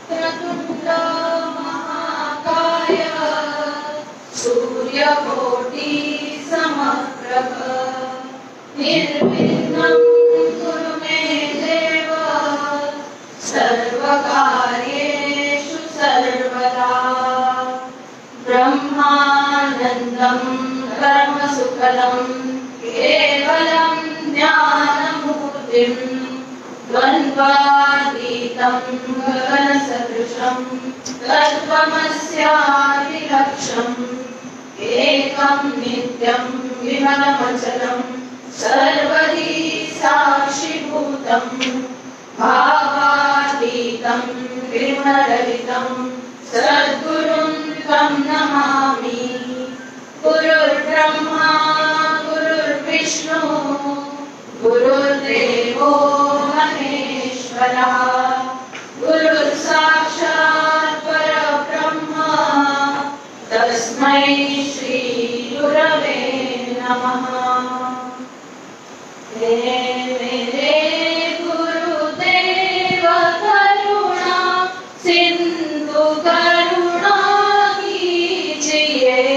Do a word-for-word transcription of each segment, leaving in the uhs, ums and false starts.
वक्रतुण्ड महाकाय सूर्यकोटि समप्रभ निर्विघ्नं कुरु मे देव सर्वकार्येषु सर्वदा। ब्रह्मानन्दं परमसुखदं केवलं ज्ञानमूर्तिं द्वन्द्वातीतं गगनसदृशं तत्त्वमस्यादिलक्ष्यम् एकं नित्यं विमलमचलं सर्वदी साक्षिभूतं भावातीतं विमलरहितं सद्गुरुं तं नमामि। गुरुर्ब्रह्मा गुरुर्विष्णु गुरुर्देवो महेश्वरः गुरुर्साक्षात् परब्रह्म तस्मै श्री गुरवे नमः। हे मेरे गुरुदेव करुणा सिंधु करुणा कीजिए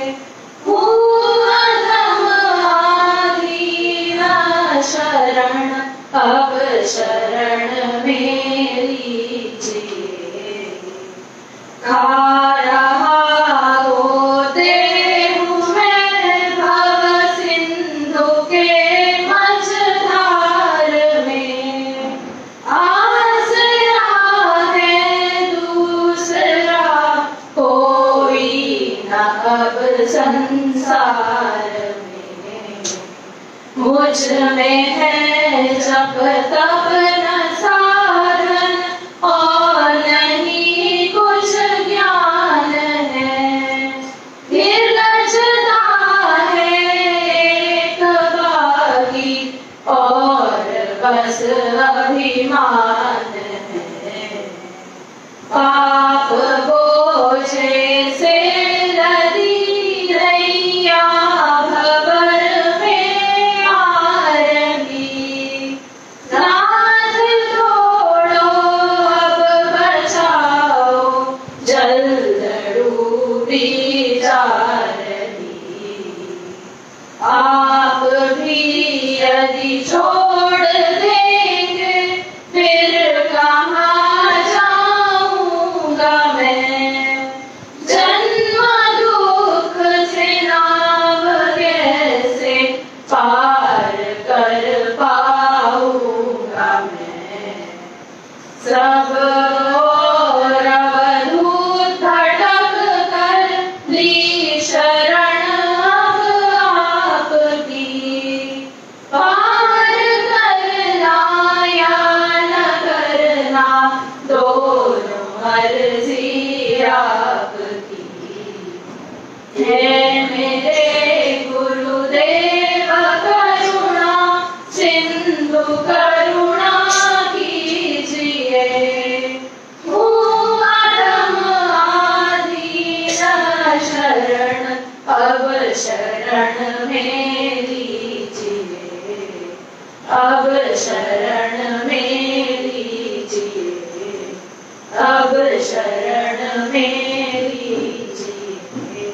भूअधम आदीन शरण अब शरण में लीजिए। खा रहा वो देहु मैं भव सिंधु के मझधार में आसरा है दूसरा कोई न अब संसार में। मुझ में है जब तब न साधन और नहीं कुछ ज्ञान है। निर्लजता है एक बागी और बस अभिमान है। पाप बोझे से लदी रैया भंवर में आ रही। नाथ छोड़ो अब बचाओ जल्द डूबी जा रही। आप भी यदि छोड़ देंगे फिर कहाँ जाऊंगा मैं। जन्म दुख से नाव कैसे पार कर पाऊंगा मैं। सब और अवधूत भटक कर ली शरण अब आपकी। पार करना या न करना दोनों मर्जी आपकी। हे मेरे गुरुदेव करुणा सिंधु करुणा कीजिए। भूअधम आदीन शरण अब शरण में लीजिए। अब शरण में लीजिए। अब शरण में लीजिए।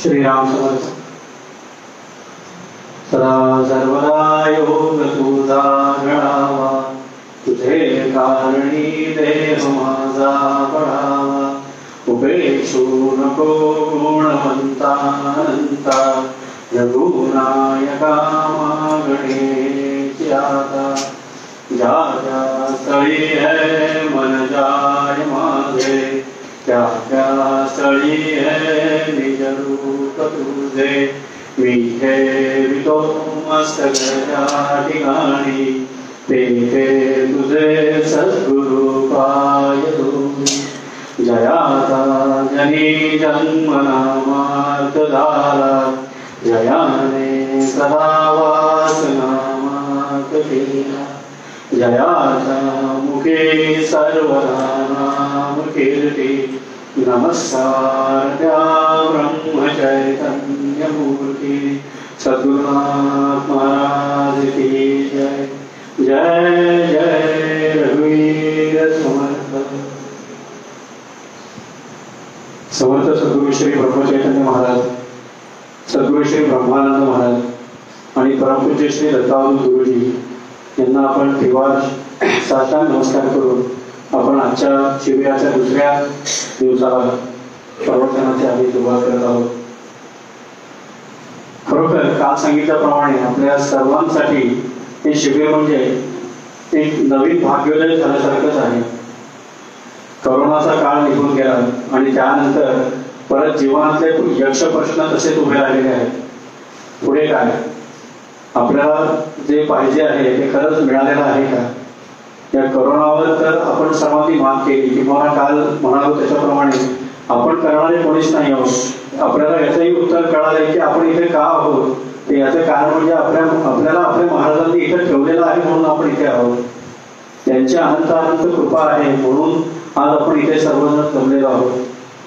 श्रीराम समर्थ. सदा सर्वदा योग तुझा घडावा, तुझे कारणी देह माझा पडावा. उपेक्षू नको गुणवंता अनंता, रघुनायका मागणे आता. जा जा स्थळी है मन जाय माझे, त्या त्या स्थळी है निज रूप तुझे. मी ठेवितो मस्तक त्या ठिकाणी, ते ते तुझे सद्गुरु पाय तुझी. जयाता जनी जन्मनामार्थ झाला, जयाने सदा वासनामार्थ केला. जयाचा मुखे सर्वदा नाम कीर्ती, नमस्कार त्या ब्रह्म चैतन्य मूर्ती. सद्गुरुनाथ महाराज की जय. जय जय रघुवीर समर्थ. समर्थ सद्गुरु श्री ब्रह्म चैतन्य महाराज, सद्गुरु श्री ब्रह्मानंद महाराज आणि परमपूज्य श्री दत्तावधू गुरुजी यांना आपण त्रिवार साष्टांग नमस्कार करून आपण आजच्या शिबिराच्या दुसऱ्या दिवसाला प्रवचनाची आम्ही सुरुवात करत आहोत. खरोखर काल सांगितल्याप्रमाणे आपल्या सर्वांसाठी हे शिबिर म्हणजे एक नवीन भाग्योदय झाल्यासारखंच आहे. कोरोनाचा काळ निघून गेला आणि त्यानंतर परत जीवनातले यक्ष प्रश्न तसेच उभे राहिलेले आहेत. पुढे काय, आपल्याला जे पाहिजे आहे ते खरंच मिळालेलं आहे का? या कोरोनावर तर आपण सर्वांनी मात केली, किंवा काल म्हणालो त्याच्याप्रमाणे आपण करणारे कोणीच नाही आहोत. आपल्याला याचंही उत्तर कळालंय की आपण इथे का आहोत. ते याचं कारण म्हणजे आपल्या आपल्याला आपल्या महाराजांनी इथे ठेवलेलं आहे म्हणून आपण इथे आहोत. त्यांची अनंत अनंत कृपा आहे म्हणून आज आपण इथे सर्वजण जमलेलो आहोत.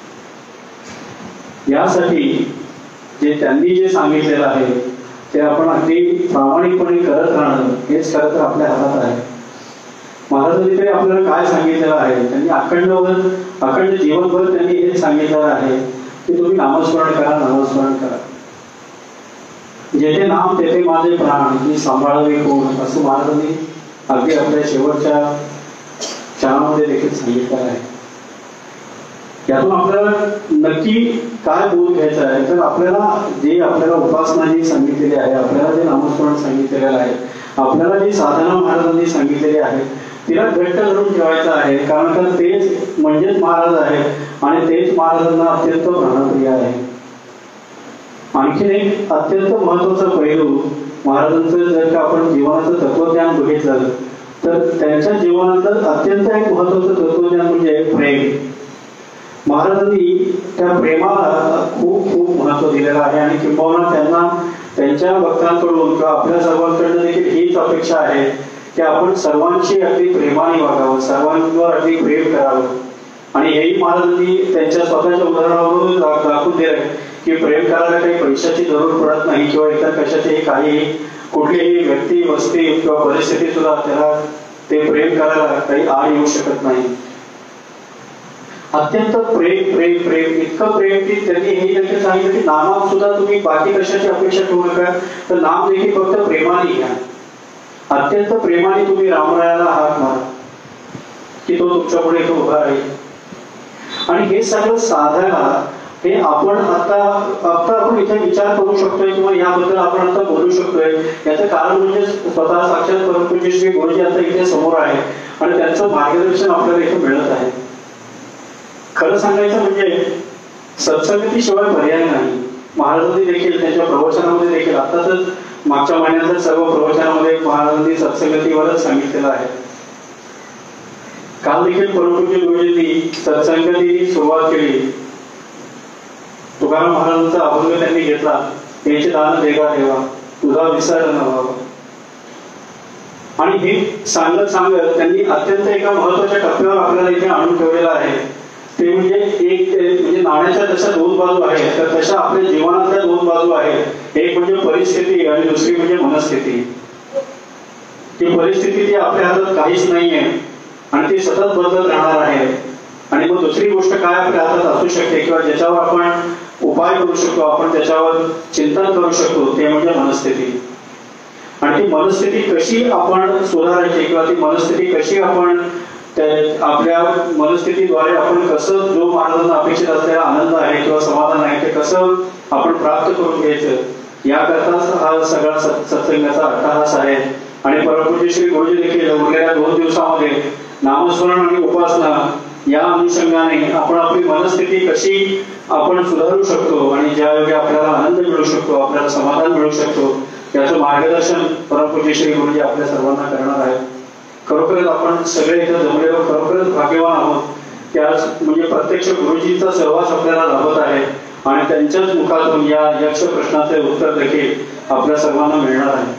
यासाठी जे त्यांनी जे सांगितलेलं आहे ते आपण अगदी प्रामाणिकपणे करत राहणं हेच खरं तर आपल्या हातात आहे. महाराजांनी तरी आपल्याला काय सांगितलेलं आहे, त्यांनी अखंडवर अखंड जीवनभर त्यांनी हेच सांगितलेलं आहे की तुम्ही नामस्मरण करा, नामस्मरण करा. जेथे नाम तेथे माझे प्राण, मी सांभाळावे कोण, असं महाराजांनी अगदी आपल्या शेवटच्या क्षणामध्ये देखील सांगितलं आहे. यातून आपल्याला नक्की काय बोध घ्यायचा आहे तर आपल्याला जे आपल्याला उपासना जी सांगितलेली आहे, आपल्याला जे नामस्मरण सांगितलेलं आहे, आपल्याला जी साधना महाराजांनी सांगितलेली आहे तिला घट्ट धरून ठेवायचं आहे. कारण का तेच म्हणजेच महाराज आहे आणि तेच महाराजांना अत्यंत प्राणप्रिय आहे. आणखीन एक अत्यंत महत्वाचा पैलू महाराजांचं जर का आपण जीवनाचं तत्वज्ञान बघितलं तर त्यांच्या जीवनातलं अत्यंत एक महत्वाचं तत्वज्ञान म्हणजे प्रेम. महाराजांनी त्या प्रेमाला खूप खूप महत्व दिलेलं आहे आणि किंबहुना त्यांना त्यांच्या भक्तांकडून किंवा आपल्या सर्वांकडून देखील हीच अपेक्षा आहे की आपण सर्वांशी अगदी प्रेमाने वागावं, सर्वांवर अगदी प्रेम करावं. आणि हेही महाराजांनी त्यांच्या स्वतःच्या उदाहरणावरून दाखवून दिलंय की प्रेम करायला काही पैशाची जरूर पडत नाही किंवा इतर कशाचीही काही कुठलीही व्यक्ती, वस्ती किंवा परिस्थिती सुद्धा त्याला ते प्रेम करायला काही आड येऊ शकत नाही. अत्यंत प्रेम प्रेम प्रेम इतकं प्रेम की त्यांनी हे देखील सांगितलं की नामात सुद्धा तुम्ही बाकी कशाची अपेक्षा ठेवू नका, तर नाम देखील फक्त प्रेमाने घ्या. अत्यंत प्रेमाने तुम्ही रामरायाला हाक मारा की तो तुमच्या पुढे इथे उभा राहील. आणि हे सगळं साधायला हे आपण आता आता आपण इथे विचार करू शकतोय किंवा याबद्दल आपण आता बोलू शकतोय. याचं कारण म्हणजे स्वतः साक्षात परमपूज्य श्री गुरुजी आता इथे समोर आहे आणि त्यांचं मार्गदर्शन आपल्याला इथे मिळत आहे. खरं सांगायचं म्हणजे सत्संगतीशिवाय पर्याय नाही. महाराजांनी देखील त्यांच्या प्रवचनामध्ये देखील आताच मागच्या महिन्यातल्या सर्व प्रवचनामध्ये महाराजांनी सत्संगतीवरच सांगितलेलं आहे. काल देखील परमपूज्य गुरुजींनी सत्संगतीची सुरुवात केली. तुकाराम महाराजांचा अभंग त्यांनी घेतला, याचे दान देगा देवा तुझा विसर न व्हावा. आणि हे सांगत सांगत त्यांनी अत्यंत एका महत्वाच्या टप्प्यावर आपल्याला इथे आणून ठेवलेलं आहे. ते म्हणजे एक म्हणजे नाण्याच्या जशा दोन बाजू आहेत तर तशा आपल्या जीवनातल्या दोन बाजू आहेत. एक म्हणजे परिस्थिती आणि दुसरी म्हणजे मनस्थिती. ती परिस्थिती ती आपल्या हातात काहीच नाहीये आणि ती सतत बदलत राहणार आहे. आणि मग दुसरी गोष्ट काय आपल्या हातात असू शकते किंवा ज्याच्यावर आपण उपाय करू शकतो, आपण त्याच्यावर चिंतन करू शकतो, ते म्हणजे मनस्थिती. आणि ती मनस्थिती कशी आपण सुधारायची किंवा ती मनस्थिती कशी आपण आपल्या मनस्थितीद्वारे आपण कसं जो महाराजांना अपेक्षित असलेला आनंद आहे किंवा समाधान आहे ते कसं आपण प्राप्त करून घ्यायचं, याकरताच हा सगळा सत्संगाचा अट्टहास आहे. आणि परमपूज्य श्री गुरुजी देखील उरलेल्या दोन दिवसामध्ये नामस्मरण आणि उपासना या अनुषंगाने आपण आपली मनस्थिती कशी आपण सुधारू शकतो आणि ज्यायोगे आपल्याला आनंद मिळू शकतो, आपल्याला समाधान मिळू शकतो, याचं मार्गदर्शन परमपूज्य श्री गुरुजी आपल्या सर्वांना करणार आहेत. खरोखरच आपण सगळे इथे जमलेलो खरोखरच भाग्यवान आहोत. त्याच म्हणजे प्रत्यक्ष गुरुजींचा सहवास आपल्याला लाभत आहे आणि त्यांच्याच मुखातून या यक्ष प्रश्नाचे उत्तर देखील आपल्या सर्वांना मिळणार आहे.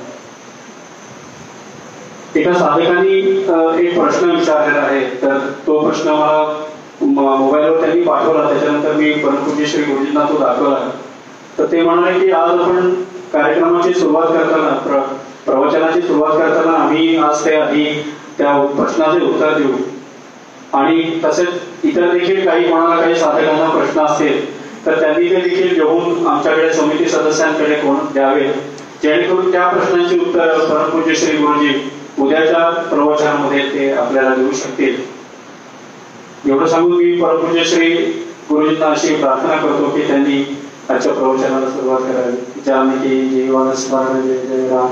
एका साधकांनी एक प्रश्न विचारलेला आहे, तर तो प्रश्न मला मोबाईलवर त्यांनी पाठवला. त्याच्यानंतर मी परमपूज्य श्री गुरुजींना तो दाखवला. तर ते म्हणाले की आज आपण कार्यक्रमाची सुरुवात करताना प्र प्रवचनाची सुरुवात करताना आम्ही आज ते आधी त्या प्रश्नाचे उत्तर देऊ आणि तसेच इतर देखील काही कोणाला काही साधकांना प्रश्न असतील तर त्यांनी ते देखील घेऊन आमच्याकडे समिती सदस्यांकडे कोण द्यावे, जेणेकरून त्या प्रश्नांची उत्तर परमपूज्य श्री गुरुजी उद्याच्या प्रवचनामध्ये ते आपल्याला देऊ शकतील. एवढं सांगून मी परमपूज्य श्री गुरुजींना अशी प्रार्थना करतो की त्यांनी आजच्या प्रवचनाला सुरुवात करावी. जानकी जीवन स्मरण जय जय राम.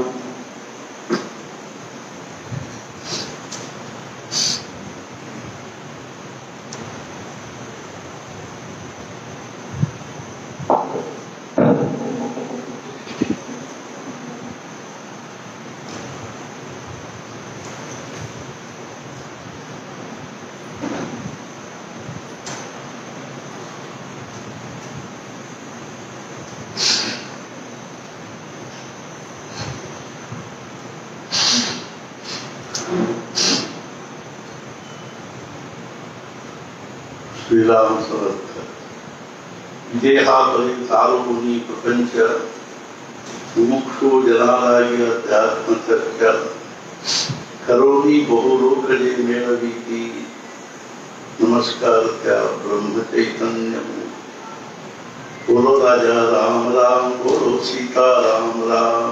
श्रीराम समर्थ. देहापरी सार्वभौमी प्रपंच मुमुक्षो जनालाय अध्यात्मचर्चा करोमी बहुलोकले मेळवीती. नमस्कार त्या ब्रह्मचैतन्य. बोलो राजा राम राम, बोलो सीता राम राम,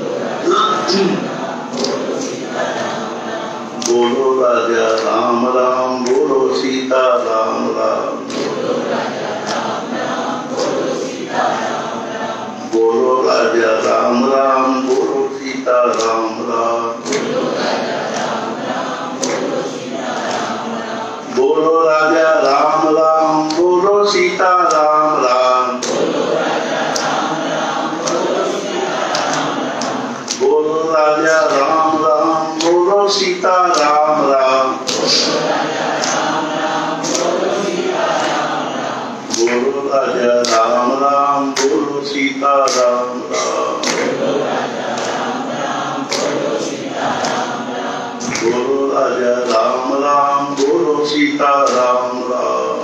बोलो राजा राम राम, बोलो सीता राम राम, बोलो राजा राम राम, बोलो सीता राम राम, बोलो राजा राम राम, बोलो सीता राम राम, बोलो राजा राम राम, बोलो सीता राम राम, बोलो राजा राम राम, बोलो सीता राम राम, बोलो राजा राम राम, बोलो सीता राम राम,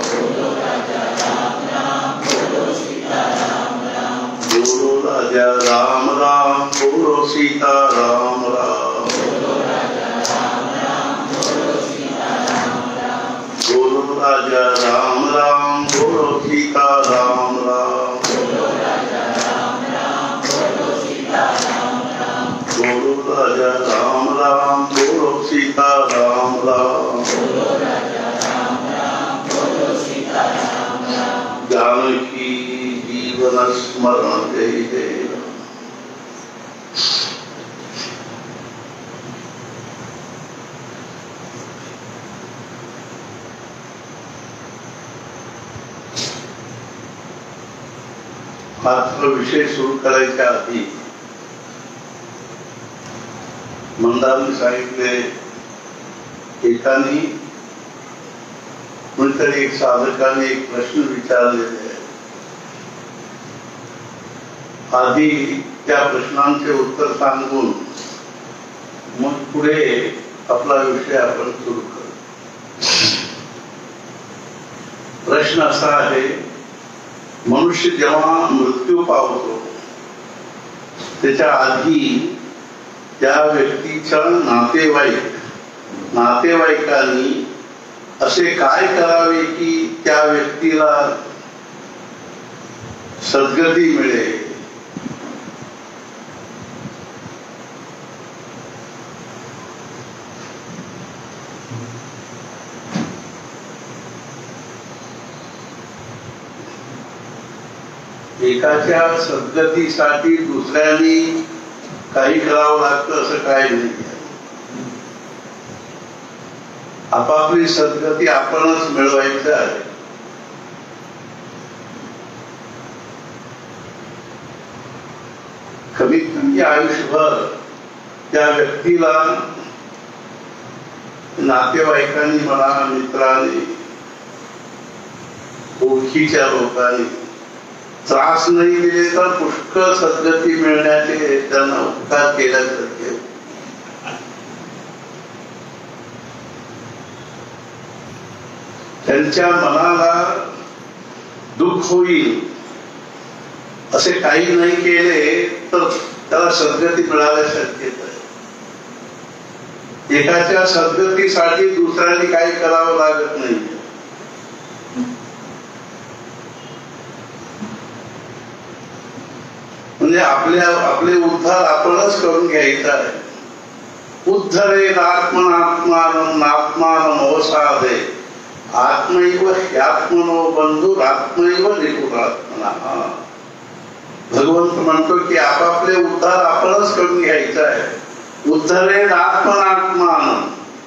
बोलो राजा राम राम, बोलो सीता राम राम, बोलो राजा राम राम, बोलो सीता राम राम, बोलो राजा राम राम, बोलो सीता राम राम, जानकी जीवन स्मरण जय जय. मात्र विषय सुरू करायच्या आधी मंदारने सांगितले, एकाने कोणतरी एक साधकाने एक प्रश्न विचारलेले आहे. आधी त्या प्रश्नांचे उत्तर सांगून मग पुढे आपला विषय आपण सुरू करू. प्रश्न असा आहे, मनुष्य जेव्हा मृत्यू पावतो त्याच्या आधी त्या व्यक्तीच्या नातेवाईक नातेवाईकांनी असे काय करावे की त्या व्यक्तीला सद्गती मिळेल. एकाच्या सद्गतीसाठी दुसऱ्यानी काही करावं लागतं असं काही नाही. आपापली सद्गती आपणच मिळवायचं आहे. कमीत कमी आयुष्यभर त्या व्यक्तीला नातेवाईकांनी म्हणा, मित्रांनी, ओळखीच्या लोकांनी त्रास नाही दिले तर पुष्कळ सद्गती मिळण्याचे त्यांना उपकार केल्यासारखे. त्यांच्या मनाला दुःख होईल असे काही नाही केले तर त्याला सद्गती मिळाल्यासारखे. एकाच्या सद्गतीसाठी दुसऱ्याने काही करावं लागत नाही. म्हणजे आपल्या आपले उद्धार आपणच करून घ्यायचा आहे. उद्धरे आत्मनात्मानं आत्मानं अवसादे आत्मैव ह्यात्मनो बंधुरात्मैव रिपुरात्मना. भगवंत म्हणतो की आपापले उद्धार आपणच करून घ्यायचा आहे. उद्धरे आत्मनात्मान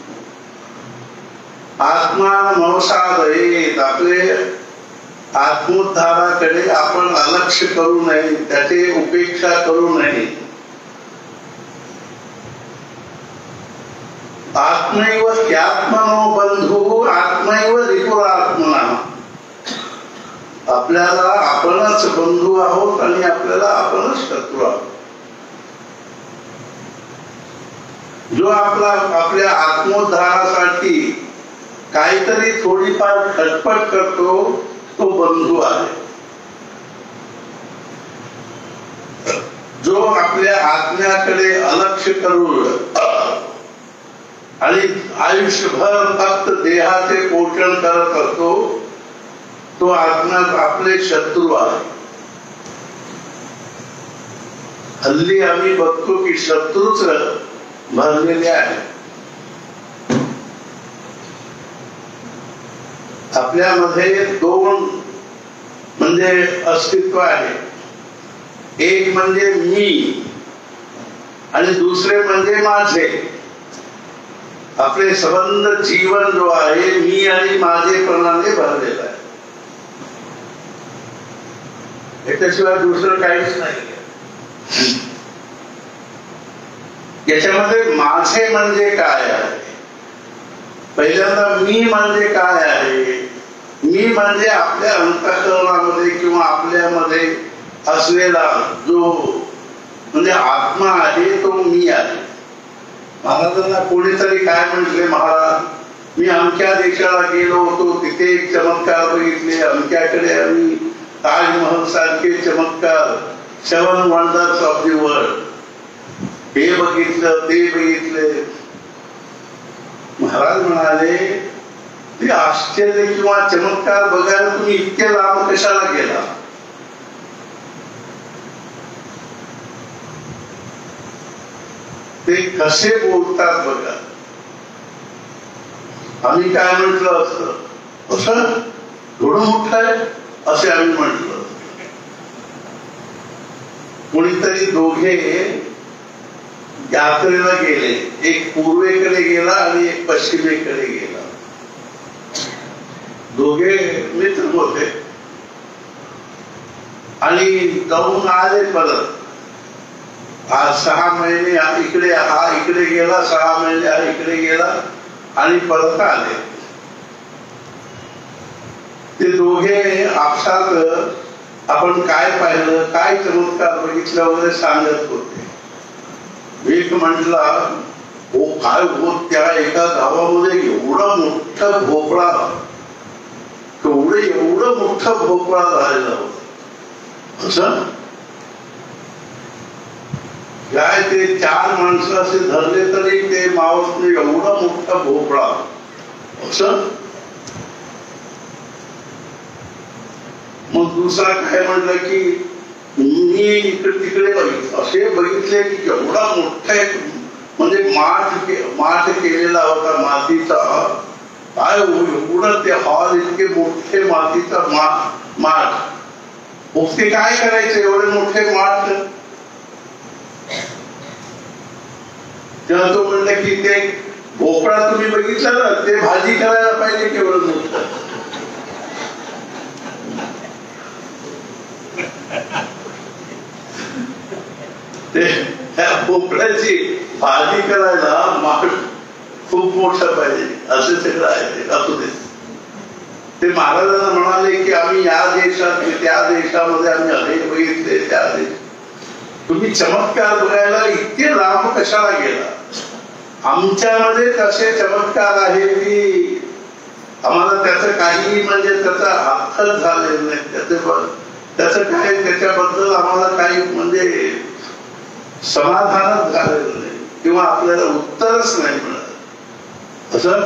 आत्मान अवसादे. आपले आत्मोद्धाराकडे आपण अलक्ष करू नये, त्याची उपेक्षा करू नये. आत्मैव ह्यात्मनो बंधू आत्मैव रिपुरात्मना. आपल्याला आपणच बंधू आहोत आणि आपल्याला आपणच शत्रू आहोत. जो आपला आपल्या आत्मोद्धारासाठी काहीतरी थोडीफार खटपट करतो तो बंधू आहे. जो आपल्या आत्म्याकडे अलक्ष करून आणि आयुष्यभर फक्त देहाचे पोषण करत असतो तो आत्मा आपले शत्रू आहे. हल्ली आम्ही बघतो की शत्रूच भरलेले आहे. आपल्यामध्ये दोन म्हणजे अस्तित्व आहे. एक म्हणजे मी आणि दुसरे म्हणजे माझे. आपले संबंध जीवन जो आहे मी आणि माझेपणाने भरलेला आहे. याच्याशिवाय दुसरं काहीच नाही. याच्यामध्ये माझे म्हणजे काय आहे. पहिल्यांदा मी म्हणजे काय आहे. मी म्हणजे आपल्या अंतःकरणामध्ये किंवा आपल्यामध्ये असलेला जो म्हणजे आत्मा आहे तो मी आहे. महाराजांना कोणीतरी काय म्हटले, महाराज मी अमक्या देशाला गेलो होतो, तिथे एक चमत्कार बघितले, अमक्याकडे आम्ही ताजमहल सारखे चमत्कार, seven wonders of the world, हे बघितलं ते बघितले. महाराज म्हणाले ते आश्चर्य किंवा चमत्कार बघायला तुम्ही इतके लांब कशाला गेला. ते कसे बोलतात बघा. आम्ही काय म्हटलं असतं, असं थोडं मोठं आहे असे आम्ही म्हटलं. कोणीतरी दोघे यात्रेला गेले, एक पूर्वेकडे गेला आणि एक पश्चिमेकडे गेला. दोघे मित्र होते आणि जाऊन आले परत. आज सहा महिने इकडे हा इकडे गेला, सहा महिने हा इकडे गेला आणि परत आले. ते दोघे आपसात आपण काय पाहिलं, काय चमत्कार बघितलं वगैरे सांगत होते. एक म्हटला, हो काय होत त्या एका गावामध्ये एवढा मोठा भोपळा, एवढं एवढं मोठा भोपळा राहिला होता. असं काय ते चार माणसं असे धरले तरी ते मावत नाही, एवढा मोठा भोपळा. असं मग दुसरा काय म्हणलं की मी इकडे तिकडे बघितलं, असे बघितले की एवढा मोठा एक म्हणजे माठ माठ केलेला होता मातीचा, काय एवढं ते हॉल इतके मोठे मातीचा माठ, मग ते काय करायचं एवढे मोठे माठ. तेव्हा तो म्हणलं की ते भोपळा तुम्ही बघितला ना, ते भाजी करायला पाहिजे केवढं मोठं. ते त्या भोपळ्याची भाजी करायला माठ खूप मोठं पाहिजे, असं सगळं आहे ते. असू दे. ते महाराजांना म्हणाले की आम्ही या देशात त्या देशामध्ये आम्ही अनेक बघितले, त्या देश तुम्ही चमत्कार बघायला इतके लांब कशाला गेला. आमच्यामध्ये तसे चमत्कार आहे की आम्हाला त्याचं काही म्हणजे त्याचा अर्थच झालेला नाही, त्याचं त्याचं काय त्याच्याबद्दल आम्हाला काही म्हणजे समाधानच झालेलं नाही किंवा आपल्याला उत्तरच नाही मिळत. असं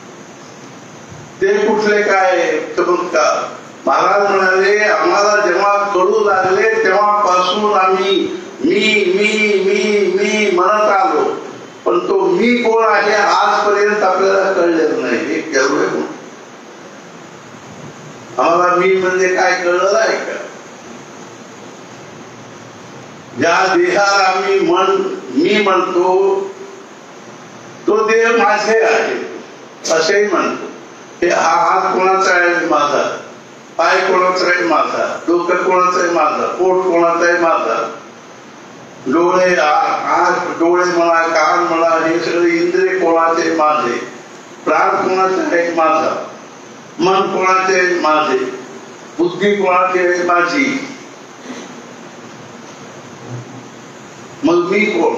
ते कुठले काय चमत्कार. महाराज म्हणाले आम्हाला जेव्हा कळू लागले तेव्हापासून आम्ही मी मी मी मी म्हणत आलो, पण तो मी कोण आहे आजपर्यंत आपल्याला कळलेलं नाही. हे केवढे आम्हाला मी म्हणजे काय कळलं आहे का. ज्या देहाला आम्ही मन मी म्हणतो तो देह माझे आहे असेही म्हणतो. हे हा हात कोणाचा आहे माझा, पाय कोणाचा आहे माझा, डोकं कोणाचं आहे माझा, पोट कोणाचं आहे माझा, डोळे आठ डोळे म्हणा, कान म्हणा, हे सगळे इंद्रिय कोणाचे माझे, प्राण कोणाचे आहे माझा, मन कोणाचे माझे, बुद्धी कोणाची आहे माझी. मग मी कोण.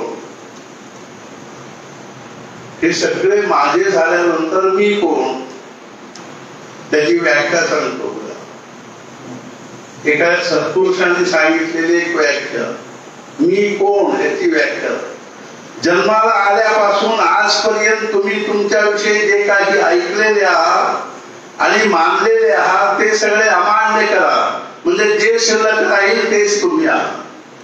हे सगळे माझे झाल्यानंतर मी कोण त्याची व्याख्या सांगतो. एका सत्पुरुषांनी सांगितलेली एक व्याख्या, मी कोण याची व्याख्या. जन्माला आल्यापासून आजपर्यंत तुम्ही तुमच्याविषयी जे काही ऐकलेले आहात आणि मानलेले आहात ते सगळे अमान्य करा, म्हणजे जे शिल्लक राहील तेच तुम्ही आहात.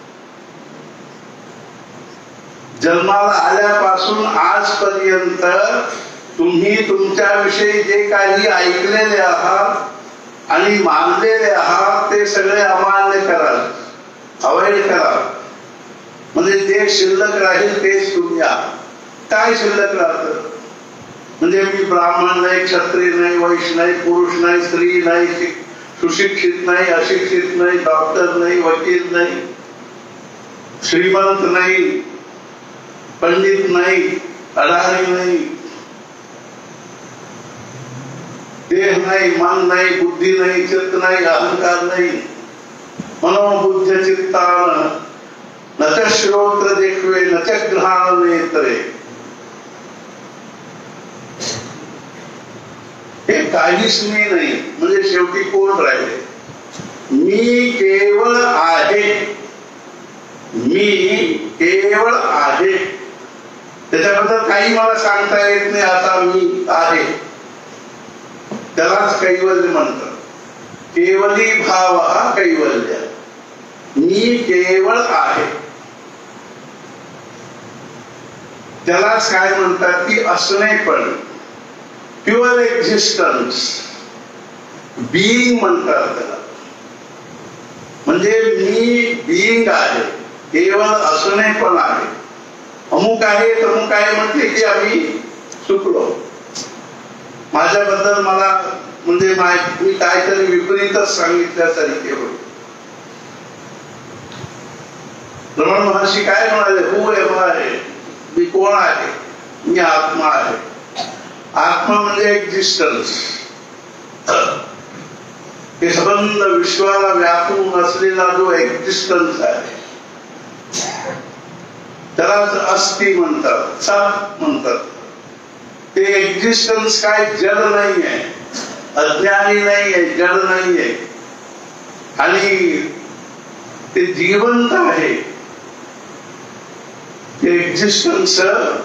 जन्माला आल्यापासून आजपर्यंत तुम्ही तुमच्याविषयी जे काही ऐकलेले आहात आणि मानलेले आहात ते सगळे अमान्य करा, अवैध करा, म्हणजे जे शिल्लक राहील तेच तुम्ही आहात. काय शिल्लक राहतं म्हणजे मी ब्राह्मण नाही, क्षत्रिय नाही, वैश्य नाही, पुरुष नाही, स्त्री नाही, सुशिक्षित नाही, अशिक्षित नाही, डॉक्टर नाही, वकील नाही, श्रीमंत नाही, पंडित नाही, अडाणी नाही, देह नाही, मन नाही, बुद्धी नाही, चित्त नाही, अहंकार नाही. मनोबुद्ध चित्तान न च श्रोत्र देखवे न च घ्राण नेत्रे. हे काहीच मी नाही, म्हणजे शेवटी कोण राहिले. मी केवळ आहे, मी केवळ आहे. त्याच्याबद्दल काही मला सांगता येत नाही, आता मी आहे. त्यालाच कैवल्य म्हणतात. केवली भाव हा कैवल्य. मी केवळ आहे त्यालाच काय म्हणतात की असणेपण, प्युअर एक्झिस्टन्स, बीइंग म्हणतात त्याला. म्हणजे मी बीइंग आहे, केवळ असणेपण आहे. अमुक आहे तमुक आहे म्हटले की आम्ही चुकलो. माझ्याबद्दल मला म्हणजे मी काहीतरी विपरीतच सांगितल्यासारखे होईल. रमण महर्षी काय म्हणाले, हू एम आहे, मी कोण आहे, मी आत्मा आहे. आत्मा म्हणजे एक्झिस्टन्स, हे संबंध विश्वाला व्यापून असलेला जो एक्झिस्टन्स आहे त्यालाच अस्ति म्हणतात, सत म्हणतात. ते एक्झिस्टन्स काय जड नाही आहे, अज्ञानी नाही आहे, जड नाही आहे, आणि ते जिवंत आहे. ते एक्झिस्टन्स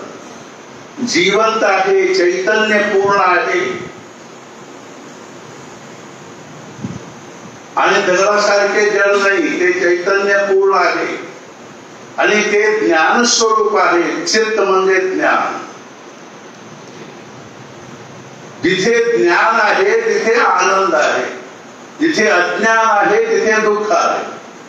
जिवंत आहे, चैतन्य पूर्ण आहे. आणि दगडासारखे जड नाही, ते चैतन्य पूर्ण आहे आणि ते ज्ञान स्वरूप आहे. चित्त म्हणजे ज्ञान. जिथे ज्ञान आहे तिथे आनंद आहे, जिथे अज्ञान आहे तिथे दुःख आहे.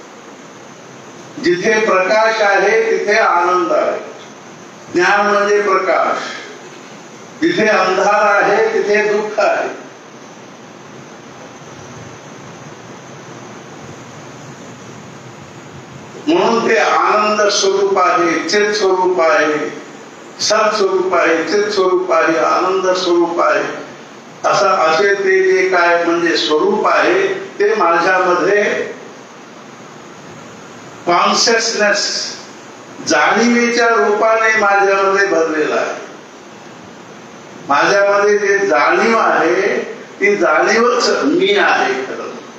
जिथे प्रकाश आहे तिथे आनंद आहे. ज्ञान म्हणजे प्रकाश. जिथे अंधार आहे तिथे दुःख आहे. म्हणून ते आनंद स्वरूप आहे, चित स्वरूप आहे, सत स्वरूप आहे, चित स्वरूप आहे, आनंद स्वरूप आहे. असं असे ते जे काय म्हणजे स्वरूप आहे ते माझ्यामध्ये कॉन्शियसनेस जाणीवेच्या रूपाने माझ्यामध्ये भरलेला आहे. माझ्यामध्ये जे जाणीव आहे ती जाणीवच मी आहे. खरं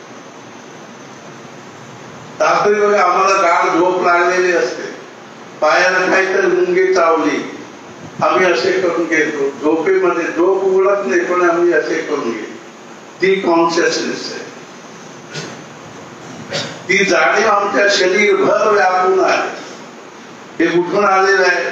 रात्री बघा आम्हाला गाढ झोप लागलेली असते, पायाला काहीतरी मुंगी चावली, आम्ही असे करून घेतो. झोपेमध्ये झोप उघडत नाही पण आम्ही असे करून घेतो. ती कॉन्शियसनेस आहे. ती जाणीव आमच्या शरीरभर व्यापून आहे. हे कुठून आलेलं आहे?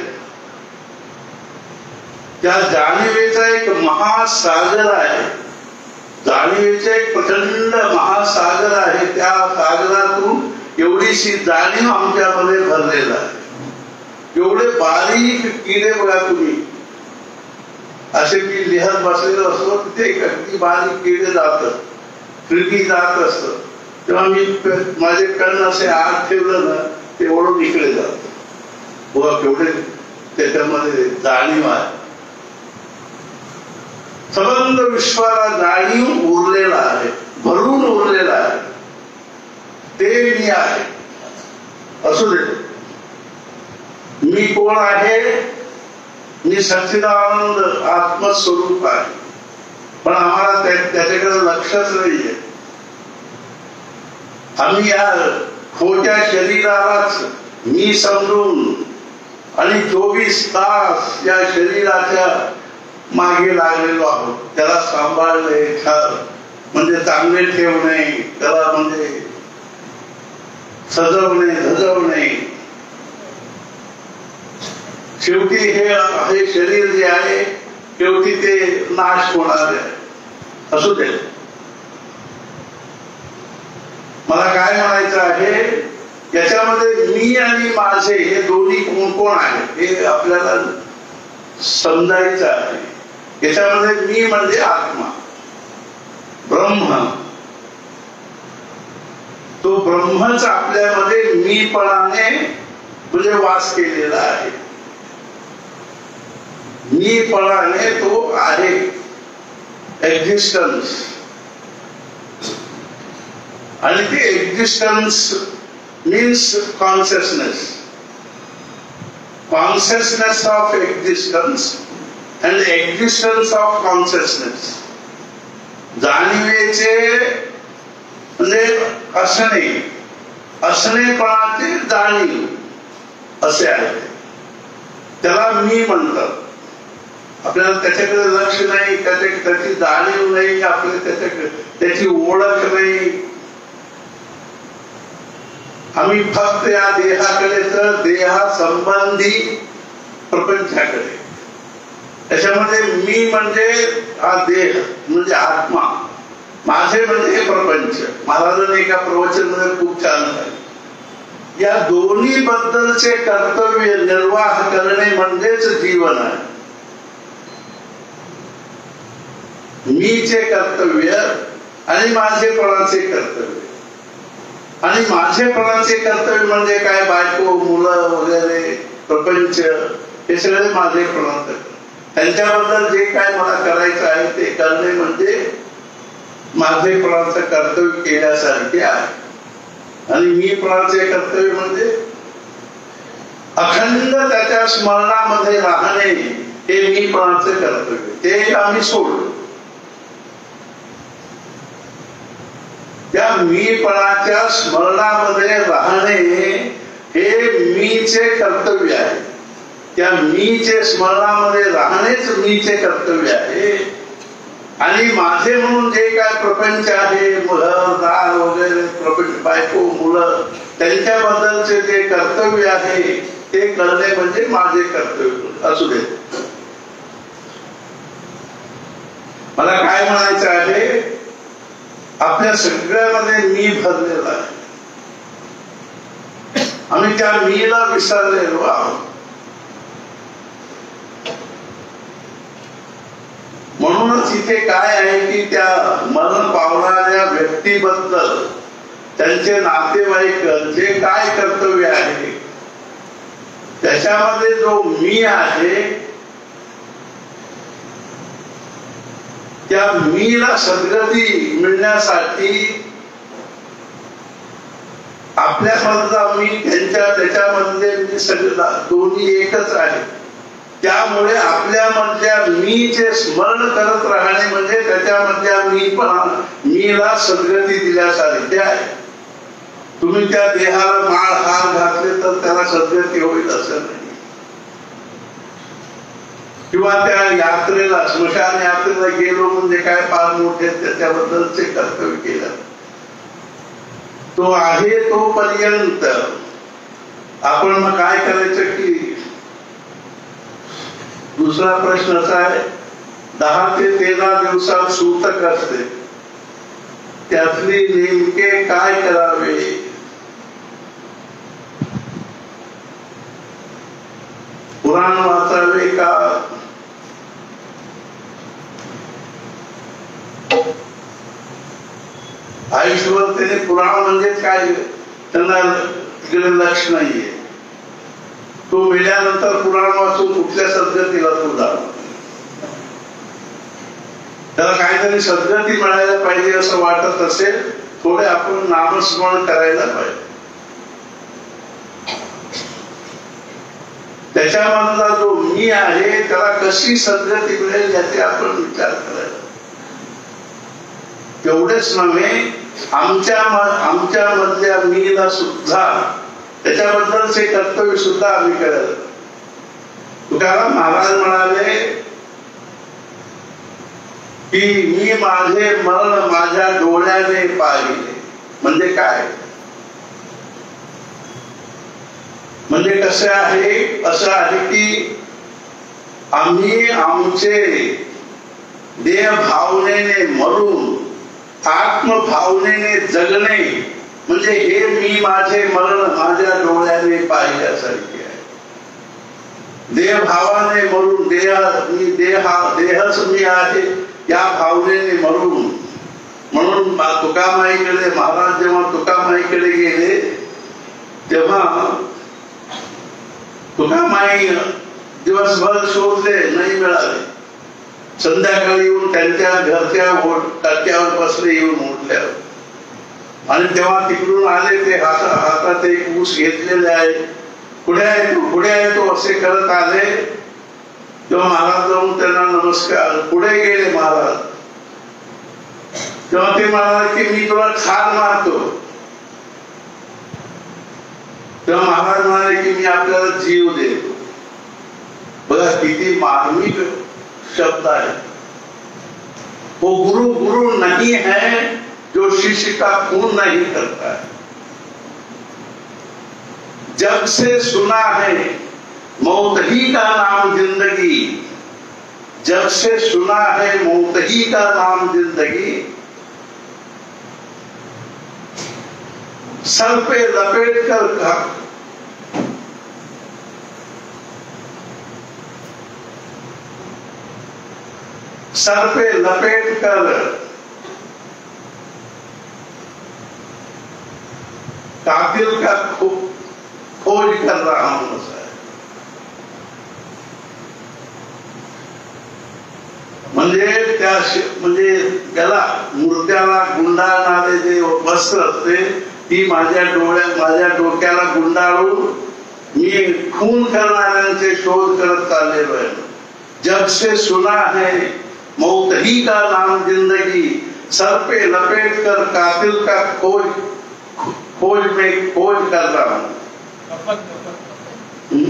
त्या जाणीवेचा एक महासागर आहे. जाणीवेचे एक प्रचंड महासागर आहे. त्या सागरातून एवढीशी जाणीव आमच्यामध्ये भरलेला आहे. एवढे बारीक किडे बघा तुम्ही, असे की लिहत बसलेलं असतो तिथे अगदी बारीक किडे जातात, खिडकी जात असत, तेव्हा मी माझे कण असे आत ठेवलं ना ते ओढून इकडे जात. बघा केवढे त्याच्यामध्ये जाणीव आहे. संबंध विश्वाला जाणीव उरलेला आहे, भरून उरलेला आहे. ते मी आहे. असू दे, मी कोण आहे? मी सच्चिदानंद आत्मस्वरूप आहे. पण आम्हाला त्याच्याकडे लक्षच नाहीये. आम्ही या खोट्या शरीरालाच मी समजून आणि चोवीस तास या शरीराच्या मागे लागलेलो आहोत. त्याला सांभाळणे, म्हणजे चांगले ठेवणे, त्याला म्हणजे सजवणे, धजवणे. शेवटी हे हे शरीर जे आहे शेवटी ते नाश होणार आहे. असू दे. मला काय म्हणायचं आहे, याच्यामध्ये मी आणि माझे हे दोन्ही कोण कोण आहेत हे आपल्याला समजायचं आहे. याच्यामध्ये मी म्हणजे आत्मा, ब्रह्म. तो ब्रह्मच आपल्यामध्ये मीपणाने म्हणजे वास केलेला आहे. मीपणाने तो आहे, एक्झिस्टन्स. आणि ते existence means consciousness. Consciousness of existence and the existence of consciousness. जाणीवेचे म्हणजे असणे, असणेपणाचे जाणीव असे आहे. त्याला मी म्हणतात. आपल्याला त्याच्याकडे लक्ष नाही, त्याच्या त्याची जाणीव नाही, आपल्याला त्याच्याकडे त्याची ओळख नाही. आम्ही फक्त या देहाकडे तर देहा संबंधी प्रपंचाकडे. त्याच्यामध्ये मी म्हणजे हा देह म्हणजे आत्मा, माझे म्हणजे हे प्रपंच. महाराजांनी एका प्रवचन मध्ये खूप छान झाले. या दोन्ही बद्दलचे कर्तव्य निर्वाह करणे म्हणजेच जीवन आहे. मीचे कर्तव्य आणि माझेपणाचे कर्तव्य. आणि माझेपणाचे कर्तव्य म्हणजे काय? बायको, मुलं वगैरे, प्रपंच, हे सगळे माझेपणाचे. त्यांच्याबद्दल जे काय मला करायचं आहे ते करणे म्हणजे माझेपणाचं कर्तव्य केल्यासारखे आहे. आणि मीपणाचे कर्तव्य म्हणजे अखंड त्याच्या स्मरणामध्ये राहणे, हे मीपणाचे कर्तव्य. ते आम्ही सोडलो. त्या मीपणाच्या स्मरणामध्ये राहणे हे मीचे कर्तव्य आहे. त्या मीचे स्मरणामध्ये राहणेच मीचे कर्तव्य आहे. आणि माझे म्हणून जे काय प्रपंच आहे, घर दार वगैरे प्रपंच, बायको मुलं, त्यांच्याबद्दलचे जे कर्तव्य आहे ते करणे म्हणजे माझे कर्तव्य असू दे. मला काय म्हणायचं आहे, आपल्या सगळ्यामध्ये मी भरलेला आहे. आम्ही त्या मीला विसरलेलो आहोत. म्हणूनच इथे काय आहे की त्या मरण पावणाऱ्या व्यक्तीबद्दल त्यांचे नातेवाईक जे काय कर्तव्य आहे त्याच्यामध्ये जो मी आहे त्या मीला सद्गती मिळण्यासाठी आपल्यामधला मी त्यांच्या त्याच्यामधले मी सगळं दोन्ही एकच आहे. त्यामुळे आपल्यामधल्या मीचे स्मरण करत राहणे म्हणजे त्याच्यामधल्या मी पण मीला सद्गती दिल्यासारखे आहे. तुम्ही त्या देहाला माळ हार घातले तर त्याला सद्गती होईल असं नाही. किंवा त्या यात्रेला स्मशान यात्रेला गेलो म्हणजे काय फार मोठे त्याच्याबद्दलचे कर्तव्य केलं. तो आहे तोपर्यंत आपण मग काय करायचं की दुसरा प्रश्न असा आहे, दहा ते तेरा दिवसात सूतक असते, त्यातली नेमके काय करावे? पुराण वाचावे का आयुष्यभर त्याने पुराण म्हणजे काय त्यांना तिकडे लक्ष नाहीये. तो मेल्यानंतर पुराण वाचून कुठल्या सद्गतीला तो जातो. त्याला काहीतरी सद्गती मिळायला पाहिजे असं वाटत असेल, थोडे आपण नामस्मरण करायला पाहिजे. त्याच्यामधला जो मी आहे त्याला कशी सद्गती मिळेल याचे आपण विचार करायला. तेवढेच नव्हे, आमच्या आमच्या मधल्या मीला सुद्धा त्याच्याबद्दलचे कर्तव्य सुद्धा आम्ही करायला. तुकाराम महाराज म्हणाले की मी माझे मरण माझ्या डोळ्याने पाहिले. म्हणजे काय? म्हणजे कसं आहे, असं आहे की आम्ही आमचे देह भावनेने मरून आत्मभावनेने जगणे म्हणजे हे मी माझे मरण माझ्या डोळ्याने पाहिल्यासारखे आहे. देहभावाने मरून देह मी देहा देहच मी आहे या भावनेने मरून. म्हणून तुकामाईकडे महाराज जेव्हा तुकामाईकडे गेले तेव्हा तुकामाई दिवसभर शोधले, नाही मिळाले. संध्याकाळी येऊन त्यांच्या घरच्या टाक्यावर बसले, येऊन उठल्यावर. आणि तेव्हा तिकडून आले, ते हातात हातात एक ऊस घेतलेले आहे. पुढे आहे तो पुढे आहे तो असे करत आले. तेव्हा महाराज जाऊन त्यांना नमस्कार. पुढे गेले महाराज. तेव्हा ते म्हणाले की मी तुला ठार मारतो. तेव्हा महाराज म्हणाले की मी आपल्याला जीव देतो. बघा किती मार्मिक शब्द है. वो गुरु गुरु नहीं है जो शिष्य का खून नहीं करता है. जब से सुना है मौत ही का नाम जिंदगी, जब से सुना है मौत ही का नाम जिंदगी, सर पे लपेट कर सर पे लपेट कर कातिल का खो, खोज कर रहा हूं. म्हणजे त्या म्हणजे त्याला मूर्त्याला गुंडाळणारे जे वस्त्र असते ती माझ्या डोळ्या माझ्या डोक्याला गुंडाळून मी खून करणाऱ्यांचे शोध करत चाललेलो आहे. जब से सुना है मौत ही का नाम जिंदगी, सर पे लपेट कर कातिल का खोज खोज में खोज कर रहा हूं. कफन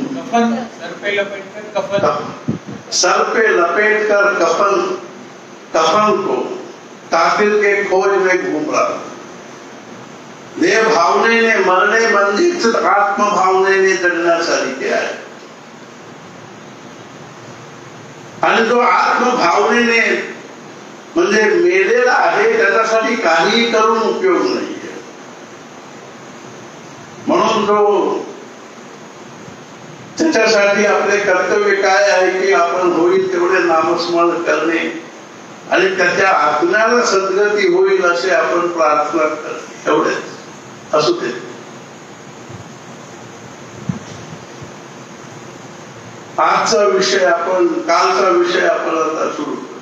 कफन सर पे लपेट कर कफन सर पे लपेट कर कफन कफन को कातिल के खोज में घूम रहा। देह भावने ने मरणे बंदित आत्म भावने ने जगण्यासाठी के आहे। आणि जो आत्म भावनेने म्हणजे मेलेला आहे त्याच्यासाठी काही करून उपयोग नाहीये। म्हणून जो त्याच्यासाठी आपले कर्तव्य काय आहे की आपण होईल तेवढे नामस्मरण करणे आणि त्याच्या आत्म्याला सद्गती होईल असे आपण प्रार्थना करणे एवढेच असू दे। आजचा विषय आपण कालचा विषय आपण आता सुरू करू।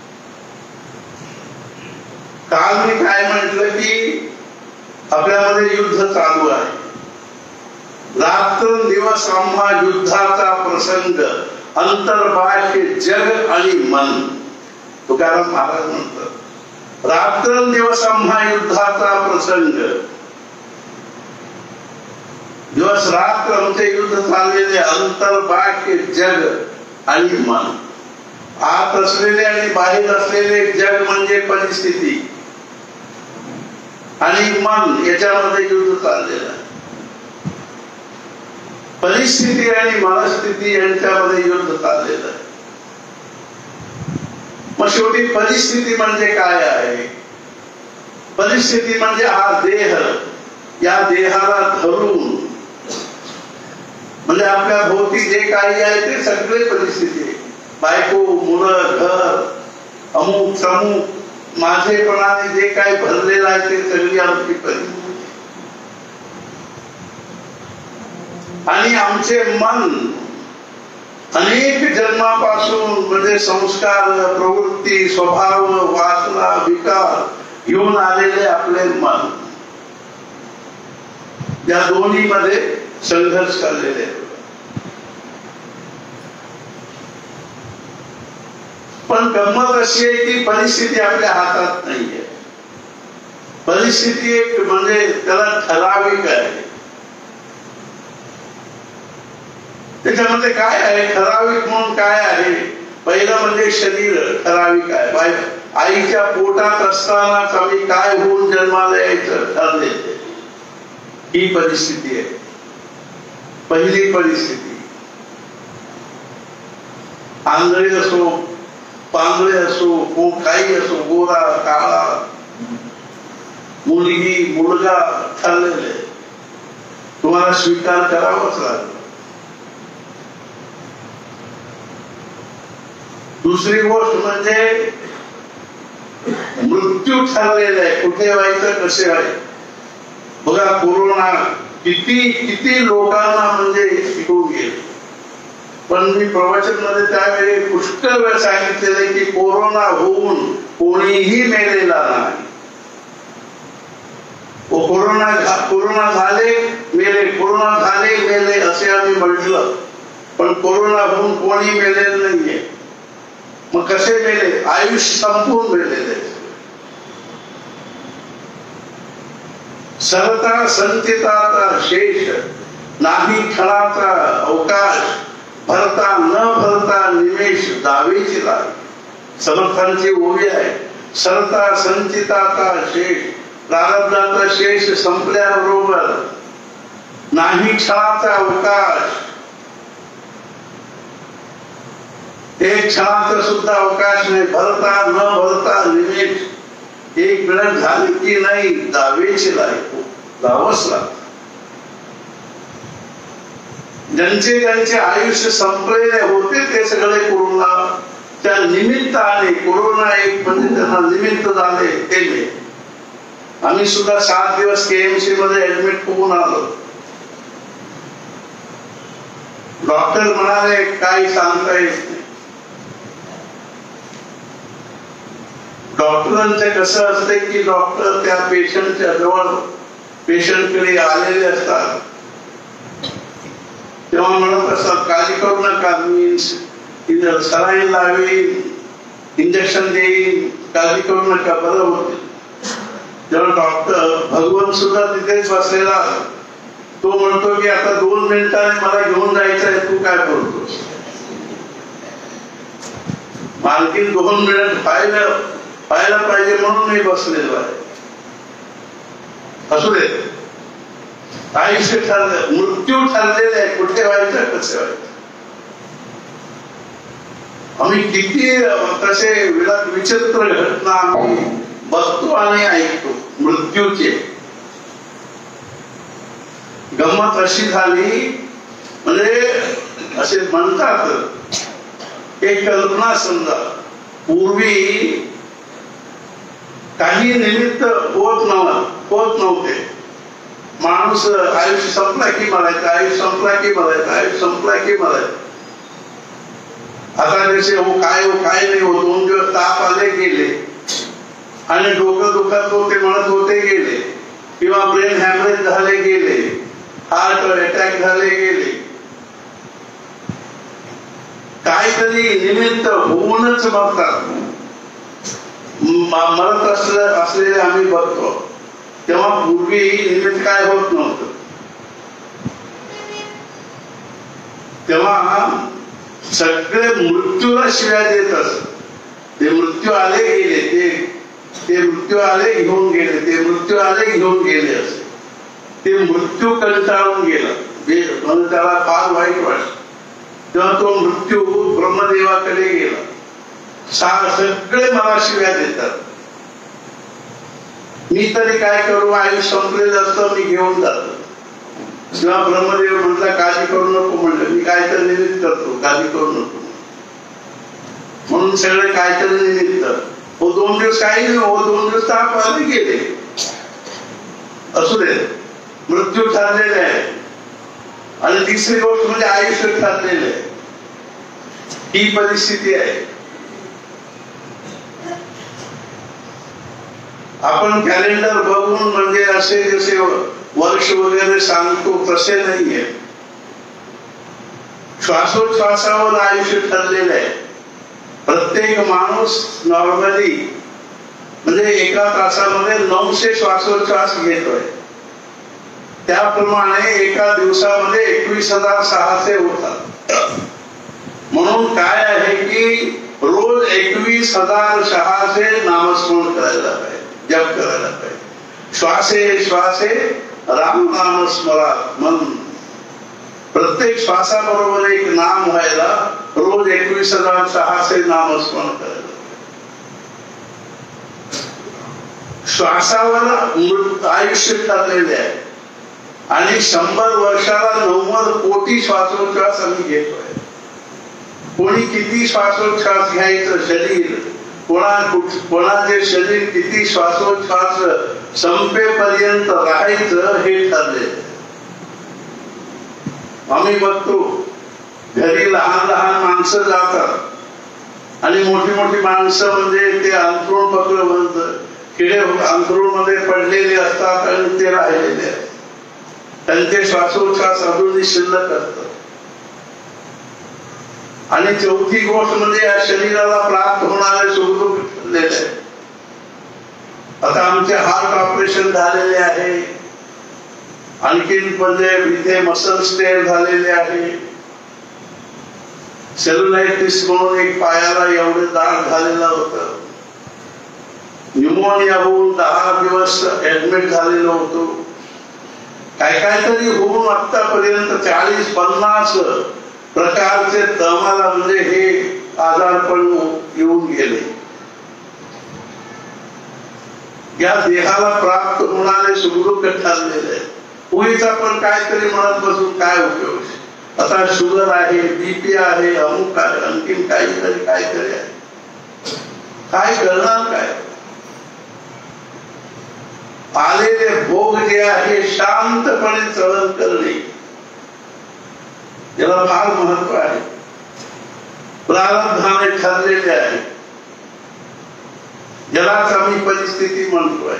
काल मी काय म्हटलं की आपल्यामध्ये युद्ध चालू आहे। रात्रंदिवस आम्हा युद्धाचा प्रसंग अंतर्बाह्य जग आणि मन। तुकाराम महाराज म्हणतात रात्रंदिवस आम्हा युद्धाचा प्रसंग। दिवस रात्र आमचे युद्ध चाललेले अंतर्बाह्य जग आणि मन। आत असलेले आणि बाहेर असलेले जग म्हणजे परिस्थिती आणि मन याच्यामध्ये युद्ध चाललेलं आहे। परिस्थिती आणि मनस्थिती यांच्यामध्ये युद्ध चाललेलं आहे। मग शेवटी परिस्थिती म्हणजे काय आहे? परिस्थिती म्हणजे हा देह, या देहाला धरून म्हणजे आपल्या भोवती जे काही आहे ते सगळे परिस्थिती आहे। बायको, मुलं, घर, अमुक समूक माझेपणाने जे काही भरलेलं आहे ते सगळी आमची परिस्थिती। आणि आमचे मन अनेक जन्मापासून म्हणजे संस्कार, प्रवृत्ती, स्वभाव, वासना, विकार येऊन आलेले आपले मन या दोन्ही मध्ये संघर्ष करलेले। पण गंमत अशी आहे की परिस्थिती आपल्या हातात नाहीये। परिस्थिती एक म्हणजे त्याला ठराविक आहे। त्याच्यामध्ये काय आहे ठराविक म्हणून काय आहे? पहिलं म्हणजे शरीर ठराविक आहे। आईच्या पोटात असतानाच आम्ही काय होऊन जन्माला यायचं ठरले ही परिस्थिती आहे। पहिली परिस्थिती आंधळे असो, पांगळे असो, काही असो, गोरा, काळा, मुलगी, मुलगा ठरलेले तुम्हाला स्वीकार करावाच लागेल। दुसरी गोष्ट म्हणजे मृत्यू ठरलेला आहे। कुठे व्हायचं, कसे व्हायचं बघा। कोरोना किती किती लोकांना म्हणजे शिकवून गेले। पण मी प्रवचन मध्ये त्यावेळी पुष्कळ वेळ सांगितलेलं की कोरोना होऊन कोणीही मेलेला नाही। कोरोना कोरोना झाले मेले, कोरोना झाले मेले असे आम्ही म्हटलं, पण कोरोना होऊन कोणी मेलेलं नाहीये। मग कसे मेले? आयुष्य संपून मेलेले। सरता संचिताचा शेष नाही, क्षणाचा अवकाश भरता न भरता निमेष दावेची लाग। समर्थांची ओवी आहे सरता संचिताचा शेष, प्रारब्धाचा शेष संपल्याबरोबर नाही क्षणाचा अवकाश। एक क्षणाचा सुद्धा अवकाश नाही, भरता न भरता निमेष। एक मिनिट झाली की नाही दावेची लायक जावंच लागतं। ज्यांचे ज्यांचे आयुष्य संपलेले होते ते सगळे कोरोना त्या निमित्ताने, कोरोना एक म्हणजे त्यांना निमित्त झाले ते। आम्ही सुद्धा सात दिवस केएमसी मध्ये ऍडमिट होऊन आलो। डॉक्टर म्हणाले काही सांगता येत नाही। डॉक्टरांचे कसं असते की डॉक्टर त्या पेशंटच्या जवळ पेशंटकडे आलेले असतात तेव्हा म्हणत असतात काळजी करू नका, मी सलाईन लावेन, इंजेक्शन देईन, काळजी करू नका, बरं होते। जेव्हा डॉक्टर भगवान सुद्धा तिथेच बसलेला तो म्हणतो की आता दोन मिनिटांनी मला घेऊन जायचं आहे, तू काय बोलतोस? आणखी दोन मिनिट पाहिलं पाहायला पाहिजे म्हणून मी बसलेलो आहे. असू दे, आयुष्य ठरलं, मृत्यू ठरलेले आहे, कुठे व्हायचं कसे व्हायचं. आम्ही किती तसे विचित्र घटना आम्ही बघतो आणि ऐकतो मृत्यूचे. गंमत अशी झाली, म्हणजे असे म्हणतात एक कल्पना समजा, पूर्वी काही निमित्त होत नव्हतं होत नव्हते. माणूस आयुष्य संपला की मरायचं, आयुष्य संपला की मरायचं, आयुष्य संपला की मरायचं. आता जसे हो काय हो काय नाही हो, दोन दिवस ताप आले गेले आणि डोकं दुखत होते म्हणत होते गेले, किंवा ब्रेन हॅमरेज झाले गेले, हार्ट अटॅक झाले गेले. काहीतरी निमित्त होऊनच बघतात मरत असलं असलेले आम्ही बघतो. तेव्हा पूर्वी निमित्त काय होत नव्हतं. तेव्हा सगळे मृत्यूला शिव्या देत असत. ते मृत्यू आले गेले, ते ते मृत्यू आले घेऊन गेले, ते मृत्यू आले घेऊन गेले असे. ते मृत्यू कंटाळून गेला, म्हणून त्याला फार वाईट वाटलं. तेव्हा तो मृत्यू ब्रह्मदेवाकडे गेला. सगळे मला शिव्या देतात, मी तरी काय करू, आयुष्य संपलेलं असतं, मी घेऊन जातो. तेव्हा ब्रह्मदेव म्हटला काळजी करू नको, म्हणलं मी काहीतरी निमित्त करतो, काळजी करू नको. म्हणून सगळे काहीतरी निमित्त. हो दोन दिवस काही नाही, हो दोन दिवस ताप आले गेले, असू दे, मृत्यू ठरलेले आहे. आणि तिसरी गोष्ट म्हणजे आयुष्य ठरलेलं आहे. ही परिस्थिती आहे. आपण कॅलेंडर बघून म्हणजे असे जसे वर्ष वगैरे सांगतो तसे नाहीये. श्वासोच्छ्वासावर आयुष्य ठरलेलं आहे. प्रत्येक माणूस नॉर्मली म्हणजे एका तासामध्ये नऊशे श्वासोच्छ्वास घेतोय. त्याप्रमाणे एका दिवसामध्ये एकवीस हजार सहाशे होतात. म्हणून काय आहे की रोज एकवीस हजार सहाशे नामस्मरण करायला पाहिजे, जप करायला पाहिजे. श्वासे श्वासे राम नाम स्मरात, म्हणून प्रत्येक श्वासाबरोबर एक नाम व्हायला रोज एकवीस हजार सहाशे नामस्मरण करायला. श्वासावर आयुष्य ठरलेले आहे. आणि शंभर वर्षाला नव्वद कोटी श्वासोच्छ्वास आम्ही घेतोय. कोणी किती श्वासोच्छ्वास घ्यायचं, शरीर कोणा कोणाचे शरीर किती श्वासोच्छ्वास संपेपर्यंत राहायचं हे ठरले. आम्ही बघतो घरी लहान लहान माणसं जातात आणि मोठी मोठी माणसं म्हणजे ते अंथरूण पत्र म्हणत किडे अंथरूण मध्ये पडलेले असतात आणि ते राहिलेले असतात. त्यांचे श्वासोच्छ्वास अजूनही शिल्लक असतात. आणि चौथी गोष्ट म्हणजे या शरीराला प्राप्त होणारे सुखदुःख ठरलेले आहे. आता आमचे हार्ट ऑपरेशन झालेले आहे, आणखीन म्हणजे इथे मसल स्टेअर झालेले आहे, सेल्युलायटिस म्हणून एक पायाला एवढे दाग झालेला होतं, न्यूमोनिया होऊन दहा दिवस ऍडमिट झालेलो होतो. काय काय तरी होऊन आतापर्यंत चाळीस पन्नास प्रकारचे तमाला म्हणजे हे आजारपण येऊन गेले. या देहाला प्राप्त होणारे सुखदुःख ठरलेले आहे. उगीच आपण काहीतरी म्हणत बसून काय उपयोग. आता शुगर आहे, बीपी आहे, अमुक आहे, आणखीन काहीतरी काहीतरी आहे, काय करणार काय. आलेले भोग जे आहे शांतपणे सहन करणे याला फार महत्व आहे. प्रारब्धाने ठरलेले आहे, यालाच आम्ही परिस्थिती म्हणतोय.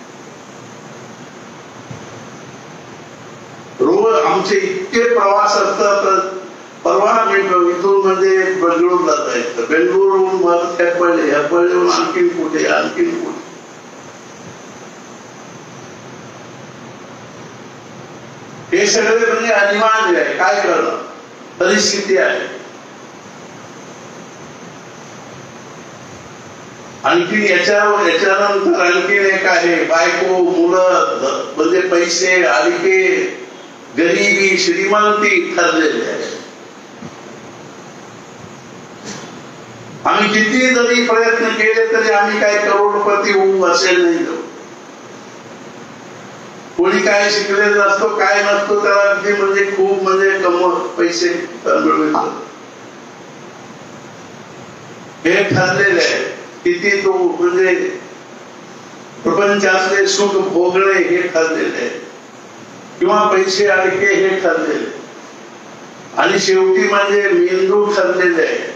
रोज आमचे इतके प्रवास असतात. परवा इथून म्हणजे बेंगळूरला जायचं, बेंगळूरहून मग हेपळे, हेपळेहून आणखीन कुठे आणखीन कुठे. हे सगळे म्हणजे अनिवार्य आहे, काय करणं, परिस्थिती आहे. आणखी याच्या याच्यानंतर आणखीन एक आहे, बायको मुलं म्हणजे पैसे आलिके गरिबी श्रीमंती ठरलेले आहे. आम्ही किती जरी प्रयत्न केले तरी आम्ही काय करोडपती होऊ असेल नाही. कोणी काय शिकलेला असतो काय नसतो त्याला किती म्हणजे खूप म्हणजे कम पैसे मिळवतो हे ठरलेले आहे. किती तो म्हणजे प्रपंचातले सुख भोगणे हे ठरलेले आहे किंवा पैसे अडके हे ठरलेले आणि शेवटी म्हणजे मेंदू ठरलेले आहे.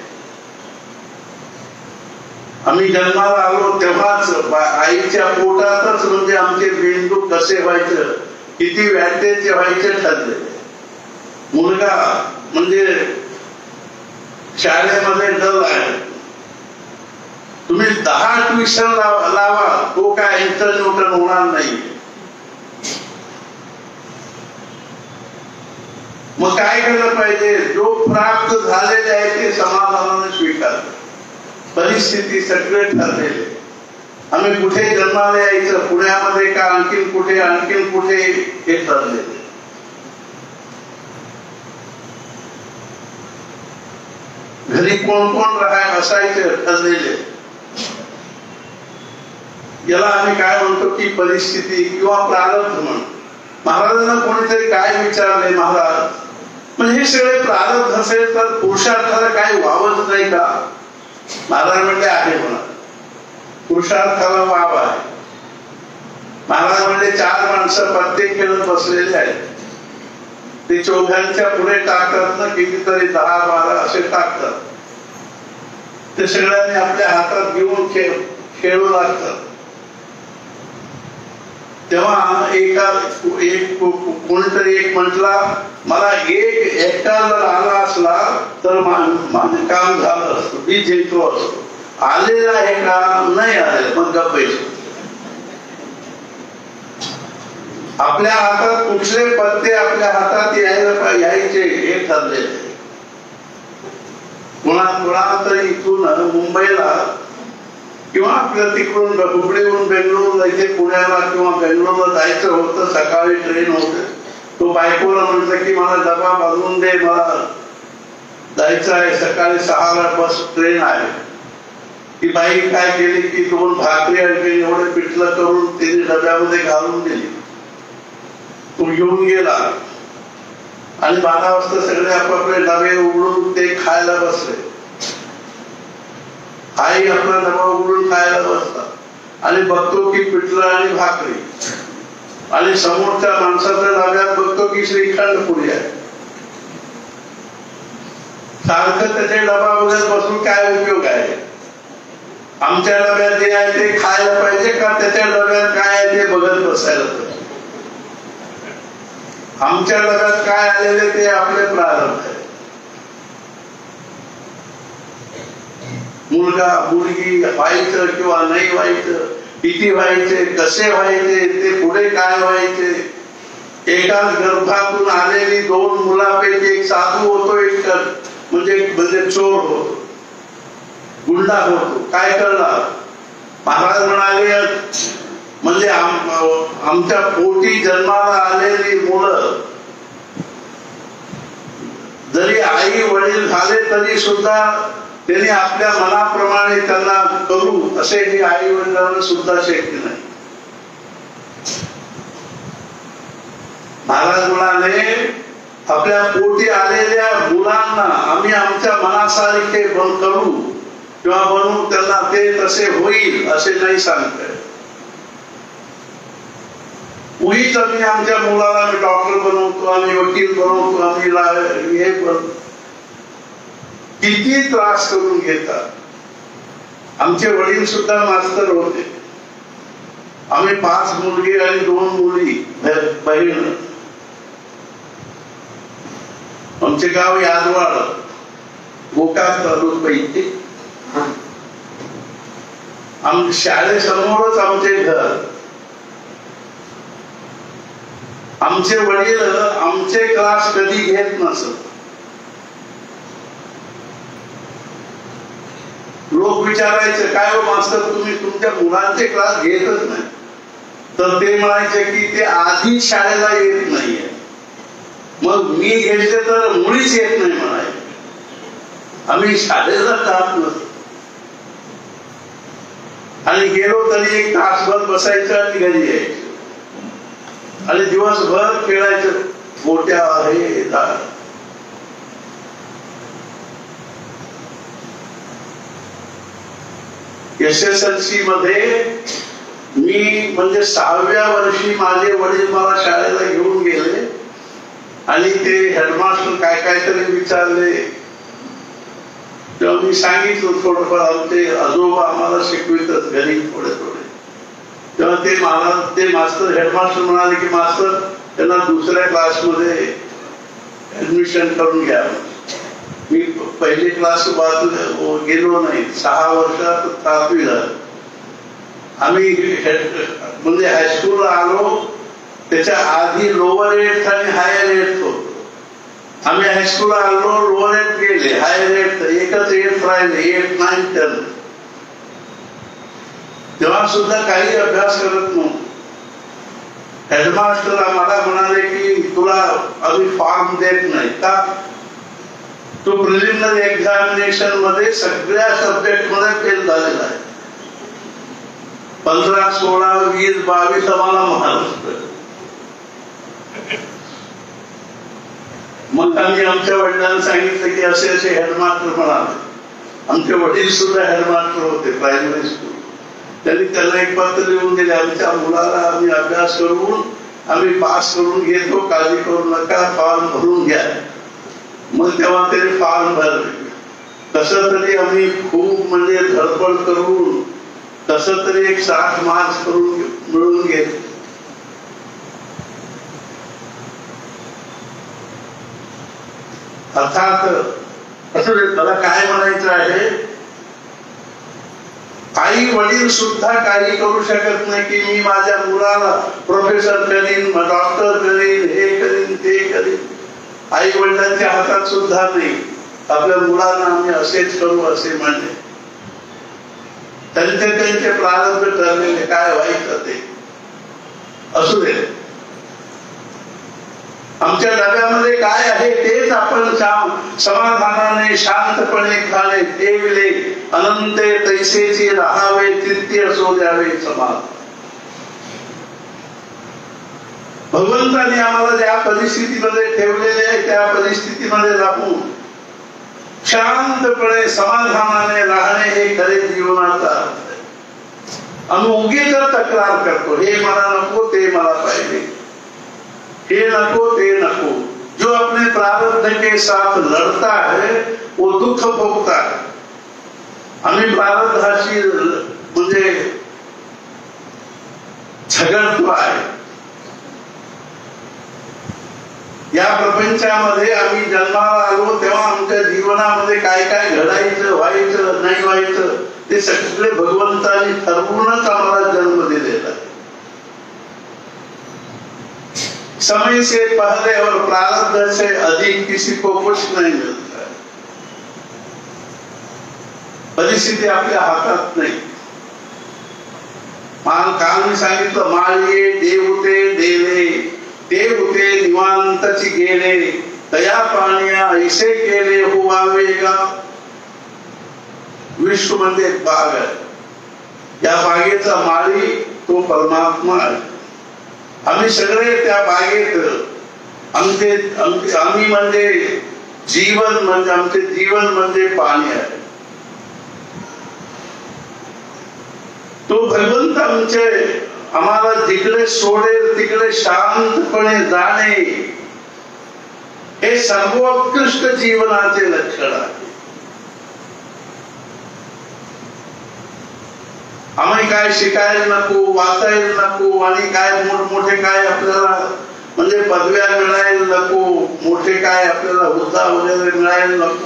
आम्ही जन्माला आलो तेव्हाच आईच्या पोटातच म्हणजे आमचे मेंदू कसे व्हायचं किती व्याटेचे व्हायचे ठरले. मुलगा म्हणजे शाळेमध्ये डल आहे, तुम्ही दहा ट्युशन लावा तो काय इंटरन्यूटन होणार नाही. मग काय केलं पाहिजे, जो प्राप्त झालेले आहे ते समाधानाने स्वीकार. परिस्थिती सगळे ठरलेले. आम्ही कुठे जन्माला यायचं, पुण्यामध्ये का आणखीन कुठे आणखीन कुठे हे ठरलेले. घरी कोण कोण राहाय असायचे ठरलेले. याला आम्ही काय म्हणतो की परिस्थिती किंवा प्रारब्ध म्हणतो. महाराजांना कोणीतरी काय विचारले, महाराज म्हणजे हे सगळे प्रारब्ध असेल तर पुरुषार्थाला काही वावच नाही का? महाराज म्हणले आहे म्हणा, पुरुषार्थाला वाव आहे. महाराज म्हणले चार माणसं प्रत्येक खेळत बसलेले आहेत, ते चौघांच्या पुढे टाकतात ना, कितीतरी दहा बारा असे टाकतात. ते सगळ्यांनी आपल्या हातात घेऊन खेळ खेळू लागतात. तेव्हा एका एक कोणीतरी एक म्हटला, मला एक एकटा जर आला असला तर माझं काम झालं असतं, मी जिंकलो असतो. आलेला आहे का नाही आले मग गप्प बसायचं. आपल्या हातात कुठले पत्ते आपल्या हातात यायला यायचे हे ठरले. कोणा कोणा तरी इथून मुंबईला किंवा आपल्या तिकडून हुबळीहून बेंगलोरला इथे पुण्याला किंवा बेंगलोरला जायचं होतं, सकाळी ट्रेन होते. तो बायकोला म्हटलं की मला डबा बांधून दे, मला जायचं आहे, सकाळी सहाला बस ट्रेन आहे. ती बाई काय केली की दोन भाकरी आणखी एवढे पिठलं करून तिने डब्यामध्ये घालून दिली. तो घेऊन गेला आणि बारा वाजता सगळे आपापले डबे उघडून ते खायला बसले. आई आपला डबा उघडून खायला बसतात आणि बघतो की पिठलं आणि भाकरी, आणि समोरच्या माणसाच्या डब्यात बघतो की श्रीखंड पुरी आहे. सारखं त्याचे डबा वगैरे बसून काय उपयोग आहे? आमच्या डब्यात जे आहे ते खायला पाहिजे का त्याच्या डब्यात काय आहे ते बघत बसायला पाहिजे? आमच्या डब्यात काय आलेले ते आपले प्रारंभ आहे. मुलगा मुलगी व्हायचं किंवा नाही व्हायचं, किती व्हायचे, कसे व्हायचे, ते पुढे काय व्हायचे. एकाच गर्भातून आलेली दोन मुलापैकी एक साधू होतो, एक म्हणजे म्हणजे चोर होतो, गुंडा होतो. काय करणार? महाराज म्हणाले म्हणजे आमच्या पोटी जन्माला आलेली मुलं जरी आई वडील झाले तरी सुद्धा त्यांनी आपल्या मनाप्रमाणे त्यांना करू असे ही आई वडिलांना सुद्धा शक्य नाही. महाराज म्हणाले आपल्या पोटी आलेल्या मुलांना आम्ही आमच्या मनासारखे बन करू किंवा बनवू, त्यांना ते तसे होईल असे नाही सांगते. उगीच आम्ही आमच्या मुलाला आम्ही डॉक्टर बनवतो, आम्ही वकील बनवतो, आम्ही हे बनवतो, किती त्रास करून घेतात. आमचे वडील सुद्धा मास्तर होते. आम्ही पाच मुलगी आणि दोन मुली बहीण. आमचे गाव यादवाड, गोकाक तालुका इथे. आम शाळेसमोरच आमचे घर. आमचे वडील आमचे क्लास कधी घेत नसत. लोक विचारायचे काय हो मास्तर तुम्ही तुमच्या मुलांचे क्लास घेतच नाही, तर ते म्हणायचे की ते आधी शाळेला येत नाहीये, मग मी घेतले तर मुळीच येत नाही म्हणायचे. आम्ही शाळेला जात नसतो आणि गेलो तरी एक तासभर बसायचं आणि घरी यायचं आणि दिवसभर खेळायचं मोठ्या हे झाड. एस एस एल सी मध्ये मी म्हणजे सहाव्या वर्षी माझे वडील मला शाळेला घेऊन गेले आणि ते हेडमास्टर काय काय तरी विचारले तेव्हा मी सांगितलं थोडंफार आमचे आजोबा आम्हाला शिकवितच घरी थोडे थोडे. तेव्हा ते मला ते मास्तर हेडमास्टर म्हणाले की मास्तर त्यांना दुसऱ्या क्लासमध्ये ऍडमिशन करून घ्या. मी पहिले क्लास गेलो नाही, सहा वर्षात सातवी झाली. आम्ही म्हणजे हायस्कूलला आलो त्याच्या आधी लोअर एट आणि हायर एट होतो. आम्ही हायस्कूलला आलो, लोअर एट गेले, हायर एट एकच एट राहिले, एट नाईन टेन. तेव्हा सुद्धा काही अभ्यास करत नव्हतो. हेडमास्टर मला म्हणाले की तुला आम्ही फॉर्म देत नाही का, तो प्रिलिमिनरी एक्झामिनेशन मध्ये सगळ्या सब्जेक्ट मध्ये फेल झालेला आहे. पंधरा सोळा वीस बावीस आम्हाला महाराष्ट्र. मग आम्ही आमच्या वडिलांना सांगितलं की असे असे हेडमास्टर म्हणाले. आमचे वडील सुद्धा हेडमास्टर होते प्रायमरी स्कूल. त्यांनी त्याला एक पत्र लिहून दिले, आमच्या मुलाला आम्ही अभ्यास करून आम्ही पास करून घेतो, काळजी करू नका, फॉर्म भरून घ्या. मग तेव्हा त्याने फॉर्म भरले. कसं तरी आम्ही खूप म्हणजे धडपड करून कसं तरी एक साठ मार्क्स करून मिळून घेतले. अर्थात असं मला काय म्हणायचं आहे, काही वडील सुद्धा काही करू शकत नाही की मी माझ्या मुलाला प्रोफेसर करीन, डॉक्टर करीन, हे करीन ते करीन. आई वडिलांच्या हातात सुद्धा नाही आपल्या मुलांना आम्ही असेच करू असे म्हणणे. त्यांचे त्यांचे प्रारंभ ठरलेले काय व्हायचं ते असू दे. आमच्या डब्यामध्ये काय आहे तेच आपण समाधानाने शांतपणे खाणे. ठेवले अनंते तैसेची राहावे, तिथे असो द्यावे समाधान. भगवंताने आम्हाला ज्या परिस्थितीमध्ये ठेवलेले आहे त्या परिस्थितीमध्ये राहून शांतपणे समाधानाने राहणे हे खरे जीवनाचा अर्थ आहे. आम्ही उगीच तक्रार करतो, हे मला नको ते मला पाहिजे, हे नको ते नको. जो अपने प्रारब्ध के साथ लड़ता है वो दुख भोगता है. आम्ही प्रारब्धाशी म्हणजे झगडतो आहे. या प्रपंचामध्ये आम्ही जन्माला आलो तेव्हा आमच्या जीवनामध्ये काय काय घडायचं, व्हायचं, नाही व्हायचं ते सगळे भगवंताने ठरवूनच आम्हाला जन्म दिलेला आहे. समय से पहले और प्रारब्ध से अधिक किसी को कुछ नहीं मिलता है. परिस्थिती आपल्या हातात नाही. मान काल मी सांगितलं, माळये देवते देले, ते होते निवांतची गेले, तया पाण्या ऐसे केले होवावेगा. विश्व मध्ये एक बाग आहे, या बागेचा माळी तो परमात्मा आहे. आम्ही सगळे त्या बागेत आमचे आम्ही म्हणजे जीवन म्हणजे आमचे जीवन म्हणजे पाणी आहे. तो भगवंत आमचे आम्हाला जिकडे सोडेल तिकडे शांतपणे जाणे हे सर्वोत्कृष्ट जीवनाचे लक्षण आहे. आम्ही काय शिकायला नको, वाचायला नको आणि काय मोठे काय आपल्याला म्हणजे पदव्या मिळायला नको, मोठे काय आपल्याला हुद्दा वगैरे मिळायला नको.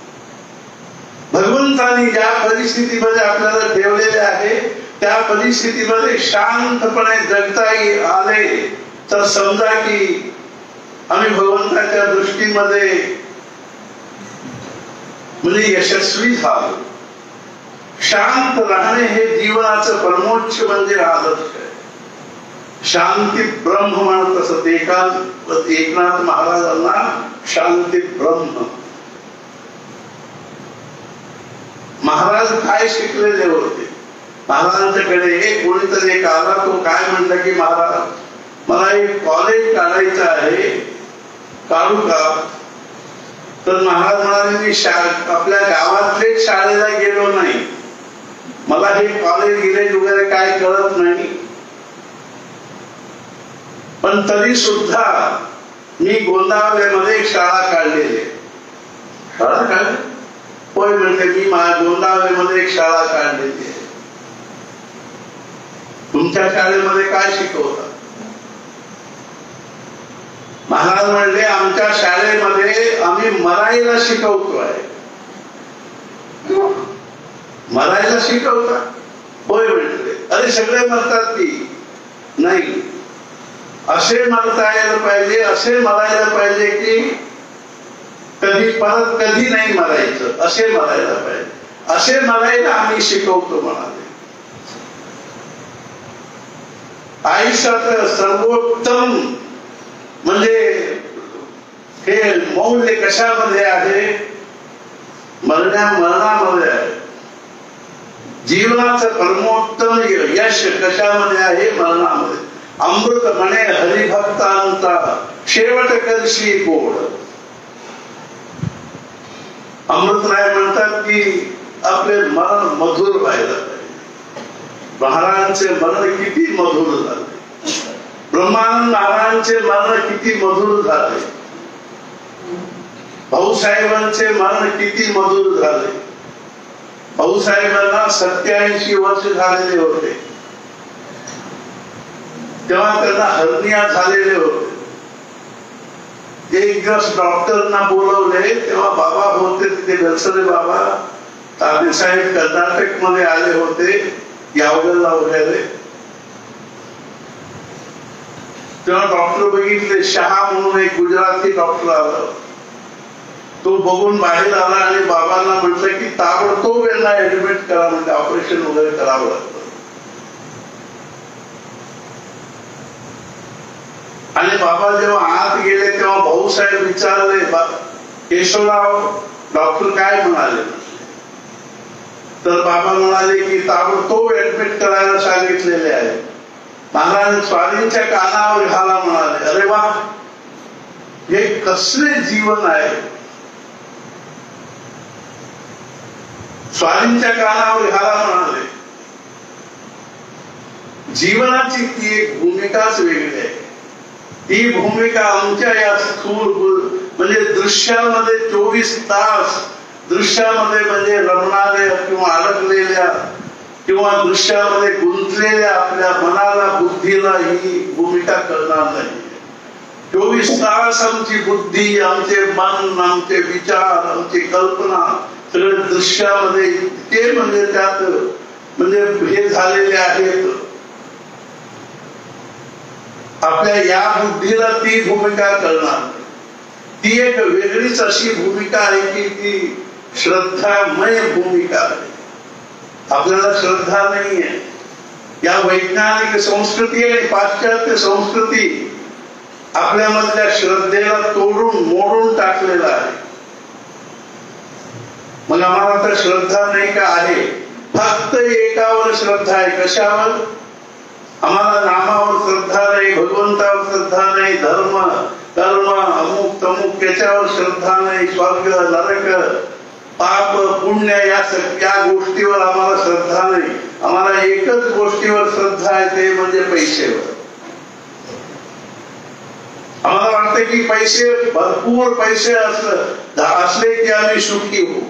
भगवंतानी ज्या परिस्थितीमध्ये आपल्याला ठेवलेले आहे त्या परिस्थितीमध्ये शांतपणे जगता आले तर समजा की आम्ही भगवंताच्या दृष्टीमध्ये म्हणजे यशस्वी झालो. शांत राहणे हे जीवनाचं परमोच्च म्हणजे आदर्श आहे. शांती ब्रह्म म्हणत असत एकांत एकनाथ महाराजांना शांती ब्रह्म. महाराज काय शिकलेले होते? महाराजांच्याकडे एक कोणीतरी एक आला, तो काय म्हणला की महाराज मला एक कॉलेज काढायचं आहे, काढू का? तर महाराज म्हणाले मी आपल्या गावातले शाळेला गेलो नाही, मला हे कॉलेज गिलेज वगैरे काय कळत नाही, पण तरी सुद्धा मी गोंदावलेमध्ये एक शाळा काढलेली. शाळा काढली? होय म्हणते, मी गोंदावलेमध्ये एक शाळा काढलेली आहे. तुमच्या शाळेमध्ये काय शिकवतात? महाराज म्हणले आमच्या शाळेमध्ये आम्ही मरायला शिकवतो आहे. मरायला शिकवता? होय म्हणले. अरे सगळे म्हणतात की नाही, असे म्हणता यायला पाहिजे, असे मरायला पाहिजे की कधी परत कधी नाही मरायचं, असे मरायला पाहिजे. असे मरायला आम्ही शिकवतो म्हणाले. आयुष्यात सर्वोत्तम म्हणजे हे मौल्य कशामध्ये आहे? मरण्या मरणामध्ये आहे. जीवनाचं परमोत्तम यश कशामध्ये आहे? मरणामध्ये. अमृत म्हणे हरिभक्तांचा शेवट करशी गोड. अमृतराय म्हणतात की आपले मरण मधुर व्हायला पाहिजे. महाराजांचे मरण किती मधुर झाले, ब्रह्मानंद महाराजांचे मरण किती मधुर झाले, भाऊसाहेबांचे मरण किती मधुर झाले. भाऊसाहेबांना सत्याऐंशी वर्ष झालेले होते, तेव्हा त्यांना हर्निया झालेले होते. एक दिवस डॉक्टरना बोलवले, तेव्हा बाबा होते तिथे, दलसरे बाबा ताबेसाहेब कर्नाटक मध्ये आले होते यावगलला वगैरे. तेव्हा डॉक्टर बघितले, शहा म्हणून एक गुजराती डॉक्टर आला. तो बघून बाहेर आला आणि बाबांना म्हटलं की ताबडतोब यांना ऍडमिट करा, म्हणजे ऑपरेशन वगैरे करावं लागतं. आणि बाबा जेव्हा आत गेले तेव्हा भाऊसाहेब विचारले, केशवराव डॉक्टर काय म्हणाले? तर बाबा म्हणाले की ताबडतोब ऍडमिट करायला सांगितलेले आहे. महाराज स्वारींच्या कानावर घाला म्हणाले. अरे वा, हे कसले जीवन आहे! स्वारींच्या कानावर घाला म्हणाले. जीवनाची ती एक भूमिकाच वेगळी आहे. ती भूमिका आमच्या या स्थूल म्हणजे दृश्यामध्ये चोवीस तास दृश्यामध्ये म्हणजे रमणारे किंवा अडकलेल्या किंवा दृश्यामध्ये गुंतलेल्या आपल्या मनाला बुद्धीला ही भूमिका करणार नाही. चोवीस तास आमची बुद्धी, आमचे मन, आमचे विचार, आमची कल्पना सगळे दृश्यामध्ये ते म्हणजे त्यात म्हणजे हे झालेले आहेत. आपल्या या बुद्धीला ती भूमिका करणार. ती एक वेगळीच अशी भूमिका आहे की ती श्रद्धामय भूमिका आहे. आपल्याला श्रद्धा नाहीये. या वैज्ञानिक संस्कृती आणि पाश्चात्य संस्कृती आपल्यामधल्या श्रद्धेला तोडून मोडून टाकलेला आहे. मग आम्हाला तर श्रद्धा नाही का आहे? फक्त एकावर श्रद्धा आहे. कशावर? आम्हाला नामावर श्रद्धा नाही, भगवंतावर श्रद्धा नाही, धर्म कर्म अमुक तमुक त्याच्यावर श्रद्धा नाही, स्वर्ग नरक पाप पुण्य या या गोष्टीवर आम्हाला श्रद्धा नाही. आम्हाला एकच गोष्टीवर श्रद्धा आहे, ते म्हणजे पैसेवर. आम्हाला वाटतं की पैसे भरपूर पैसे असलं असले की आम्ही सुखी होऊ.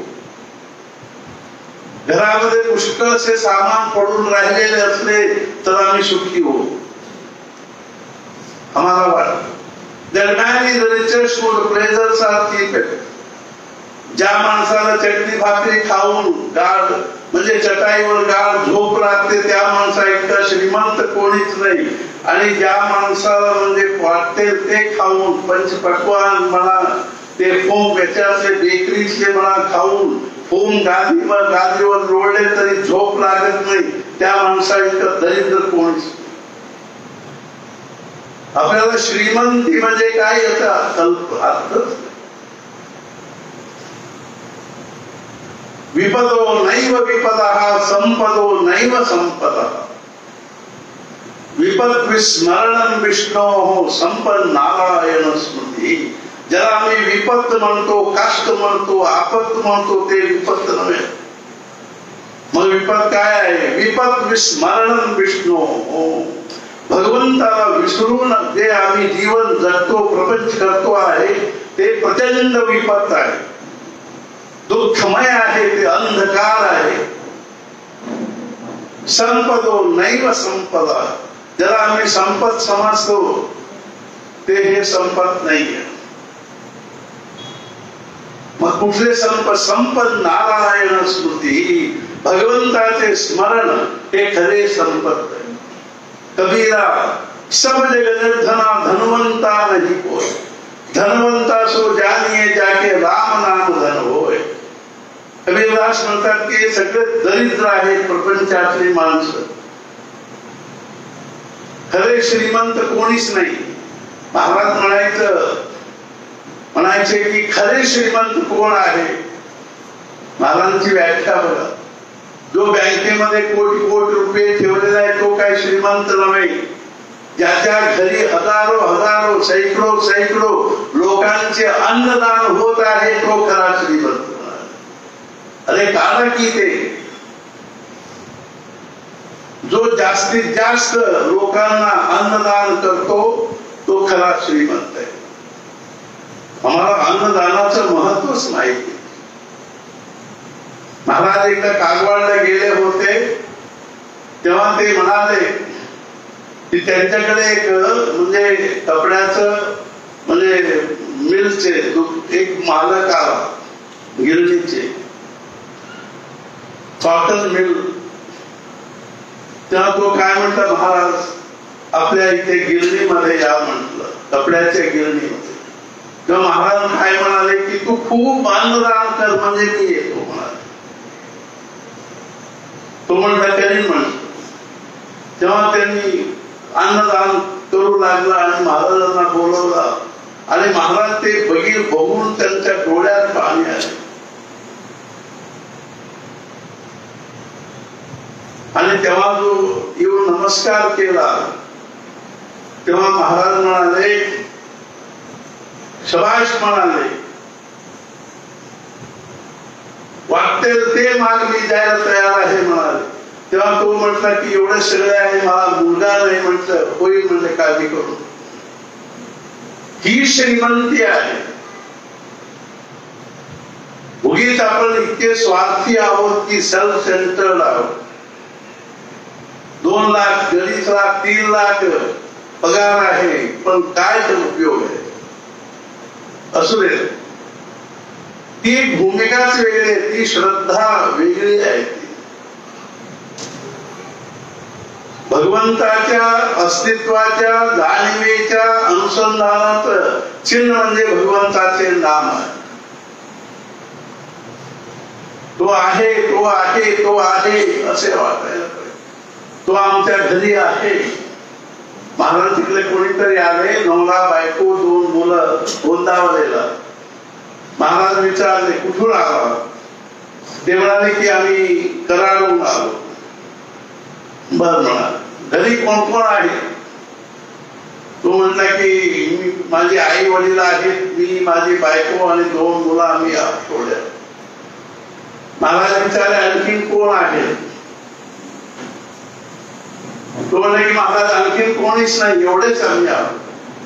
घरामध्ये पुष्कळसे सामान पडून राहिलेले असले तर आम्ही सुखी होऊ आम्हाला वाटतं. दरम्यान the richest food pleasures are cheapest. ज्या माणसाला चटणी भाकरी खाऊन गाढ म्हणजे चटाईवर गाढ झोप लागते त्या माणसा इतका श्रीमंत कोणीच नाही. आणि ज्या माणसाला म्हणजे वाटते ते खाऊन पंचपक्वान म्हणा, ते फोम याच्यातले बेकरीतले म्हणा खाऊन होम गादीवर गादीवर लोळले तरी झोप लागत नाही त्या माणसा इतकं दरिद्र कोणीच. आपल्याला श्रीमंती म्हणजे काय याचा कल्प अर्थच. विपदो नैव विपदः संपदो नैव संपदः. विपद विस्मरणं विष्णोः संपद नारायण स्मृती. ज्याला आम्ही विपत्त म्हणतो, कष्ट म्हणतो, आपत्त म्हणतो ते विपत्त नव्हे. मग विपत काय आहे? विपत विस्मरणं विष्णोः. भगवंताला विसरून जे आम्ही जीवन जगतो, प्रपंच करतो आहे ते प्रचंड विपत आहे, दुःखमय आहे, ते अंधकार आहे. संपदो नैव संपदा. ज्याला आम्ही संपत समजतो ते हे संपत नाहीये. मग कुठले संपत? संपत नारायण स्मृती. भगवंताचे स्मरण हे खरे संपत आहे. कबीरा सब जगत धना धनवंता नहीं कोय. धनवंता सो जानिए जाके राम नाम धन होय. कबीरदास म्हणतात की सगळे दरिद्र आहेत प्रपंचातली माणसं. खरे श्रीमंत कोणीच नाही. महाराज म्हणायचं म्हणायचे की खरे श्रीमंत कोण आहे? महाराजांची व्याख्या बघा. जो बँकेमध्ये कोटी कोटी रुपये ठेवलेला आहे तो काय श्रीमंत नव्हे. ज्याच्या घरी हजारो हजारो सैकडो सैकडो लोकांचे अन्नदान होत आहे तो खरा श्रीमंत. अरे कारण की ते जो जास्तीत जास्त लोकांना अन्नदान करतो तो खरा श्रीमंत आहे. आम्हाला अन्नदानाचं महत्वच माहिती. महाराज एकदा कागवाडला गेले होते तेव्हा ते म्हणाले की त्यांच्याकडे एक म्हणजे कपड्याचं म्हणजे मिलचे एक मालक आला, गिरणीचे कॉटन मिल. तेव्हा तो काय म्हटला, महाराज आपल्या इथे गिरणीमध्ये या म्हटलं, कपड्याच्या गिरणीमध्ये. तेव्हा महाराज काय म्हणाले की तू खूप अन्नदान कर म्हणजे मी येतो म्हणाले. तो म्हणता करीन म्हण. तेव्हा त्यांनी अन्नदान करू लागला आणि महाराजांना बोलवला आणि महाराज ते बघीर बघून त्यांच्या डोळ्यात पाणी आले. आणि तेव्हा जो येऊन नमस्कार केला तेव्हा महाराज म्हणाले, शबाश म्हणाले, वाटते ते माग मी द्यायला तयार आहे म्हणाले. तेव्हा तो म्हटला की एवढे सगळे आहे, मला मुलगा नाही. म्हटलं होईल म्हणजे काळजी करू. ही श्रीमंती आहे. उगीच आपण इतके स्वार्थी आहोत की सेल्फ सेंटर्ड आहोत. दोन लाख अडीच लाख तीन लाख पगार आहे पण काय ते उपयोग आहे? असू दे. ती भूमिकाच वेगळी आहे, ती श्रद्धा वेगळी आहे. भगवंताच्या अस्तित्वाच्या जाणीवेच्या अनुसंधानाचं चिन्ह म्हणजे भगवंताचे नाम आहे. तो आहे, तो आहे, तो आहे असे वाटायला पाहिजे. तो आमच्या घरी आहे. महाराज तिकडे कोणीतरी आले, नवरा बायको दोन मुलं गोंदावलेला. महाराज विचारले कुठून आला? ते म्हणाले की आम्ही कराडहून आलो. बर म्हणाले, घरी कोण कोण आहे? तो म्हणला की माझी आई वडील आहेत, मी माझी बायको आणि दोन मुलं आम्ही सोडल्या. महाराज विचारले आणखीन कोण आहे? तो म्हणला की महाराज आणखीन कोणीच नाही, एवढेच आम्ही आहोत.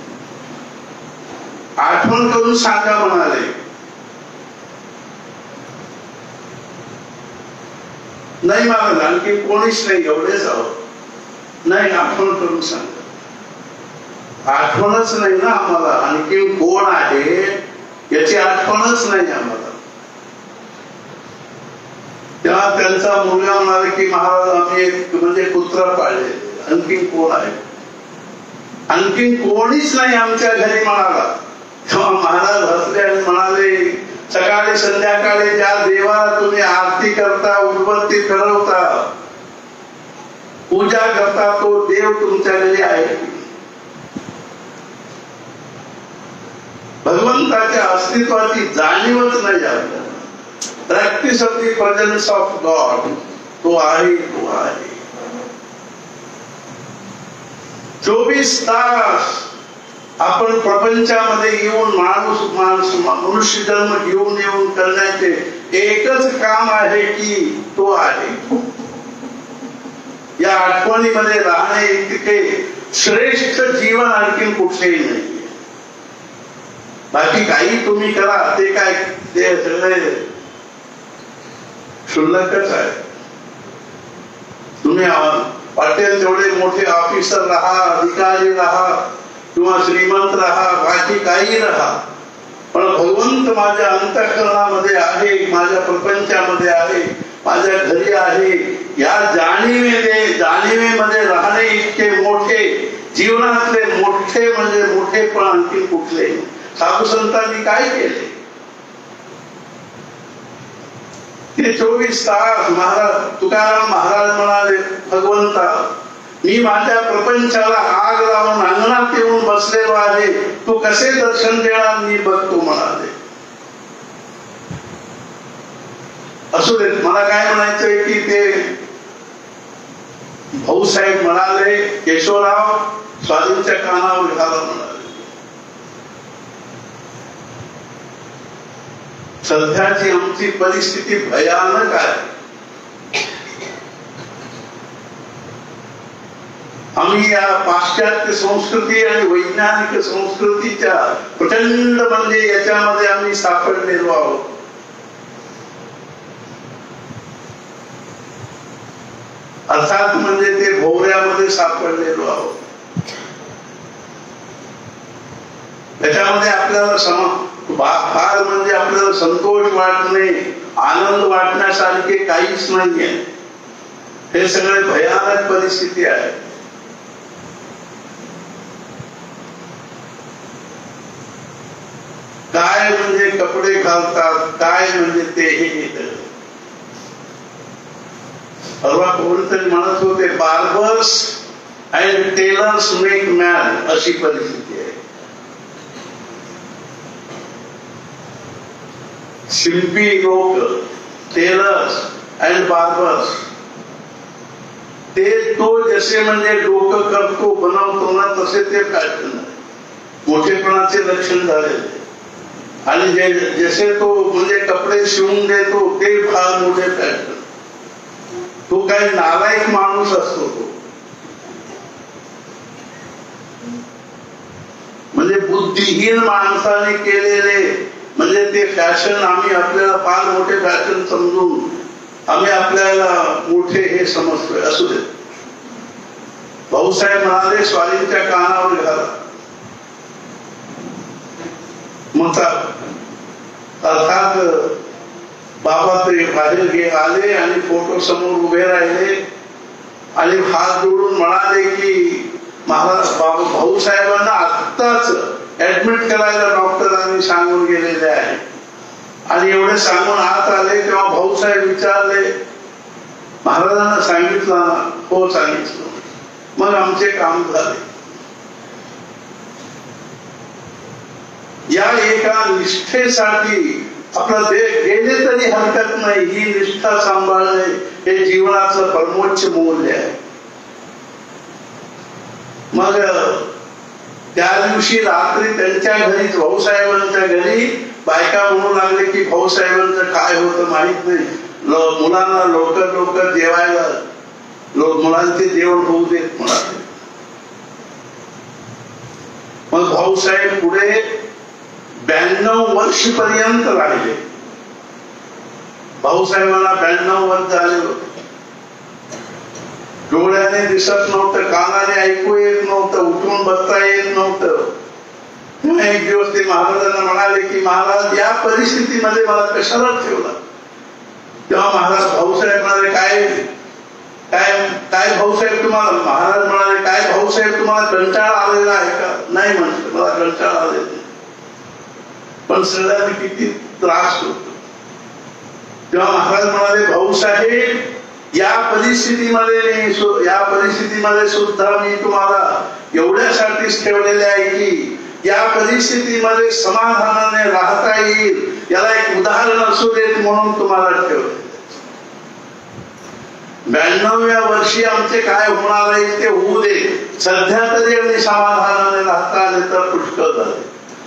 आठवण करून सांगा म्हणाले. नाही महाराज आणखी कोणीच नाही, एवढेच आहोत. नाही, आठवण करून सांगा. आठवणच नाही ना आम्हाला, आणखी कोण आहे याची आठवणच नाही आम्हाला. तेव्हा त्यांचा मुलगा म्हणाले की महाराज आम्ही एक म्हणजे कुत्रा पाळले, आणखीन कोण आहे? आणखीन कोणीच नाही आमच्या घरी म्हणाला. तेव्हा महाराज हसले आणि म्हणाले सकाळी संध्याकाळी ज्या देवाला तुम्ही आरती करता, उदबत्ती ठरवता, पूजा करता, तो देव तुमच्या घरी आहे. भगवंताच्या अस्तित्वाची जाणीवच नाही आपल्याला. Practice of the presence of God. तो आहे, तो आहे. चोवीस तास आपण प्रपंचामध्ये येऊन माणूस माणूस मनुष्य जन्म घेऊन येऊन करण्याचे एकच काम आहे की तो आहे. या आठवणीमध्ये राहणे इतके श्रेष्ठ जीवन आणखी कुठेही नाही. बाकी काही तुम्ही करा ते काय, ते सगळे क्षुल्लकच आहे. तुम्ही वाटेल तेवढे मोठे ऑफिसर राहा, अधिकारी राहा किंवा श्रीमंत राहा, बाकी काही राहा, पण भगवंत माझ्या अंतःकरणामध्ये आहे, माझ्या प्रपंचामध्ये आहे, माझ्या घरी आहे, या जाणीवेने जाणीवेमध्ये राहणे इतके मोठे जीवनातले मोठे म्हणजे मोठे पण आणखी कुठले. साधू संतांनी काय केले? ते चोवीस तास महाराज तुकाराम महाराज म्हणाले, भगवंता मी माझ्या प्रपंचाला आग लावून अंगणात येऊन बसलेलो आहे, तू कसे दर्शन देणार मी बघतो म्हणाले. असू देत, मला काय म्हणायचंय की ते भाऊसाहेब म्हणाले, केशवराव स्वाधीनच्या कानावर घाला म्हणाले. सध्याची आमची परिस्थिती भयानक आहे. आम्ही या पाश्चात्य संस्कृती आणि वैज्ञानिक संस्कृतीच्या प्रचंड म्हणजे याच्यामध्ये आम्ही सापडलेलो आहोत. अर्थात म्हणजे ते भोवऱ्यामध्ये सापडलेलो आहोत. त्याच्यामध्ये आपल्याला सम फार म्हणजे आपल्याला संतोष वाटणे, आनंद वाटण्यासारखे काहीच नाहीये. हे सगळे भयानक परिस्थिती आहे. काय म्हणजे कपडे घालतात, काय म्हणजे ते हे. परवा कोणीतरी म्हणत होते, barbers and tailors make man, अशी परिस्थिती आहे. शिल्पी लोक, टेलर्स अँड बार्बर्स, ते तो जसे म्हणजे डोकं करतो बनवतो ना, तसे ते फॅशन मोठेपणाचे लक्षण झालेले. आणि जे जसे तो म्हणजे कपडे शिवून देतो ते फार मोठे फॅशन. तो काही नालायक माणूस असतो तो. म्हणजे बुद्धिहीन माणसाने केलेले म्हणजे ते फॅशन आम्ही आपल्याला फार मोठे फॅशन समजून आम्ही आपल्याला मोठे हे समजतोय. असू दे. भाऊसाहेब म्हणाले, स्वारींच्या कानावर घाला. मग अर्थात बाबा ते बाहेर गे आले आणि फोटो समोर उभे राहिले आणि हात जोडून म्हणाले की महाराज बाबा भाऊसाहेबांना आत्ताच ऍडमिट करायला डॉक्टरांनी सांगून गेलेले आहे. आणि एवढे सांगून आत आले तेव्हा भाऊसाहेब विचारले, महाराजांना सांगितलं ना? हो सांगितलं. मग आमचे काम झाले. या एका निष्ठेसाठी आपला देह गेले तरी हरकत नाही, ही निष्ठा सांभाळणे हे जीवनाचं परमोच्च मूल्य आहे. मग त्या दिवशी रात्री त्यांच्या घरी, भाऊसाहेबांच्या घरी बायका म्हणू लागले की भाऊसाहेबांचं काय होतं माहित नाही, मुलांना लवकर लवकर जेवायला, मुलांचे जेवण होऊ देत म्हणाले. मग भाऊसाहेब पुढे ब्याण्णव वर्ष पर्यंत राहिले. भाऊसाहेबांना ब्याण्णव वर्ष झाले होते. डोळ्याने दिसत नव्हतं, कानाने ऐकू येत नव्हतं, उठून बसता येत नव्हतं. एक दिवस ते महाराजांना म्हणाले की महाराज या परिस्थितीमध्ये मला कशाला ठेवला? तेव्हा महाराज भाऊसाहेब म्हणाले, काय काय काय भाऊसाहेब तुम्हाला? महाराज म्हणाले, काय भाऊसाहेब तुम्हाला कंटाळा आलेला आहे का? नाही म्हटलं, मला कंटाळा आलेला. पण सगळ्यांना किती त्रास होतो. तेव्हा महाराज म्हणाले, भाऊसाहेब या परिस्थितीमध्ये या परिस्थितीमध्ये सुद्धा मी तुम्हाला एवढ्यासाठीच ठेवलेले आहे की या परिस्थितीमध्ये समाधानाने राहता येईल, याला एक उदाहरण असू देत म्हणून तुम्हाला ठेवले. ब्याण्णव्या वर्षी आमचे काय होणार आहे ते होऊ दे, सध्या तरी आम्ही समाधानाने राहता आले तर पुष्कळ झाले.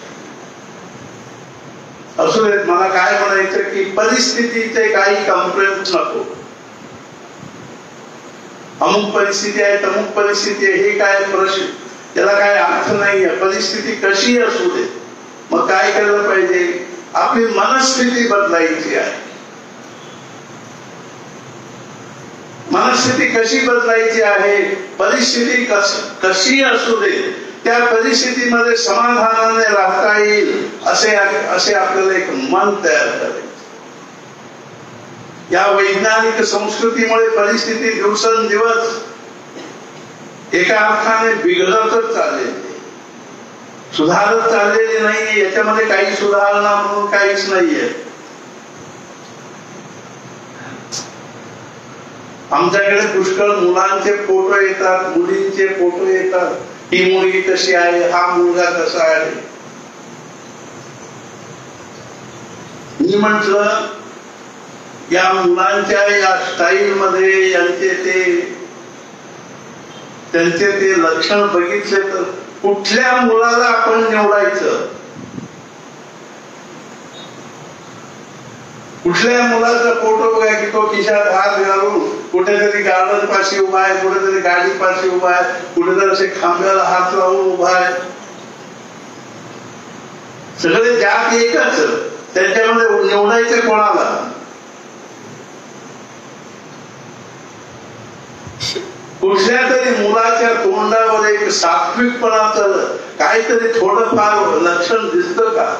असू देत. मला काय म्हणायचं की परिस्थितीचे काही कंप्लेंट नको. अमुक परिस्थिती आहे अमुक परिस्थिती आहे हे काय प्रश्न, त्याला काय अर्थ नाहीये. परिस्थिती कशी असू दे, मग काय केलं पाहिजे, आपली मनस्थिती बदलायची आहे. मनस्थिती कशी बदलायची आहे, परिस्थिती कशी असू दे त्या परिस्थितीमध्ये समाधानाने राहता येईल असे असे आपल्याला एक मन तयार करायचे. या वैज्ञानिक संस्कृतीमुळे परिस्थिती दिवसेंदिवस एका अर्थाने बिघडतच चाललेली, सुधारत चाललेली नाहीये. याच्यामध्ये काही सुधारणा म्हणून काहीच नाहीये. आमच्याकडे पुष्कळ मुलांचे फोटो येतात, मुलींचे फोटो येतात. ही मुलगी कशी आहे, हा मुलगा कसा आहे. मी म्हटलं या मुलांच्या या स्टाईल मध्ये यांचे ते त्यांचे ते लक्षण बघितले तर कुठल्या मुलाला आपण निवडायचं, कुठल्या मुलाचा फोटो बघा की तो खिशात हात घालून कुठेतरी गार्डन पाशी उभा आहे, कुठेतरी गाडी पाशी उभा आहे, कुठेतरी असे खांब्याला हात लावून उभा आहे. सगळे जात एकच, त्यांच्यामध्ये निवडायचे कोणाला. कुठल्या तरी मुलाच्या तोंडावर एक सात्विकपणाचं काहीतरी थोडंफार लक्षण दिसतं का.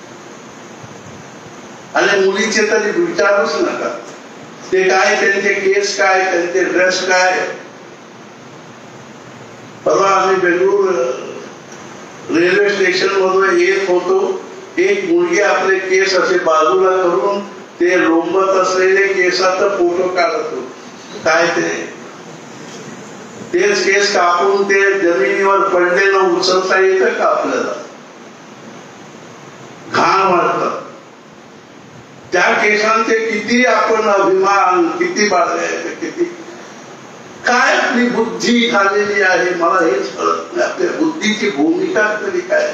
आणि मुलीचे तरी विचारूच नका. ते काय, त्यांचे केस काय, त्यांचे ड्रेस काय. परवा आम्ही बेंगळूर रेल्वे स्टेशन मधून येत होतो, एक मुलगी आपले केस असे बाजूला करून ते लोंबत असलेले केसाचा फोटो काढत होती. काय ते तेच केस कापून ते जमिनीवर पडलेलं उचलता येतं का आपल्याला. घाण वाटतं. त्या केसांचे किती आपण अभिमान किती बाळगायचं, किती काय आपली बुद्धी झालेली आहे मला हेच कळत नाही. आपल्या बुद्धीची भूमिका तरी काय,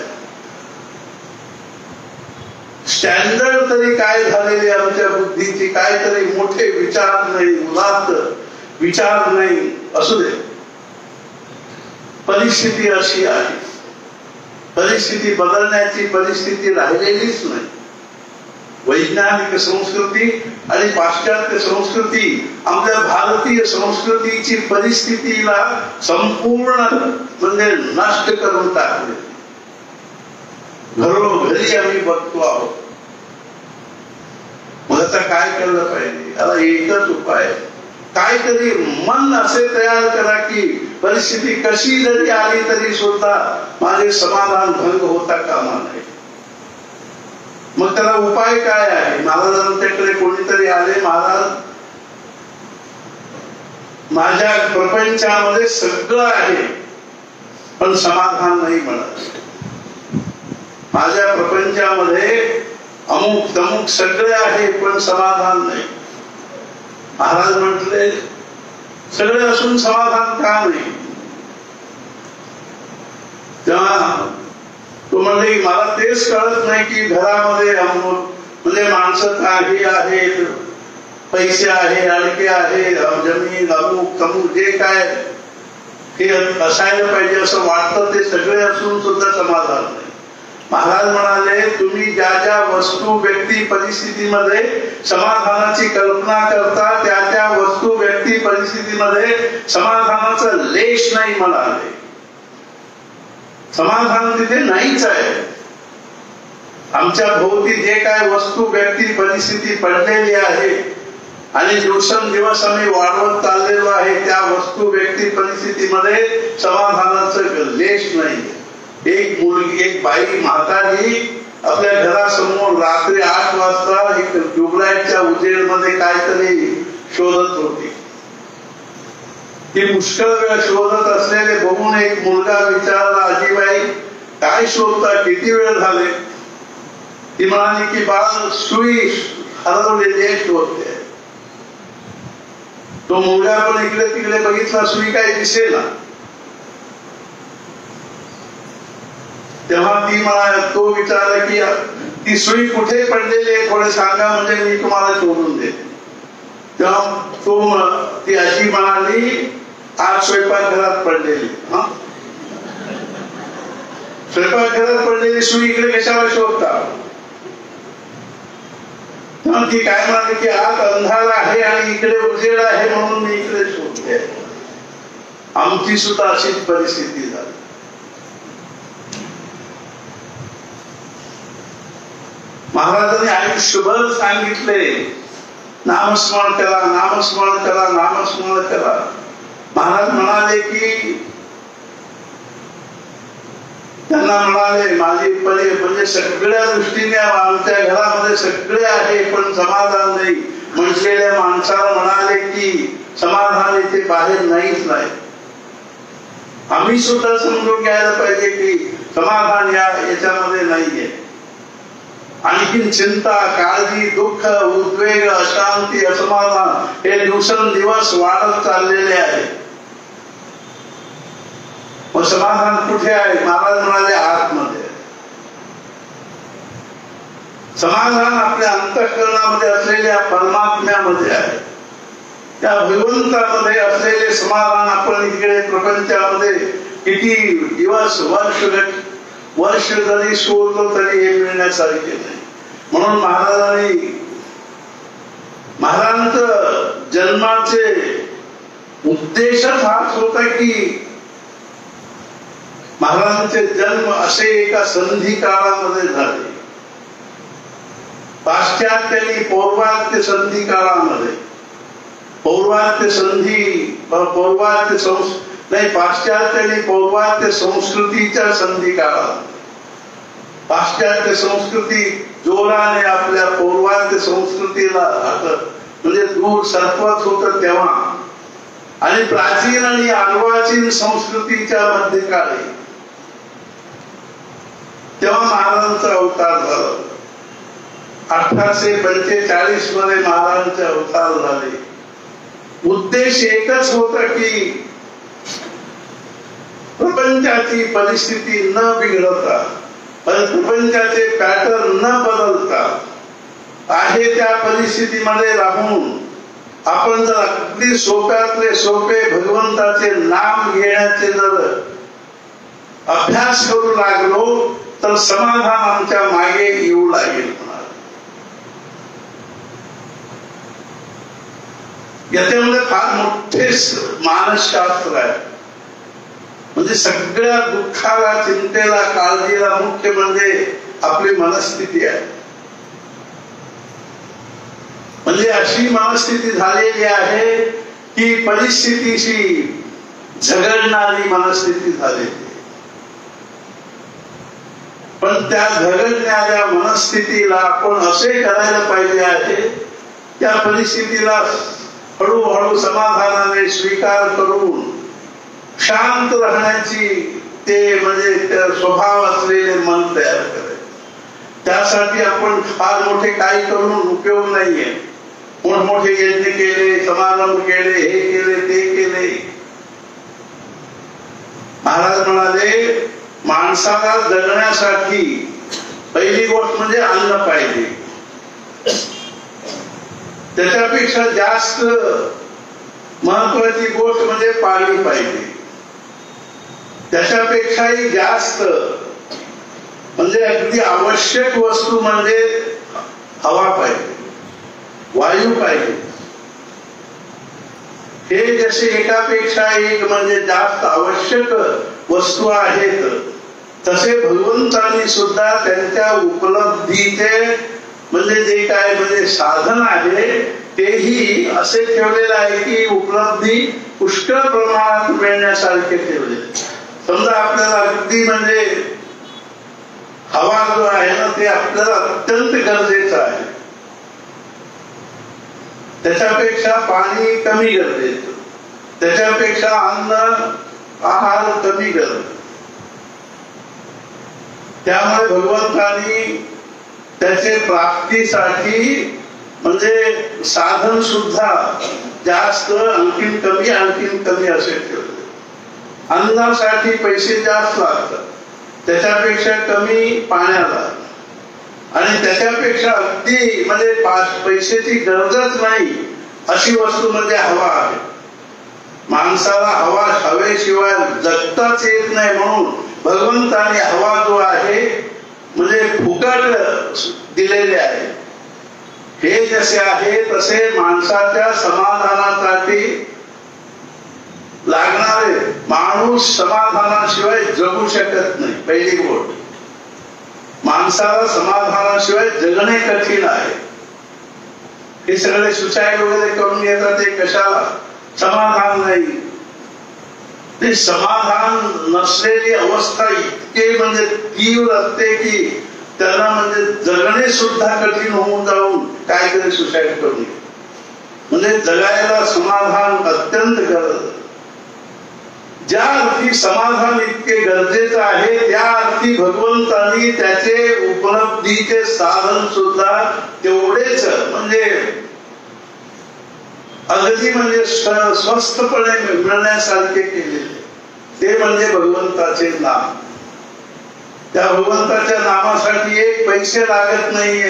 स्टँडर्ड तरी काय झालेली आमच्या बुद्धीची. काहीतरी मोठे विचार नाही, उदात्त विचार नाही. असू दे, परिस्थिती अशी आहे. परिस्थिती बदलण्याची परिस्थिती राहिलेलीच नाही. वैज्ञानिक संस्कृती आणि पाश्चात्य संस्कृती आपल्या भारतीय संस्कृतीची परिस्थितीला संपूर्ण म्हणजे नष्ट करून टाकले. घरोघरी आम्ही बघतो आहोत. मग आता काय केलं पाहिजे, याला एकच उपाय, काहीतरी मन असे तयार करा की परिस्थिती कशी जरी आली तरी सुद्धा माझे समाधान भंग होता कामा नये. मग त्याला उपाय काय आहे. महाराजांच्याकडे कोणीतरी आले, महाराज माझ्या प्रपंचामध्ये सगळं आहे पण समाधान नाही मिळत. माझ्या प्रपंचामध्ये अमुक तमुक सगळे आहे पण समाधान नाही. महाराज म्हटले सगळे असून समाधान का नाही. तेव्हा तो म्हणले मला तेच कळत नाही की घरामध्ये म्हणजे माणसं काही आहेत, पैसे आहे, अडके आहे, जमीन अमुक तमुक जे काय हे असायला पाहिजे असं वाटतं, ते सगळे असून सुद्धा समाधान नाही. महाराज म्हणाले तुम्ही ज्या ज्या वस्तू व्यक्ती परिस्थितीमध्ये समाधानाची कल्पना करता त्या त्या वस्तू व्यक्ती परिस्थितीमध्ये समाधानाचं लेश नाही म्हणाले. समाधान तिथे नाहीच आहे. आमच्या भोवती जे काय वस्तू व्यक्ती परिस्थिती पडलेली आहे आणि दिवसेंदिवस आम्ही वाढवत चाललेलो आहे त्या वस्तू व्यक्ती परिस्थितीमध्ये समाधानाचं लेश नाही. एक मुलगी, एक बाई म्हातारी आपल्या घरासमोर रात्री आठ वाजता एक ट्यूबलाईटच्या उजेड मध्ये काहीतरी शोधत होती. ती पुष्कळ वेळ शोधत असलेले बघून एक मुलगा विचारला, आजीबाई काय शोधता, किती वेळ झाले? ती म्हणाली की बाळ सुई हरवलेली आहे, शोधते. तो मुलगा पण इकडे तिकडे बघितला, सुई काही दिसेना. तेव्हा ती मला तो विचारला की ती सुई कुठे पडलेली आहे, थोडे सांगा म्हणजे मी तुम्हाला शोधून देते. तेव्हा तो ती अशी म्हणाली, आज स्वयंपाकघरात पडलेली. हा स्वयंपाकघरात पडलेली सुई इकडे कशाला शोधता? तेव्हा ती काय म्हणाली की आज अंधार आहे आणि इकडे उजेड आहे म्हणून मी इकडे शोधते. आमची सुद्धा अशीच परिस्थिती झाली. महाराजांनी आयुष्यभर सांगितले नामस्मरण करा, नामस्मरण करा, नामस्मरण करा. महाराज म्हणाले की त्यांना म्हणाले माझी परी म्हणजे सगळ्या दृष्टीने आमच्या घरामध्ये सगळे आहे पण समाधान नाही. म्हटलेल्या माणसाला म्हणाले की समाधान इथे बाहेर नाहीच नाही. आम्ही सुद्धा समजून घ्यायला पाहिजे की समाधान या याच्यामध्ये नाहीये. आणखी चिंता, काळजी, दुःख, उद्वेग, अशांती, असमाधान हे दिवसेंदिवस वाढत चाललेले आहे. मग समाधान कुठे आहे? महाराज म्हणाले आतमध्ये. समाधान आपल्या अंतःकरणामध्ये असलेल्या परमात्म्यामध्ये आहे. त्या भगवंतामध्ये असलेले समाधान आपण इकडे प्रपंचामध्ये किती दिवस वर्ष वर्ष जरी शोधलो तरी हे मिळण्यासारखे नाही. म्हणून महाराजांनी महाराजांचं जन्माचे उद्देशच हाच होता की महाराजांचे जन्म असे एका संधी काळामध्ये झाले. पाश्चात्यांनी पौर्वात्य संधी काळामध्ये पौर्वात्य संधी पौर्वात्य संस नाही पाश्चात्यांनी पौर्वात्य संस्कृतीच्या संधी काळात पाश्चात्य संस्कृती जोराने आपल्या पौर्वात्य संस्कृतीला म्हणजे दूर सरपत होत तेव्हा आणि प्राचीन आणि अर्वाचीन संस्कृतीच्या मध्यकाळी तेव्हा महाराजांचा अवतार झाला. अठराशे पंचेचाळीस मध्ये महाराजांचे अवतार झाले. उद्देश एकच होता की प्रपंचाची परिस्थिती न बिघडता प्रपंचाचे पॅटर्न न बदलता आहे त्या परिस्थितीमध्ये राहून आपण जर अगदी सोप्यातले सोपे भगवंताचे नाम घेण्याचे जर अभ्यास करू लागलो तर समाधान आमच्या मागे येऊ लागेल. याच्यामध्ये फार मोठे मानसशास्त्र आहे. म्हणजे सगळ्या दुःखाला, चिंतेला, काळजीला मुख्य म्हणजे आपली मनस्थिती आहे. म्हणजे अशी मनस्थिती झालेली आहे की परिस्थितीशी झगडणारी मनस्थिती झालेली. पण त्या झगडणाऱ्या मनस्थितीला आपण असे करायला पाहिजे आहे त्या परिस्थितीला हळूहळू समाधानाने स्वीकार करून शांत राहण्याची ते म्हणजे त्या स्वभाव असलेले मन तयार करायचे. त्यासाठी आपण फार मोठे काही करून उपयोग नाहीये. मोठमोठे यज्ञ केले, समारंभ केले, हे केले, ते केले. महाराज म्हणाले माणसाला जगण्यासाठी पहिली गोष्ट म्हणजे अन्न पाहिजे. त्याच्यापेक्षा जास्त महत्वाची गोष्ट म्हणजे पाणी पाहिजे. त्याच्यापेक्षाही जास्त म्हणजे अगदी आवश्यक वस्तू म्हणजे हवा पाहिजे, वायू पाहिजे. हे जसे एकापेक्षा एक म्हणजे जास्त आवश्यक वस्तू आहेत तसे भगवंतांनी सुद्धा त्यांच्या उपलब्धीचे म्हणजे जे काय म्हणजे साधन आहे तेही असे ठेवलेले आहे की उपलब्धी पुष्कळ प्रमाणात मिळण्यासारखे ठेवले. समजा आपल्याला अगदी म्हणजे हवा जो आहे ना ते आपल्याला अत्यंत गरजेचं आहे. त्याच्यापेक्षा पाणी कमी गरजेचं, त्याच्यापेक्षा अन्न आहार कमी गरजेचं. त्यामुळे भगवंतांनी त्याचे प्राप्तीसाठी म्हणजे साधन सुद्धा जास्त आणखीन कमी आणखीन कमी असे ठेवले. अन्नासाठी पैसे जास्त लागतात, त्याच्यापेक्षा कमी पाण्याला, आणि त्याच्यापेक्षा अगदी म्हणजे पैशाची गरजच नाही अशी वस्तू म्हणजे हवा आहे. माणसाला हवा हवेशिवाय जगताच येत नाही, म्हणून भगवंताने हवा जो आहे म्हणजे फुकट दिलेले आहे. हे जसे आहे तसे माणसाच्या समाधानासाठी लागणारे, माणूस समाधानाशिवाय जगू शकत नाही. पहिली गोष्ट, माणसाला समाधानाशिवाय जगणे कठीण आहे. हे सगळे सुसाईड वगैरे करून येतात, ते कशाला? समाधान नाही. ते समाधान नसलेली अवस्था इतके म्हणजे तीव्र असते की त्यांना म्हणजे जगणे सुद्धा कठीण होऊन जाऊन काहीतरी सुसाईड करून येते. म्हणजे जगायला समाधान अत्यंत गरज. ज्या अर्थी समाधान इतके गरजेचं आहे त्या अर्थी भगवंतांनी त्याचे उपलब्धीचे साधन सुद्धा तेवढेच म्हणजे अगदी म्हणजे स्वस्थपणे मिळण्यासारखे केलेले, ते म्हणजे भगवंताचे नाम. त्या भगवंताच्या नामासाठी एक पैसे लागत नाहीये.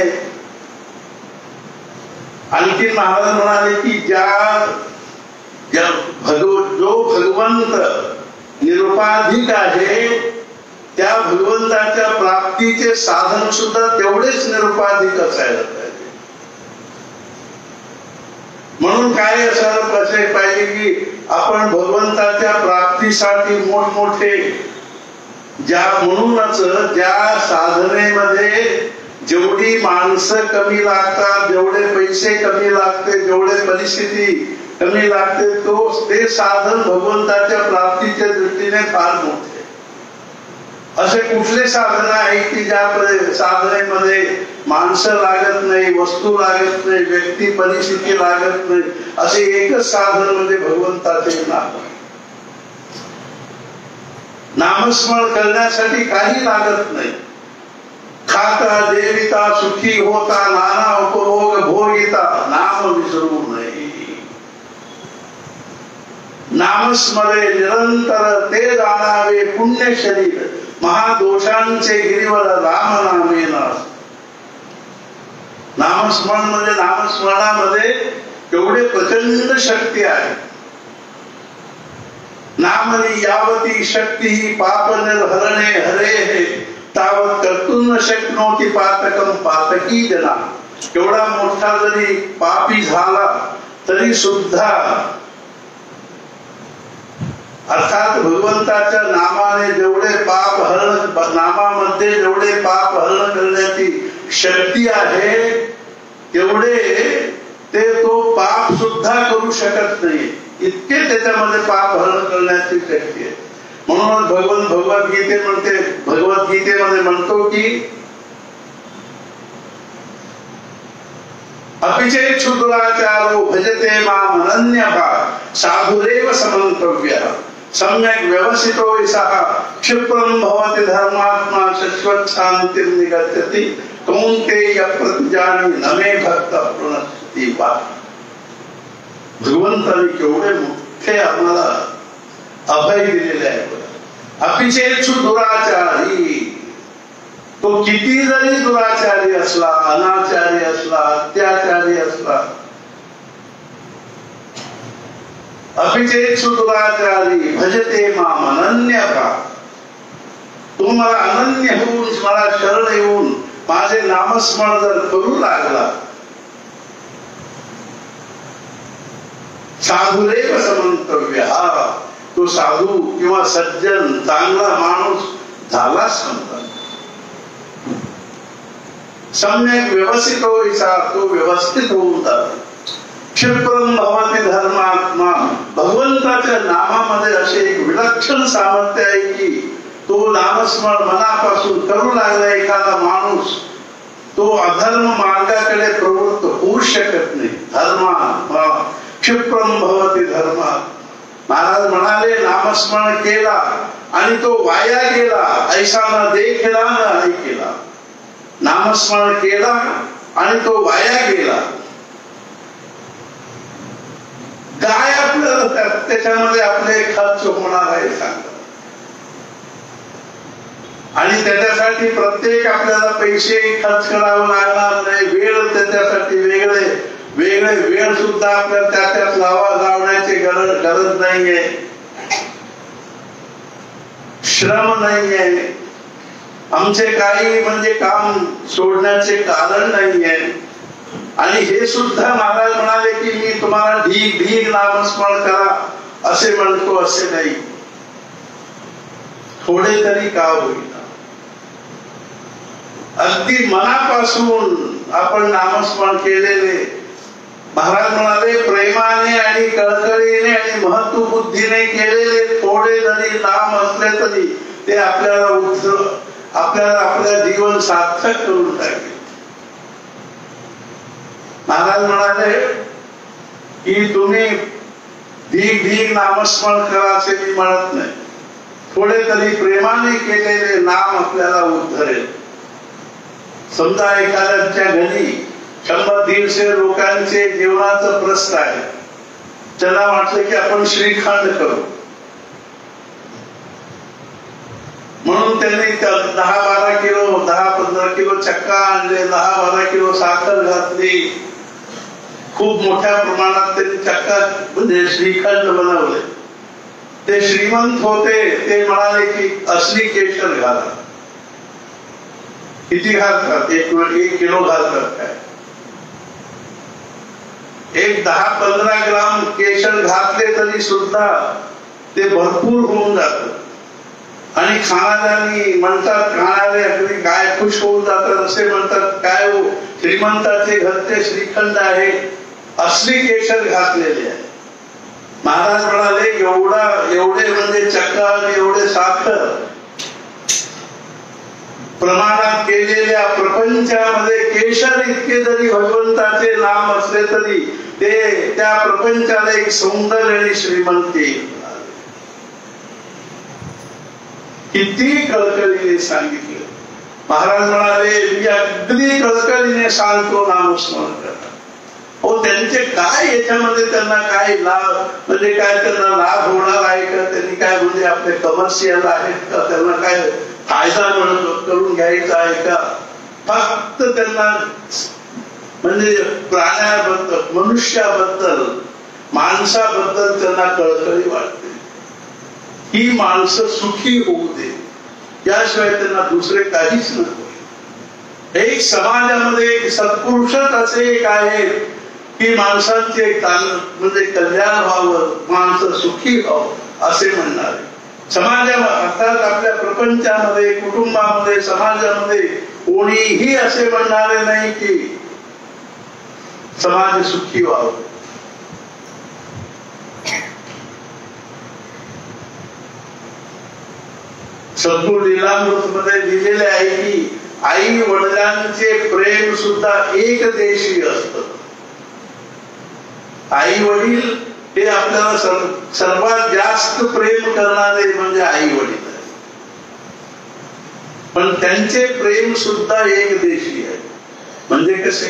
आणखी महाराज म्हणाले की ज्या भगव जो भगवंत निरुपाधिक आहे त्या भगवंताच्या प्राप्तीचे साधन सुद्धा तेवढेच निरुपाधिक असायला पाहिजे. म्हणून काय असायला पाहिजे की आपण भगवंताच्या प्राप्तीसाठी मोठमोठे ज्या म्हणूनच ज्या साधनेमध्ये जेवढी माणसं कमी लागतात, जेवढे पैसे कमी लागते, जेवढे परिस्थिती कमी लागते, तो ते साधन भगवंताच्या प्राप्तीच्या दृष्टीने फार मोठे. असे कुठले साधन आहे की ज्या साधनेमध्ये माणसं लागत नाही, वस्तू लागत नाही, व्यक्ती परिस्थिती लागत नाही, असे एकच साधन म्हणजे भगवंताचे नाम. नामस्मरण करण्यासाठी काही लागत नाही. खाता देविता सुखी होता नाना उपभोग भोगिता नाम विसरू नये. नामस्मरे निरंतर ते जाणावे पुण्य शरीर महादोषांचे गिरीवर राम नामेन. नामस्मरण म्हणजे नामस्मरणामध्ये एवढे प्रचंड शक्ती आहे. नामनी यावती शक्ती ही पाप निर्हरणे हरे हे तावत कर्तुं न शक्नोति पातकम पातकी जना. एवढा मोठा जरी पापी झाला तरी सुद्धा अर्थात भगवंताच्या नामाने जेवढे पाप हरण, नामामध्ये जेवढे पाप हरण करण्याची शक्ती आहे तेवढे ते तो पाप सुद्धा करू शकत नाही, इतके त्याच्यामध्ये पाप हरण करण्याची शक्ती आहे. म्हणून भगवान भगवद्गीते म्हणते, भगवद्गीतेमध्ये म्हणतो की अपिचेत क्षुद्राचारो भजते माम अनन्यः साधुरेव समन्तव्यः सम्यक् व्यवसितो विसः क्षिप्रं भवति धर्मात्मा शाश्वत शान्तिं निगच्छति कौन्तेय प्रतिजानी न मे भक्त प्रणश्यति वा. भगवंताने केवढे मोठे आम्हाला अभय दिलेले आहे. अपिचेत दुराचारी, तो किती जरी दुराचारी असला, अनाचारी असला, अत्याचारी असला, अपिचेत दुराचारी भजते माम अनन्यः, तो मला अनन्य होऊन मला शरण येऊन माझे नामस्मरण जर करू लागला, साधुरेव समंतव्य, तो साधू किंवा सज्जन चांगला माणूस झाला समजा. सम्यक व्यवस्थित होईचा, तो व्यवस्थित होऊन जातो. क्षिप्रं भवति धर्मात्मा, भगवंताच्या नामामध्ये असे एक विलक्षण सामर्थ्य आहे की तो नामस्मरण मनापासून करू लागला एखादा माणूस, तो अधर्म मार्गाकडे प्रवृत्त होऊ शकत नाही. धर्मा क्षिप्रम भवती धर्मा. महाराज म्हणाले नामस्मरण केला आणि तो वाया गेला, ऐसा न देखला न ऐकेला. नामस्मरण केला आणि तो वाया गेला. काय आपल्याला त्याच्यामध्ये आपले खर्च होणार आहे सांगा. आणि त्याच्यासाठी प्रत्येक आपल्याला पैसे खर्च करावे लागणार नाही. वेळ त्याच्यासाठी वेगळे वेगळे वेळ सुद्धा आपल्याला त्या त्यात लावा लावण्याची गरज गरज नाहीये, श्रम नाहीये. आमचे काही म्हणजे काम सोडण्याचे कारण नाहीये. आणि हे सुद्धा महाराज म्हणाले की मी तुम्हाला ढीग ढीग नामस्मरण करा असे म्हणतो असे नाही, थोडे तरी का होईना अगदी मनापासून आपण नामस्मरण केलेले. महाराज म्हणाले प्रेमाने आणि कळकळीने आणि महत्व बुद्धीने केलेले थोडे जरी नाम असले तरी ते आपल्याला उत्सव आपल्याला आपल्या जीवन सार्थक करून टाकेल. महाराज म्हणाले की तुम्ही ढीग ढीग नामस्मरण करा असे मी म्हणत नाही, थोडे तरी प्रेमाने केलेले नाम आपल्याला उद्धरेल. समजा एखाद्याच्या घरी शंभर दीडशे लोकांचे जेवणाचं प्रस्त आहे, त्यांना वाटलं की आपण श्रीखंड करू, म्हणून त्यांनी दहा बारा किलो दहा पंधरा किलो चक्का आणले, दहा बारा किलो साखर घातली, खूप मोठ्या प्रमाणात त्यांनी चक्का म्हणजे श्रीखंड बनवले. ते श्रीमंत होते, ते म्हणाले की असली केशर घाला. किती घालतात? एक एक किलो घालतात काय? एक दहा पंधरा ग्राम केशर घातले तरी सुद्धा ते भरपूर होऊन जात. आणि खाणाऱ्यांनी म्हणतात, खाणारे अगदी काय खुश होऊन जातात, असे म्हणतात काय हो श्रीमंताचे घरचे श्रीखंड आहे, असली केशर घातलेले आहे. महाराज म्हणाले एवढा एवढे म्हणजे चक्का आणि एवढे साखर प्रमाणात केलेल्या प्रपंचामध्ये केशर इतके जरी भगवंताचे नाम असले तरी ते त्या प्रपंचाला एक सौंदर्य आणि श्रीमंती. किती कळकळीने सांगितले. महाराज म्हणाले मी अगदी कळकळीने सांगतो नामस्मरण करा. हो त्यांचे काय याच्यामध्ये त्यांना काय लाभ म्हणजे काय त्यांना लाभ होणार आहे का? त्यांनी काय म्हणजे आपले कमर्शियल आहेत का? त्यांना काय फायदा करून घ्यायचा आहे का? फक्त त्यांना म्हणजे प्राण्याबद्दल मनुष्याबद्दल माणसाबद्दल त्यांना कळकळी वाटते. ही माणसं सुखी होऊ दे याशिवाय त्यांना दुसरे काहीच नको. एक समाजामध्ये एक सत्पुरुषच असे एक आहे की माणसांचे म्हणजे कल्याण व्हावं, माणसं सुखी व्हावं असे म्हणणारे. समाजा अर्थात आपल्या प्रपंचामध्ये कुटुंबामध्ये समाजामध्ये कोणीही असे म्हणणारे नाही की समाज सुखी व्हावं. सद्गुरू लीलामृत मध्ये लिहिलेले आहे की आई वडिलांचे प्रेम सुद्धा एक देशी असत. आई वडील हे आपल्याला सर्वात जास्त प्रेम करणारे म्हणजे आई वडील आहे, पण त्यांचे प्रेम सुद्धा एक देशी आहे. म्हणजे कसे?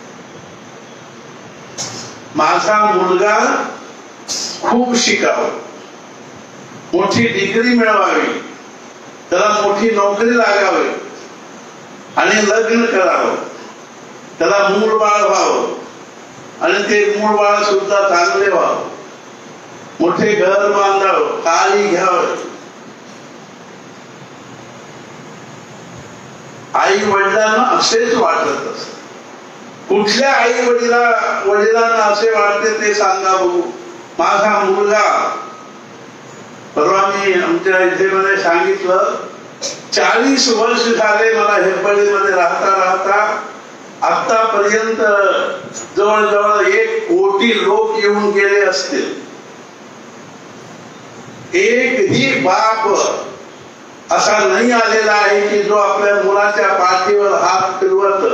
माझा मुलगा खूप शिकावा, मोठी डिग्री मिळवावी, त्याला मोठी नोकरी लागावी आणि लग्न करावं, त्याला मूळ बाळ व्हावं आणि ते मूळ बाळ सुद्धा चांगले व्हावं, मोठे घर बांधावं, गाडी घ्यावं. आई वडिलांना असेच वाटत असत. कुठल्या आई वडिला वडिलांना असे वाटते ते सांगा बघू. माझा मुलगा, परवा मी आमच्या इथे मध्ये सांगितलं, चाळीस वर्ष झाले मला हेब्बळीमध्ये राहता राहता आतापर्यंत जवळजवळ एक कोटी लोक येऊन गेले असतील. एकही बाप असा नाही आलेला आहे की जो आपल्या मुलाच्या पाठीवर हात फिरवत.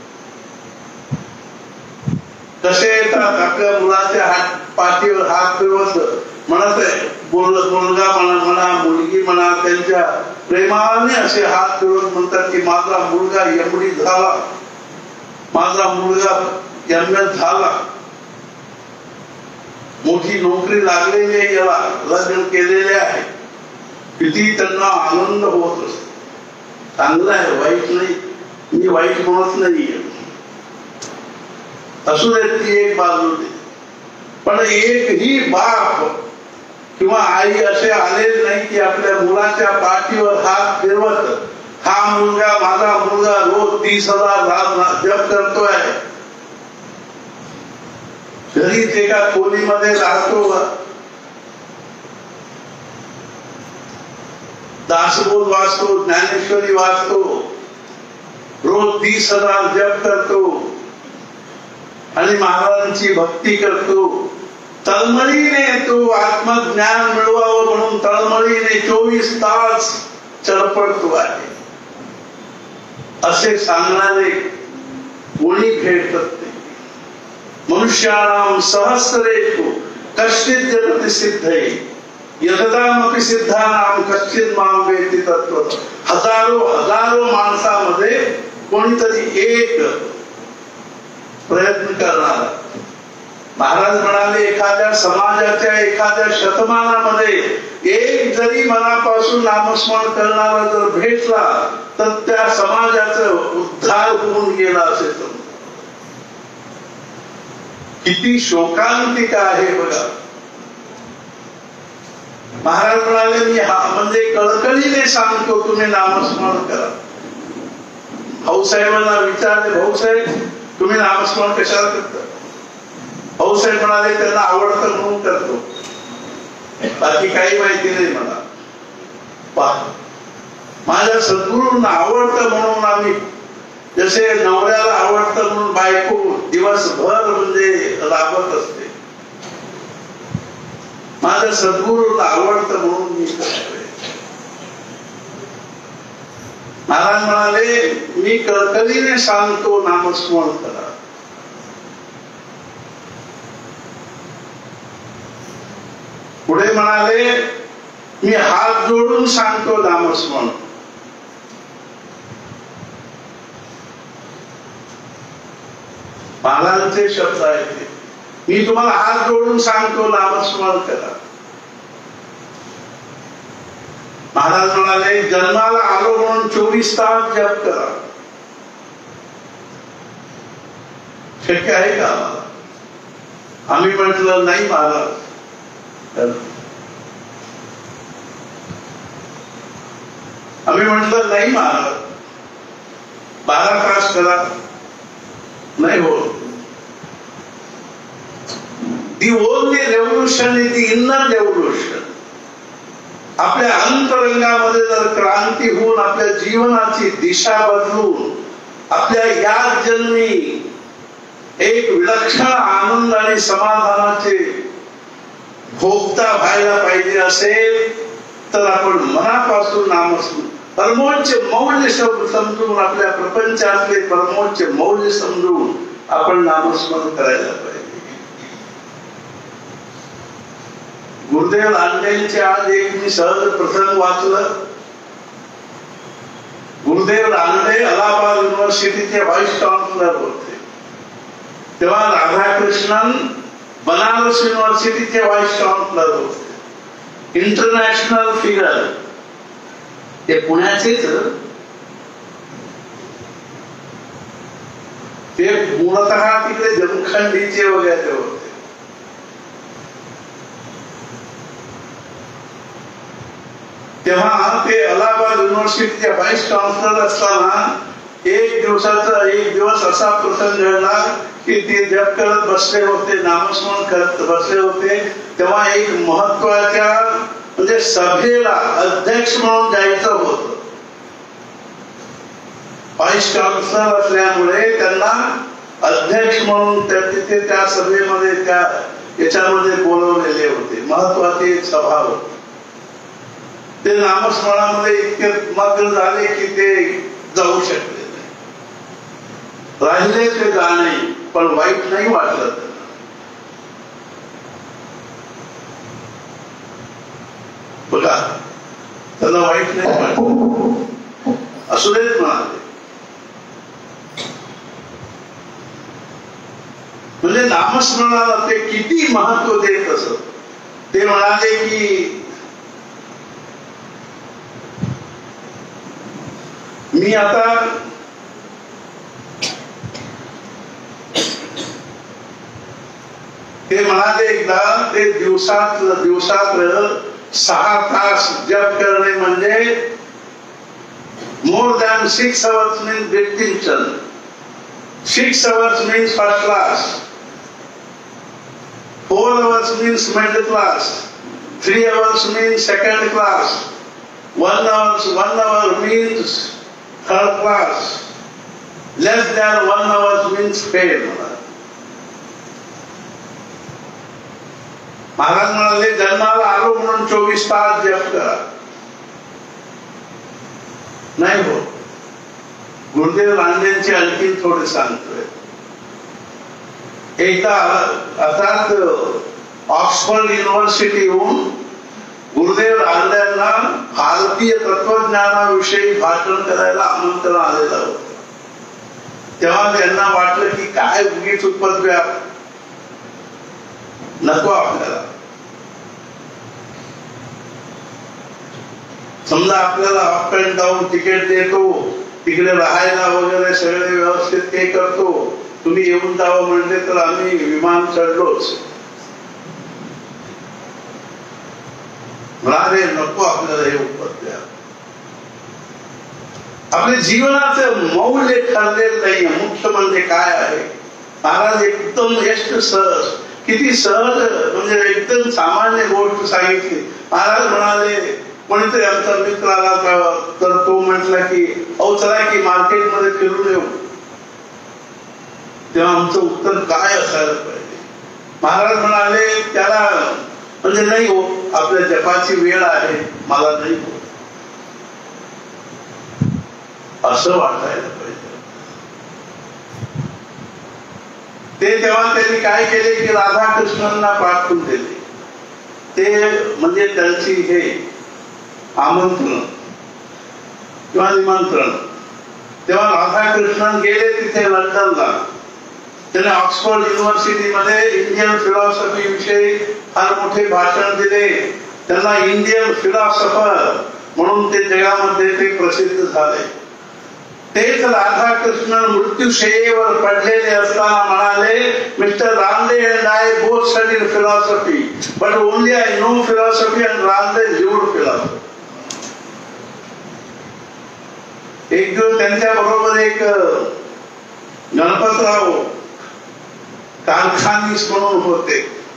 कसे येतात आपल्या मुलाच्या हात पाठीवर हात फिरवत म्हणत आहे. मुलगा म्हणा म्हणा मुलगी म्हणा त्यांच्या प्रेमाने असे हात फिरवत म्हणतात की माझा मुलगा एमडी झाला, माझा मुलगा एम एस झाला, मोठी नोकरी लागलेली आहे, याला लग्न केलेले आहे. किती त्यांना आनंद होत असतो. चांगलं आहे, वाईट नाही, मी वाईट म्हणत नाहीये. असू दे ती एक बाजू दे. पण एकही बाप किंवा आई असे आलेले नाही की आपल्या मुलाच्या पाठीवर हात फिरवत हा मुलगा माझा मुलगा रोज तीस हजार जप करतोय, घरीच एका खोलीमध्ये राहतो, दासबोध वाचतो, ज्ञानेश्वरी वाचतो, रोज तीस हजार जप करतो आणि महाराजांची भक्ती करतो. तळमळीने तो आत्मज्ञान मिळवावं म्हणून तळमळीने चोवीस तास चरपडतो आहे. असे सांगणारे कोणी भेटत नाही. मनुष्याणाम सहस्रेषु कश्चित् जगति सिद्धये यततामपि सिद्धानाम कश्चित् मां वेत्ति तत्त्वतः. हजारो हजारो माणसामध्ये कोणीतरी एक प्रयत्न करणारा. महाराज म्हणाले एखाद्या समाजाच्या एखाद्या शतमानामध्ये एक जरी मनापासून नामस्मरण करणारा जर भेटला तर त्या समाजाचं उद्धार होऊन गेला असे समजा. किती शोकांतिका आहे बघा. महाराज म्हणाले मी हा म्हणजे कळकळीने सांगतो तुम्ही नामस्मरण करा. भाऊसाहेबांना विचारले भाऊसाहेब तुम्ही नामस्मरण कशाला करता? भाऊसाहेब म्हणाले त्यांना आवडतं म्हणून करतो, बाकी काही माहिती नाही मला. पहा माझ्या सद्गुरूंना आवडतं म्हणून आम्ही जसे नवऱ्याला आवडतं म्हणून बायको दिवसभर म्हणजे राबत असते, माझ्या सद्गुरूंना आवडतं म्हणून मी करतोय. महाराज म्हणाले मी कळकळीने सांगतो नामस्मरण करा. पुढे म्हणाले मी हात जोडून सांगतो नामस्मरण. महाराजांचे शब्द आहेत, मी तुम्हाला हात जोडून सांगतो नामस्मरण करा. महाराज म्हणाले जन्माला आलो म्हणून चोवीस तास जप करा. शक्य आहे का आम्हाला? आम्ही म्हटलं नाही महाराज. आम्ही म्हटलं नाही महाराज बारा तास करा. नाही हो. The only revolution is the inner revolution. आपल्या अंतरंगामध्ये जर क्रांती होऊन आपल्या जीवनाची दिशा बदलून आपल्या या जन्मी एक विलक्षण आनंद आणि समाधानाचे भोगता व्हायला पाहिजे असेल तर आपण मनापासून नामस्मरण परमोच्च मौल्य समजून आपल्या प्रपंचातले परमोच्च मौल्य समजून आपण नामस्मरण करायला पाहिजे. गुरुदेव रानडेंचे आज एक मी सहज प्रसंग वाचलं. गुरुदेव रानडे अलाहाबाद युनिव्हर्सिटीचे व्हाईस चान्सलर होते. तेव्हा राधाकृष्णन बनारस युनिव्हर्सिटीचे व्हाईस चान्सलर होते. International figure. ते पुण्याचेच. ते मूलतः तिकडे जमखंडीचे वगैरे होते. तेव्हा ते अलाहाबाद युनिव्हर्सिटीचे व्हाईस चान्सलर असताना एक दिवसाचा एक दिवस असा प्रसंग घडला की ते जप करत बसले होते, नामस्मरण करत बसले होते. तेव्हा एक महत्वाच्या म्हणजे सभेला अध्यक्ष म्हणून जायचं होतं. व्हाईस चान्सलर असल्यामुळे त्यांना अध्यक्ष म्हणून तिथे त्या सभेमध्ये त्या याच्यामध्ये बोलवलेले होते. महत्वाची एक सभा होती. ते नामस्मरणामध्ये इतके मग्न झाले की ते जाऊ शकले नाही. राहिले ते जाणे, पण वाईट नाही वाटलं. बघा, त्यांना वाईट नाही वाटलं, असू देत म्हणाले. म्हणजे नामस्मरणाला ते किती महत्व देत असत. ते म्हणाले की मी आता ते म्हणाले एकदा, ते दिवसात दिवसात सहा तास जप करणे म्हणजे more than six hours means distinction, six hours means first class, four hours means middle class, three hours means second class, one hour one hour means third class, less than one hour means fail. Maharaj म्हणाले जन्माला आलो म्हणून चोवीस तास जप करा, नाही हो. गुरुदेव रांडेंचे आणखी थोडे सांगतोय. एकदा अर्थात ऑक्सफर्ड युनिव्हर्सिटीहून गुरुदेव रांडेंना भारतीय तत्वज्ञानाविषयी भाषण करायला आमंत्रण आलेलं होतं. तेव्हा त्यांना वाटलं की काय उगीच उपद्व्या नको आपल्याला. समजा आपल्याला अप अँड डाऊन तिकीट देतो, तिकडे राहायला वगैरे सगळे व्यवस्थित ते करतो, तुम्ही येऊन जावं म्हणले तर आम्ही विमान चढलोच. म्हणाले नको आपल्याला हे उपद्व्या. आपल्या जीवनाचं मौल्य ठरलेलं नाही. मुख्य म्हणजे काय आहे, महाराज एकदम यष्ट सहज, किती सहज म्हणजे एकदम सामान्य गोष्ट सांगितली. महाराज म्हणाले कोणीतरी आमचा मित्र आला तर तो म्हटला की अहो चला की मार्केटमध्ये फिरून येऊ. तेव्हा आमचं उत्तर काय असायला पाहिजे. महाराज म्हणाले त्याला म्हणजे नाही हो, आपल्या जपाची वेळ आहे, मला नाही हो, असं वाटायला पाहिजे. ते तेव्हा त्यांनी काय केले की राधाकृष्णांना पाठवून दिले. ते म्हणजे त्यांची हे आमंत्रण किंवा निमंत्रण. तेव्हा राधाकृष्णन गेले तिथे लंडनला. त्याने ऑक्सफर्ड युनिव्हर्सिटीमध्ये इंडियन फिलॉसॉफी विषयी फार मोठे भाषण दिले. त्यांना इंडियन फिलॉसॉफर म्हणून ते जगामध्ये ते प्रसिद्ध झाले. तेच राधाकृष्णन मृत्यूशय्येवर पडलेले असताना म्हणाले, mister Ramde and I both studied philosophy but only I know philosophy and Ramde lived philosophy. एक दिवस त्यांच्या बरोबर एक गणपतराव कारखानीस म्हणून होते.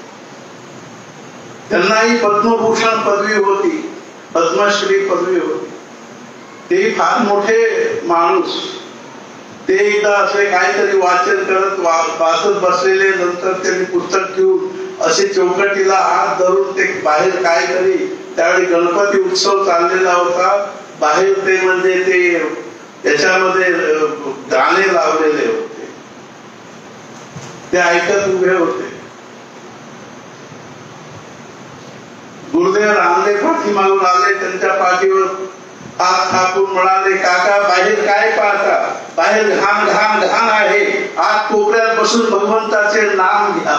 त्यांनाही पद्मभूषण पदवी होती, पद्मश्री पदवी होती. ते फार मोठे माणूस. ते एकदा असे काहीतरी वाचन करत वाचत बसलेले. नंतर त्यांनी पुस्तक घेऊन असे चौकटीला हात धरून ते बाहेर काहीतरी, त्यावेळी गणपती उत्सव चाललेला होता. बाहेर ते म्हणजे ते त्याच्यामध्ये गाणे लावलेले होते, ते ऐकत उभे होते. गुरुदेव रामदेव पाठीमागून आले, त्यांच्या पाठीवर हात थापून म्हणाले, काका बाहेर काय पाहता, बाहेर घाण घाण घाण आहे, आत कोपऱ्यात बसून भगवंताचे नाम घ्या.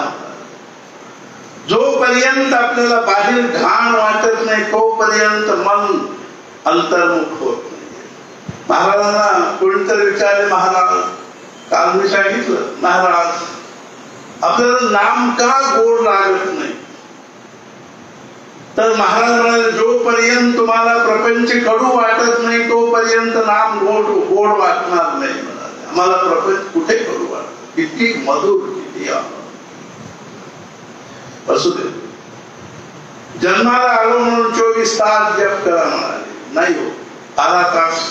जोपर्यंत आपल्याला बाहेर घाण वाटत नाही तोपर्यंत मन अंतर्मुख होत नाही. महाराजांना कोणीतरी विचारले, महाराज काल मी सांगितलं, महाराज आपल्याला नाम का गोड लागत नाही. तर महाराज म्हणाले, जोपर्यंत तुम्हाला प्रपंच कडू वाटत नाही तोपर्यंत नाम गोड गोड वाटणार नाही. म्हणाले आम्हाला प्रपंच कुठे कडू वाटत, किती मधुर, किती असू दे. जन्माला आलो म्हणून चोवीस तास जप करा म्हणाले, नाही हो, बारा तास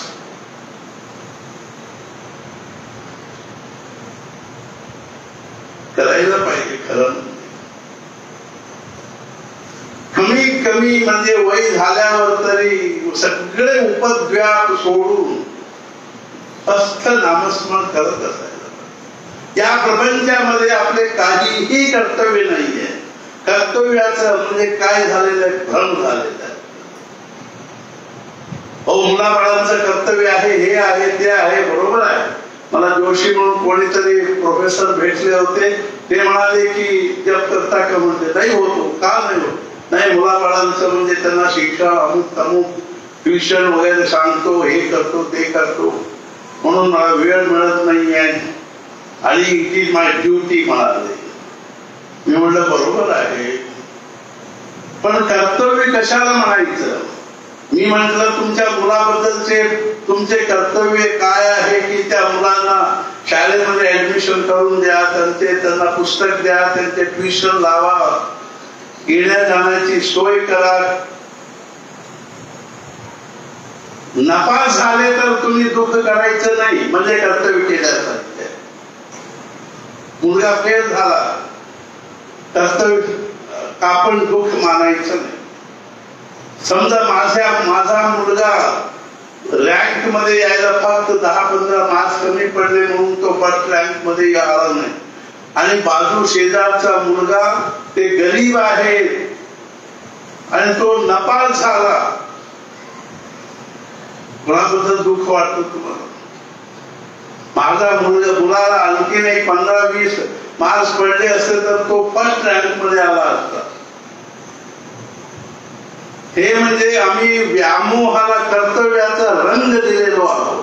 करायला पाहिजे. खरं कमीत कमी म्हणजे वय झाल्यावर तरी सगळे उपद्व्याप सोडून फक्त नामस्मरण करत असायला. या प्रपंचामध्ये आपले काहीही कर्तव्य नाहीये. कर्तव्याचं म्हणजे काय झालेलं आहे, भ्रम झालेलं आहे. हो, मुलाबाळांचं कर्तव्य आहे, हे आहे, ते आहे, बरोबर आहे. मला जोशी म्हणून कोणीतरी प्रोफेसर भेटले होते. ते म्हणाले की जप करता का, म्हणते नाही होतो. का नाही होत? नाही, मुलाबाळांचं म्हणजे त्यांना शिक्षण अमुक अमुक ट्युशन वगैरे सांगतो, हे करतो, ते करतो, म्हणून मला वेळ मिळत नाहीये आणि इट इज माय ड्युटी म्हणाले. मी म्हटलं बरोबर आहे, पण कर्तव्य कशाला म्हणायचं? मी म्हटलं तुमच्या मुलाबद्दलचे तुमचे कर्तव्य काय आहे की त्या मुलांना शाळेमध्ये ऍडमिशन करून द्या, त्यांचे त्यांना पुस्तक द्या, त्यांचे ट्युशन लावा, येण्या जाण्याची सोय करा. नापास झाले तर तुम्ही दुःख करायचं नाही, म्हणजे कर्तव्य केल्यासारखे. मुलगा फेल झाला, कर्तव्य आपण दुःख मानायचं नाही. समजा माझ्या माझा मुलगा रँक मध्ये यायला फक्त दहा पंधरा मार्क्स कमी पडले म्हणून तो फर्स्ट रँक मध्ये आला नाही, आणि बाजू शेजारचा मुलगा ते गरीब आहे आणि तो नापास झाला, कोणाबद्दल दुःख वाटतं तुम्हाला? माझा मुलगा मुलाला आणखी एक पंधरा वीस मार्क्स पडले असते तर तो फर्स्ट रँक मध्ये आला असता. हे म्हणजे आम्ही व्यामोहाला कर्तव्याचा रंग दिलेलो आहोत.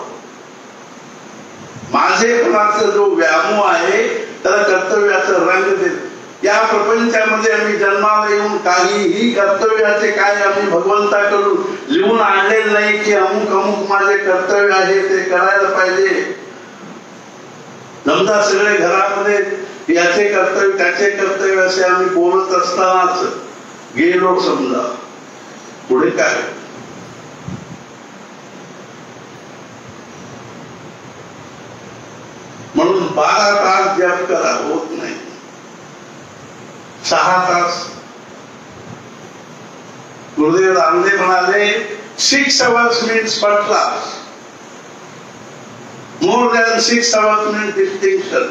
माझेपणाचा जो व्यामोह आहे त्याला कर्तव्याचा रंग दिले. या प्रपंचामध्ये आम्ही जन्माला येऊन काहीही कर्तव्याचे काय आम्ही भगवंताकडून लिहून आणलेले नाही की अमुक अमुक माझे कर्तव्य आहे ते करायला पाहिजे. समजा सगळे घरामध्ये याचे कर्तव्य त्याचे कर्तव्य असे आम्ही बोलत असतानाच गेलो, समजा पुढे काय? म्हणून बारा तास जप करा, होत नाही. सहा तास. गुरुदेव रामदेव म्हणाले six hours means first class, more than six hours means distinction.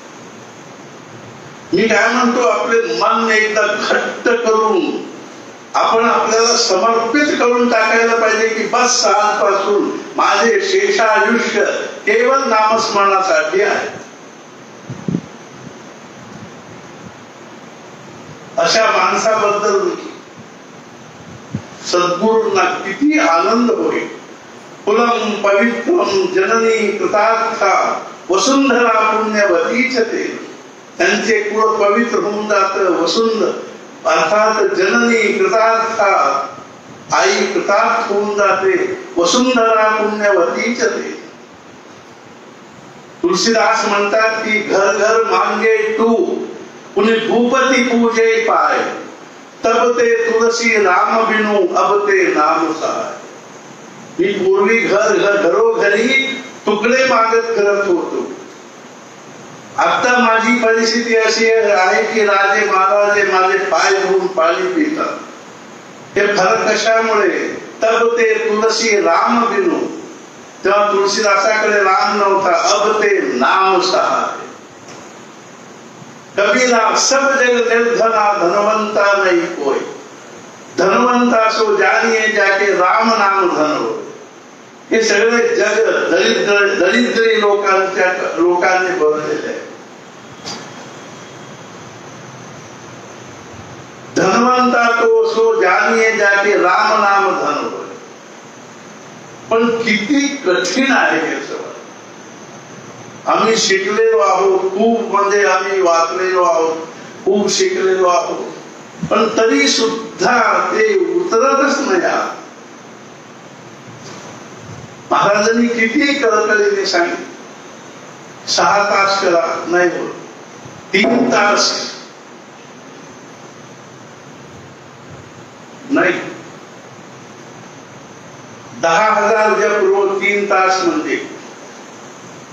मी काय म्हणतो, आपले मन एकदा घट्ट करून आपण आपल्याला समर्पित करून टाकायला पाहिजे की बस आजपासून माझे शेषायुष्य केवळ नामस्मरणासाठी आहे. अशा माणसाबद्दल सद्गुरूंना किती आनंद होईल. कुलम पवित्रम जननी कृतार्था वसुंधरा पुण्यवतीच ते. त्यांचे कुळ पवित्र होऊन जात. वसुंधरा अर्थात जननी कृतार्था, आई कृतार्थ होऊन जाते. वसुंधरा पुण्यवतीच ते. तुलसीदास म्हणतात की घर घर मांगे तू पुण्य भूपती पूजे पाय, तब ते तुलसी राम बिनु अब ते नाम सहाय. मी पूर्वी घर घर घरोघरी तुकडे मागत करत होतो. आता माझी परिस्थिती अशी आहे की राजे महाराजे माझे पाय धुवून पाणी पितात. हे फरक कशामुळे? तब ते तुलसी राम बिनु. तेव्हा तुलसीदासाकडे राम नव्हता, अब ते नाम सहाय. कबीरा सब जग निर्धना धनवंता नहीं कोई, धनवंता सो जानिए जाके राम नाम धन हो. हे सगळे जग दरिद्र दरिद्री लोकांच्या लोकांनी भरलेले आहे. धनवंता तो सो जानिए जाके राम नाम धन हो. पण किती कठीण आहे हे सगळं. आम्ही शिकलेलो आहोत खूप, म्हणजे आम्ही वाचलेलो आहोत खूप, शिकलेलो आहोत, पण तरी सुद्धा ते उतरतच नाही. महाराजांनी किती कळकळीने सांगितलं, सहा तास करा, नाही होत. तीन तास नाही, दहा हजार जप रोज तीन तास म्हणजे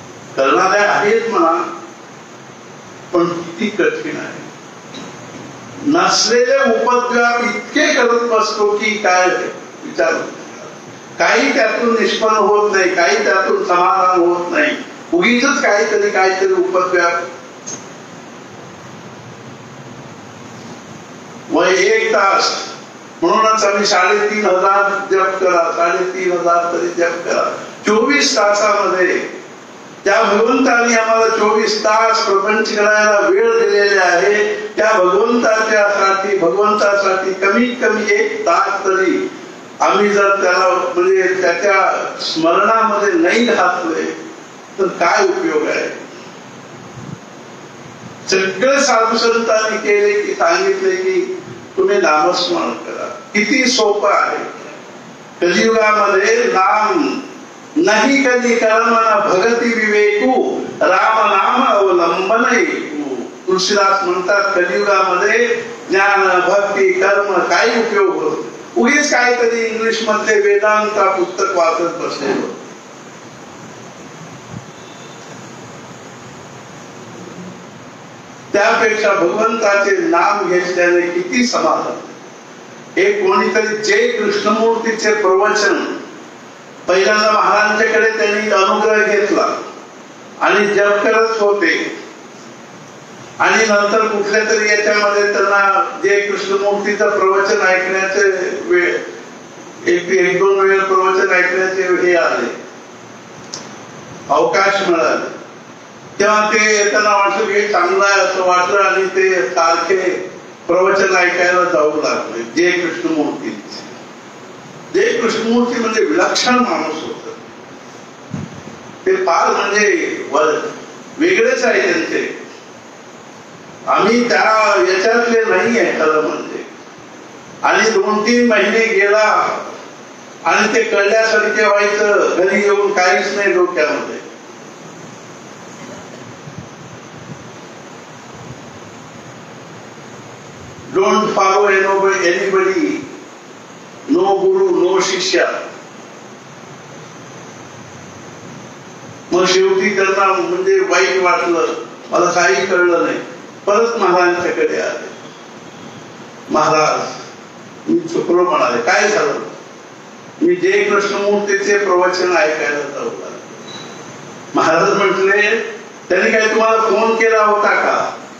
करणारे आहेत म्हणा, पण किती कठीण आहे. नसलेले उपद्व्याप इतके करत बसतो की काय विचार, काही त्यातून निष्पन्न होत नाही, काही त्यातून समाधान होत नाही, उगीच काहीतरी काहीतरी उपद्व्याप. वय एक तास म्हणूनच आम्ही साडेतीन हजार जप करा, साडेतीन हजार तरी जप करा. चोवीस तासामध्ये त्या भगवंताने आम्हाला चोवीस तास प्रपंच करायला वेळ दिलेले आहे. त्या भगवंताच्यासाठी भगवंतासाठी कमीत कमी एक तास तरी आम्ही जर त्याला म्हणजे त्याच्या स्मरणामध्ये नाही घातले तर काय उपयोग आहे. सगळे साधू संतांनी केले की सांगितले की तुम्ही नामस्मरण करा. किती सोपं आहे. कलियुगामध्ये नाम नाही कधी कर्म भगती विवेकू राम नाम अवलंबन. तुलसीदास म्हणतात कलियुगामध्ये ज्ञान भक्ती कर्म काही उपयोग होत, उगीच काहीतरी इंग्लिश मध्ये वेदांत पुस्तक वाचत बसलेलो. त्यापेक्षा भगवंताचे नाम घेतल्याने किती समाधान. एक कोणीतरी जय कृष्णमूर्तीचे प्रवचन पहिल्यांदा महाराजांच्याकडे त्यांनी अनुग्रह घेतला आणि जप करत होते आणि नंतर कुठल्या तरी याच्यामध्ये त्यांना जय कृष्णमूर्तीचं प्रवचन ऐकण्याचे वेळ एक एक दोन वेळ प्रवचन ऐकण्याचे हे आले, अवकाश मिळाले. तेव्हा ते त्यांना वाटलं की चांगलं आहे असं वाटलं आणि ते सारखे प्रवचन ऐकायला जाऊ लागले. जय कृष्णमूर्ती जय कृष्णमूर्ती म्हणजे विलक्षण माणूस होत. ते फार म्हणजे वेगळेच आहे त्यांचे. आम्ही त्या याच्यातले नाही आहे खरं म्हणजे. आणि दोन तीन महिने गेला आणि ते कळल्यासारखे व्हायचं. घरी येऊन काहीच नाही डोक्यामध्ये. Don't follow anybody, no guru no shishya. मग शेवटी त्यांना म्हणजे वाईट वाटलं, मला काही कळलं नाही. परत महाराजांच्याकडे आले. महाराज मी चुकलो म्हणाले. काय झालं? मी जय कृष्णमूर्तीचे प्रवचन ऐकायला जाऊ लागलो. महाराज म्हटले त्यांनी काय तुम्हाला फोन केला होता का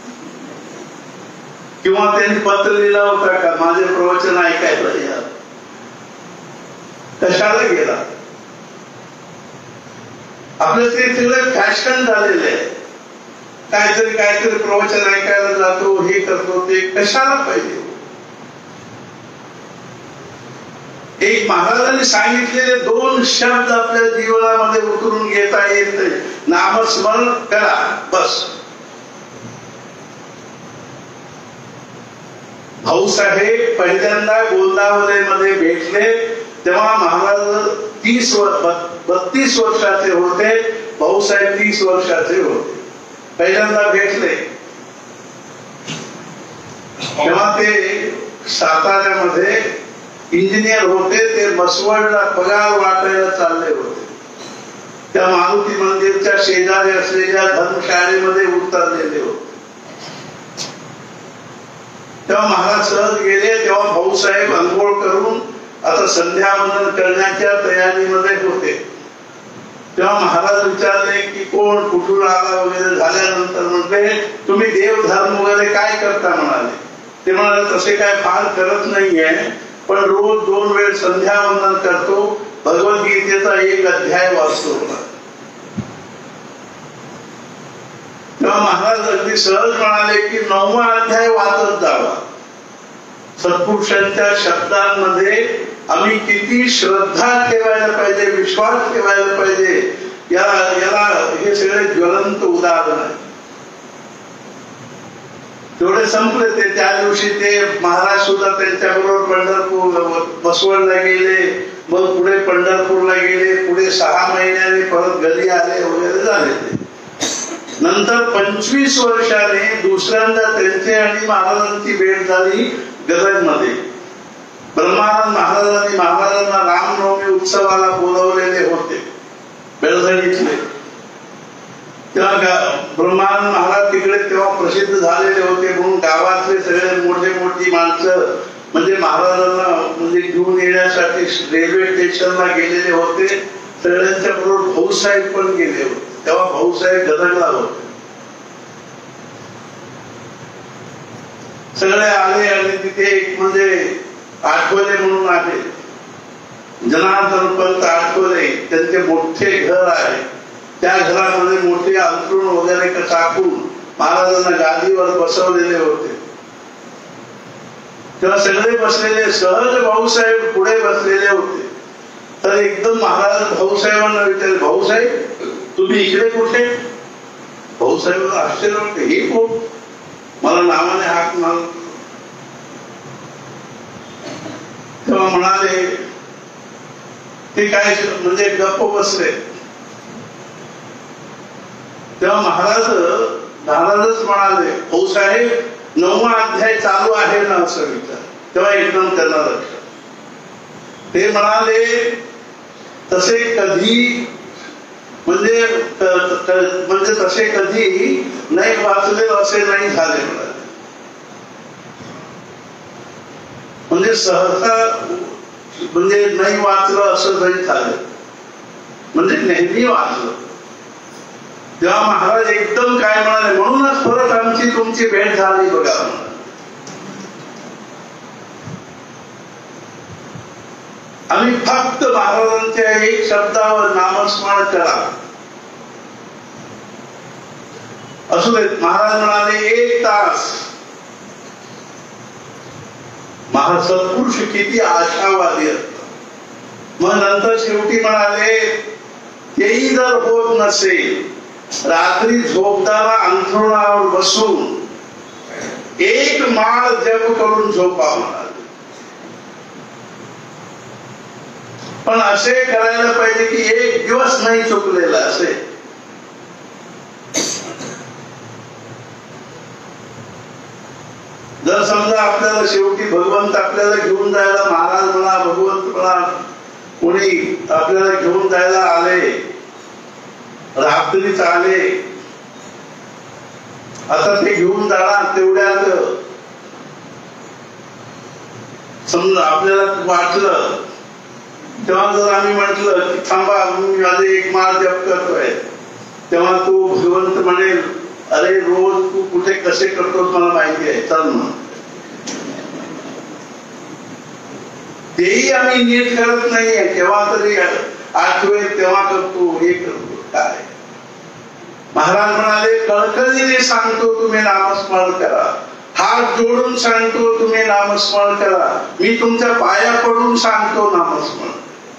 किंवा त्यांनी पत्र लिहिला होता का माझे प्रवचन ऐकायला या? कशाला गेला? आपलं ते सगळं फॅशन झालेलं आहे. काहीतरी काहीतरी प्रवचन ऐकायला जातो, हे करतो, ते कशाला पाहिजे? एक महाराजांनी सांगितलेले दोन शब्द आपल्या जीवनामध्ये उतरून घेता येत नाही. नामस्मरण करा बस. भाऊसाहेब पहिल्यांदा गोंदावलेमध्ये भेटले तेव्हा महाराज तीस बत्तीस वर्षाचे होते. भाऊसाहेब तीस वर्षाचे होते. पहिल्यांदा भेटले तेव्हा ते साताऱ्यामध्ये इंजिनियर होते. ते बसवडला पगार वाटायला चालले होते. त्या मारुती मंदिरच्या शेजारी असलेल्या धर्मशाळेमध्ये उतरलेले होते. तेव्हा महाराज सहज गेले. तेव्हा भाऊसाहेब अंघोळ करून आता संध्यावंदन करण्याच्या तयारीमध्ये होते. तेव्हा महाराज विचारले की कोण कुठून आला वगैरे. झाल्यानंतर म्हटले तुम्ही देवधर्म वगैरे काय करता म्हणाले. ते म्हणाले तसे काय फार करत नाहीये, पण रोज दोन वेळ संध्यावंदन करतो, भगवद्गीतेचा एक अध्याय वाचतो. तेव्हा महाराज अगदी सहज म्हणाले की नववा अध्याय वाचत जावा. सत्पुरुषांच्या शब्दांमध्ये आम्ही किती श्रद्धा ठेवायला पाहिजे, विश्वास ठेवायला पाहिजे, याला याला हे सगळे ज्वलंत उदाहरण आहे. तेवढे संपले ते. त्या दिवशी ते महाराज सुद्धा त्यांच्या बरोबर पंढरपूर बसवडला गेले. मग पुढे पंढरपूरला गेले. पुढे सहा महिन्याने परत घरी आले वगैरे झाले. ते नंतर पंचवीस वर्षाने दुसऱ्यांदा त्यांचे आणि महाराजांची भेट झाली गदगमध्ये. ब्रह्मानंद महाराजांनी महाराजांना रामनवमी उत्सवाला बोलवलेले होते बेळझरीतले. तेव्हा ब्रह्मानंद महाराज तिकडे इकडे तेव्हा प्रसिद्ध झालेले होते म्हणून गावातले सगळे मोठे मोठी माणसं म्हणजे महाराजांना म्हणजे घेऊन येण्यासाठी रेल्वे स्टेशनला गेलेले होते. सगळ्यांच्या बरोबर भाऊसाहेब पण गेले होते. तेव्हा भाऊसाहेब गदगला होते. सगळे आले आणि तिथे एक म्हणजे आठवले म्हणून आहे, जनार्दन पंत आठवले, त्यांचे मोठे घर आहे. त्या घरामध्ये मोठे अंथरुण वगैरे टाकून महाराजांना गादीवर बसवलेले होते. तेव्हा सगळे बसलेले, सहज भाऊसाहेब पुढे बसलेले होते. तर एकदम महाराज भाऊसाहेबांना विचारले, भाऊसाहेब तुम्ही इकडे कुठे? भाऊसाहेब आश्चर्य वाटते, हे कोण? मला नावाने हाक मार. तेव्हा म्हणाले, ते काय म्हणजे गप्प बसले. तेव्हा महाराज महाराजच म्हणाले, भाऊसाहेब नववा अध्याय चालू आहे ना असं विचार. तेव्हा एकदम त्यांना लक्षात. ते म्हणाले, तसे कधी म्हणजे म्हणजे तसे कधी नाही वाचले असे नाही झाले म्हणाले. म्हणजे सहसा म्हणजे नाही वाचलं असं नाही झालं, म्हणजे नेहमी वाचलं. तेव्हा महाराज एकदम काय म्हणाले, म्हणूनच परत आमची तुमची भेट झाली बघा. आम्ही फक्त महाराजांच्या एक शब्दावर नामस्मरण करा असू देत. महाराज म्हणाले, एक तास. महाराज सत्पुरुष किती आशावादी असतात. मग नंतर शेवटी म्हणाले, तेही जर होत नसेल, रात्री झोपताना अंथरुणावर बसून एक माळ जप करून झोपा म्हणाले. पण असे करायला पाहिजे की एक दिवस नाही चुकलेला असे. जर समजा आपल्याला शेवटी भगवंत आपल्याला घेऊन जायला, महाराज म्हणा भगवंत म्हणा कोणी आपल्याला घेऊन जायला आले, रात्रीच आले, आता ते घेऊन जाणार तेवढ्यात समजा आपल्याला वाटलं, तेव्हा जर आम्ही म्हटलं की थांबा मी माझे एक माळ जप करतोय, तेव्हा तू भगवंत म्हणेल, अरे रोज तू कुठे कसे करतोस मला माहिती आहे, चल मग. तेही आम्ही नीट करत नाहीये. केव्हा तरी आठवेल तेव्हा करतो, हे करतो. काय महाराज म्हणाले, कळकळीने सांगतो तुम्ही नामस्मरण करा, हात जोडून सांगतो तुम्ही नामस्मरण करा, मी तुमच्या पाया पडून सांगतो नामस्मरण.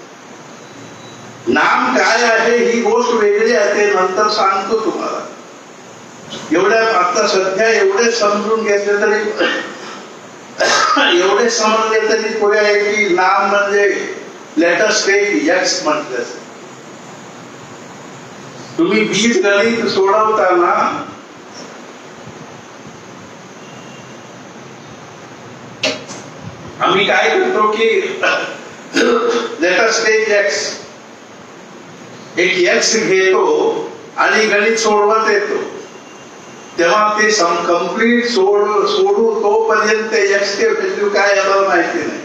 नाम काय आहे ही गोष्ट वेगळी आहे, ते नंतर सांगतो तुम्हाला. एवढ्या आता सध्या एवढे समजून घेतले तरी एवढे समजले तरी पुढे आहे की नाम म्हणजे लेटस टेक यक्स म्हटलं. तुम्ही बीज गणित सोडवताना आम्ही काय करतो की लेटस टेक यक्स, एक यक्स घेतो आणि गणित सोडवत येतो. तेव्हा ते कम्प्लीट सोड सोडू तोपर्यंत यक्सचे व्हॅल्यू काय याला माहिती नाही.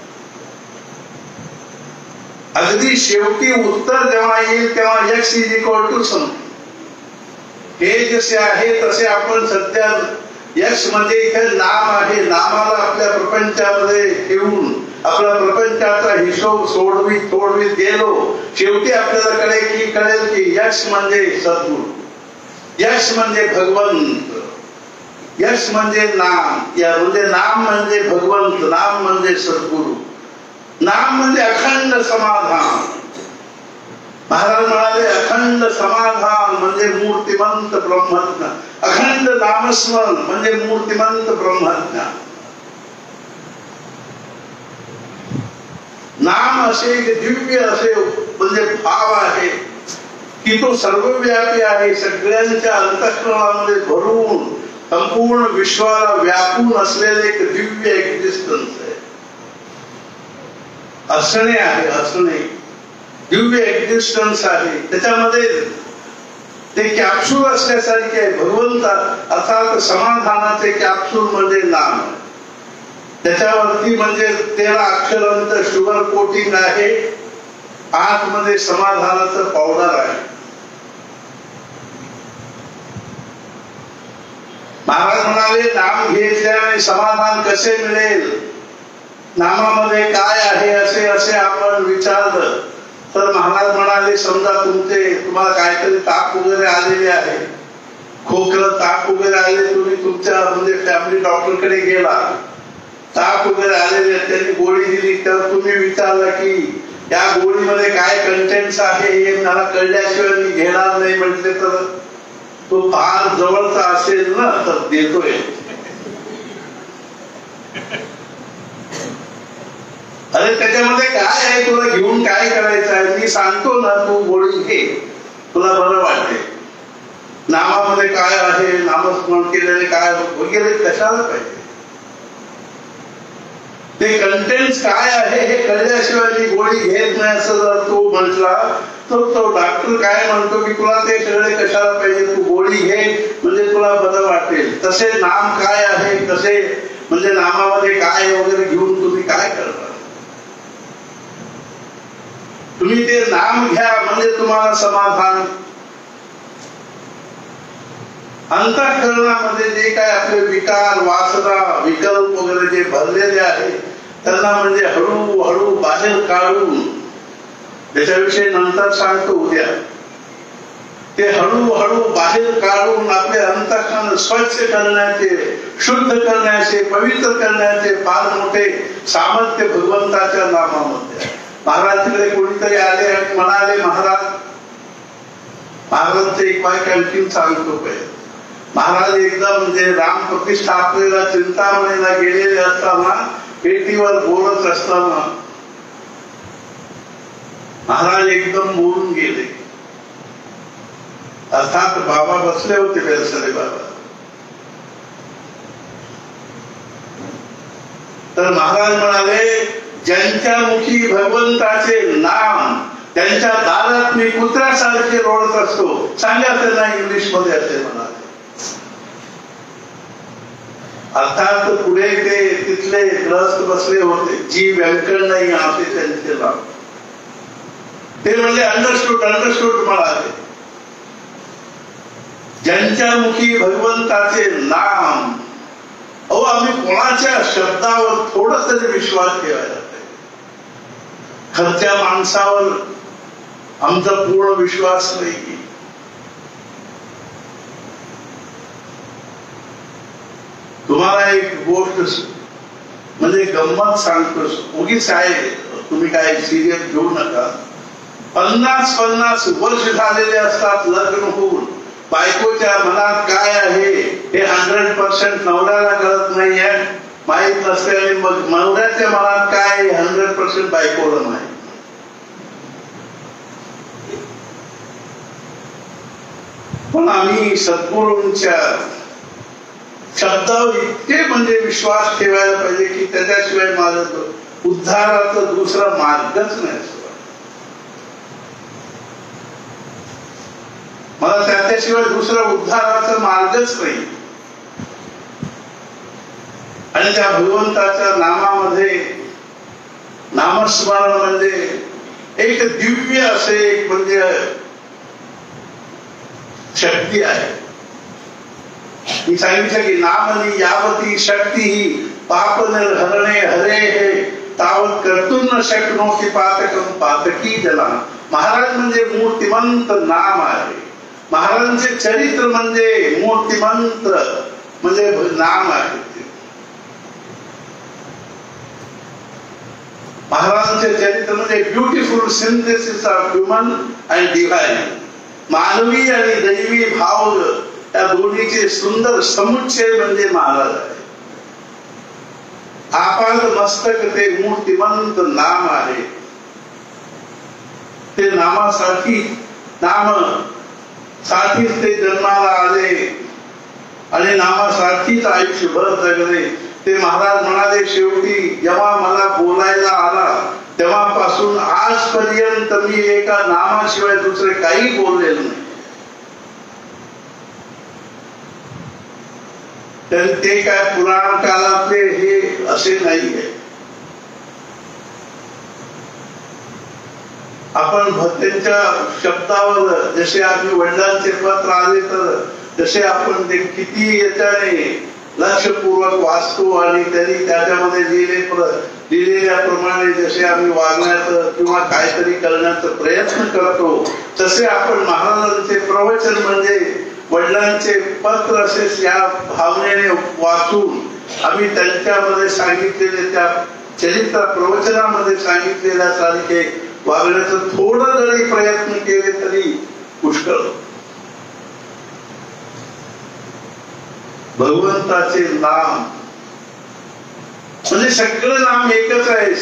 अगदी शेवटी उत्तर जेव्हा येईल तेव्हा X is equal to something. हे जसे आहे तसे आपण सध्या यक्स म्हणजे इथे नाम आहे, नामाला आपल्या प्रपंचामध्ये ठेवून आपल्या प्रपंचाचा हिशोब सोडवीत सोडवीत गेलो, शेवटी आपल्याला कळेल की कळेल की यक्स म्हणजे सद्गुरू, यक्ष म्हणजे भगवंत, यक्ष म्हणजे नाम, या म्हणजे नाम म्हणजे भगवंत, नाम म्हणजे सद्गुरू, नाम म्हणजे अखंड समाधान. महाराज म्हणाले, अखंड समाधान म्हणजे मूर्तिमंत ब्रह्मज्ञान, अखंड नामस्मरण म्हणजे मूर्तिमंत ब्रह्मज्ञान. नाम असे दिव्य असे म्हणजे भाव आहे की तो सर्वव्यापी आहे, सगळ्यांच्या अंतःकरणामध्ये भरून संपूर्ण विश्वाला व्यापून असलेले एक दिव्य एक्झिस्टन्स आहे. असणे आहे, असणे दिव्य एक्झिस्टन्स आहे. त्याच्यामध्ये ते कॅप्सूल असल्यासारखे आहे. भगवंत अर्थात समाधानाचे कॅप्सूल म्हणजे नाम. त्याच्यावरती म्हणजे तेरा अक्षरांत शुगर कोटिंग आहे, आतमध्ये समाधानाचं पावडर आहे. महाराज म्हणाले नाम घेतल्याने समाधान कसे मिळेल, नामामध्ये काय आहे असे असे आपण विचारलं तर महाराज म्हणाले समजा तुमचे तुम्हाला काहीतरी ताप वगैरे आलेले आहे, खोकलं ताप वगैरे आले, तुम्ही तुमच्या म्हणजे फॅमिली डॉक्टरकडे गेला, ताप वगैरे आलेले त्यांनी गोळी दिली, तर तुम्ही विचारलं की या गोळीमध्ये काय कंटेंट्स आहे हे मला कळल्याशिवाय मी घेणार नाही म्हटले तर तो फार जवळचा असेल ना तर देतोय. अरे त्याच्यामध्ये काय आहे, तुला घेऊन काय करायचं आहे, मी सांगतो ना तू गोळी घे, तुला बरं वाटते. नामामध्ये काय आहे, नामस्मरण केल्याने काय वगैरे कशाला पाहिजे, ते कंटेंट्स काय आहे हे कळल्याशिवाय मी गोळी घेत नाही असं जर तू म्हटला तर तो डॉक्टर काय म्हणतो की तुला ते सगळे कशाला पाहिजे, तू गोळी घे म्हणजे तुला बरं वाटेल. तसे नाम काय आहे, कसे म्हणजे नामामध्ये काय वगैरे घेऊन तुम्ही काय करता, तुम्ही ते नाम घ्या म्हणजे तुम्हाला समाधान. अंतःकरणामध्ये जे काय आपले विकार वासना विकल्प वगैरे जे भरलेले आहे त्यांना म्हणजे हळूहळू बाहेर काढून, त्याच्याविषयी नंतर सांगतो उद्या, ते हळूहळू बाहेर काढून आपले अंतःकरण स्वच्छ करण्याचे, शुद्ध करण्याचे, पवित्र करण्याचे फार मोठे सामर्थ्य भगवंताच्या नामामध्ये. महाराज तिकडे कोणीतरी आले आणि म्हणाले महाराज, महाराजचे एक वाक्य आणखीन सांगतो काय. महाराज एकदम म्हणजे राम प्रतिष्ठा आपल्याला चिंतामणीला गेलेले असताना पेटीवर बोलत असताना महाराज एकदम बोलून गेले. अर्थात बाबा बसले होते बेलसरे बाबा. तर महाराज म्हणाले ज्यांच्या मुखी भगवंताचे नाम त्यांच्या दारात मी कुत्र्यासारखे रोडत असतो. सांगा त्यांना इंग्लिश मध्ये असे म्हणाले. अर्थात पुढे ते तिथले ग्रस्त बसले होते, जी व्यंकटनाई असे त्यांचे नाव. ते म्हणजे अंडरस्टूड अंडरस्टूड म्हणाले ज्यांच्या मुखी भगवंताचे नाम. अहो आम्ही कोणाच्या शब्दावर थोडं तरी विश्वास ठेवायला पाहिजे. खर्च्या माणसावर आमचा पूर्ण विश्वास नाही. तुम्हाला एक गोष्ट म्हणजे गंमत सांगतो, उगीच आहे, तुम्ही काय सिरियस घेऊ नका. पन्नास पन्नास वर्ष झालेले असतात लग्न होऊन, बायकोच्या मनात काय आहे हे हंड्रेड पर्सेंट नवऱ्याला कळत नाहीये, माहीत नसते, आणि मग नवऱ्याच्या मनात काय आहे हंड्रेड पर्सेंट बायकोला माहित. पण आम्ही सद्गुरूंच्या शब्दावर इतके म्हणजे विश्वास ठेवायला पाहिजे की त्याच्याशिवाय माझं उद्धाराचा दुसरा मार्गच नाही. मला त्याच्याशिवाय दुसरा उद्धाराचा मार्गच नाही. आणि त्या भगवंताच्या नामामध्ये नामस्मरण म्हणजे एक दिव्य असे एक म्हणजे शक्ती आहे. मी सांगितलं की नामनी यावती शक्ती ही पाप हरणे हरे हे तावत कर्तुं न शक्नोति पातकं पातकी जला. महाराज म्हणजे मूर्तिमंत नाम आहे. महाराजांचे चरित्र म्हणजे मूर्तिमंत म्हणजे नाम आहे. महाराजांचे चरित्र म्हणजे beautiful synthesis of human and divine. मानवी आणि दैवी भाव त्या दोन्हीचे सुंदर समुच्चय म्हणजे महाराज आहे. आपाद मस्तक ते मूर्तिमंत नाम आहे. ते नामासाठी नाम साठीच ते जन्माला आले आणि नामासाठीच आयुष्यभर जगले. ते महाराज म्हणाले शेवटी जेव्हा मला बोलायला आला तेव्हापासून आजपर्यंत मी एका नामाशिवाय दुसरे काही बोललेलं नाही. तर ते काय पुराण काळातले हे असे नाहीये. आपण भक्तांच्या शब्दावर जसे आम्ही वडिलांचे पत्र आले तर जसे आपण ते किती याच्याने लक्षपूर्वक वाचतो आणि त्यांनी त्याच्यामध्ये लिहिले लिहिलेल्याप्रमाणे जसे आम्ही वागण्याचं किंवा काहीतरी करण्याचा प्रयत्न करतो, तसे आपण महाराजांचे प्रवचन म्हणजे वडिलांचे पत्र असे या भावनेने वाचून आम्ही त्यांच्यामध्ये सांगितलेले त्या चरित्र प्रवचनामध्ये सांगितलेल्या सारखे वागण्याचं थोडं जरी प्रयत्न केले तरी पुष्कळ. भगवंताचे नाम म्हणजे सगळं नाम एकच आहे.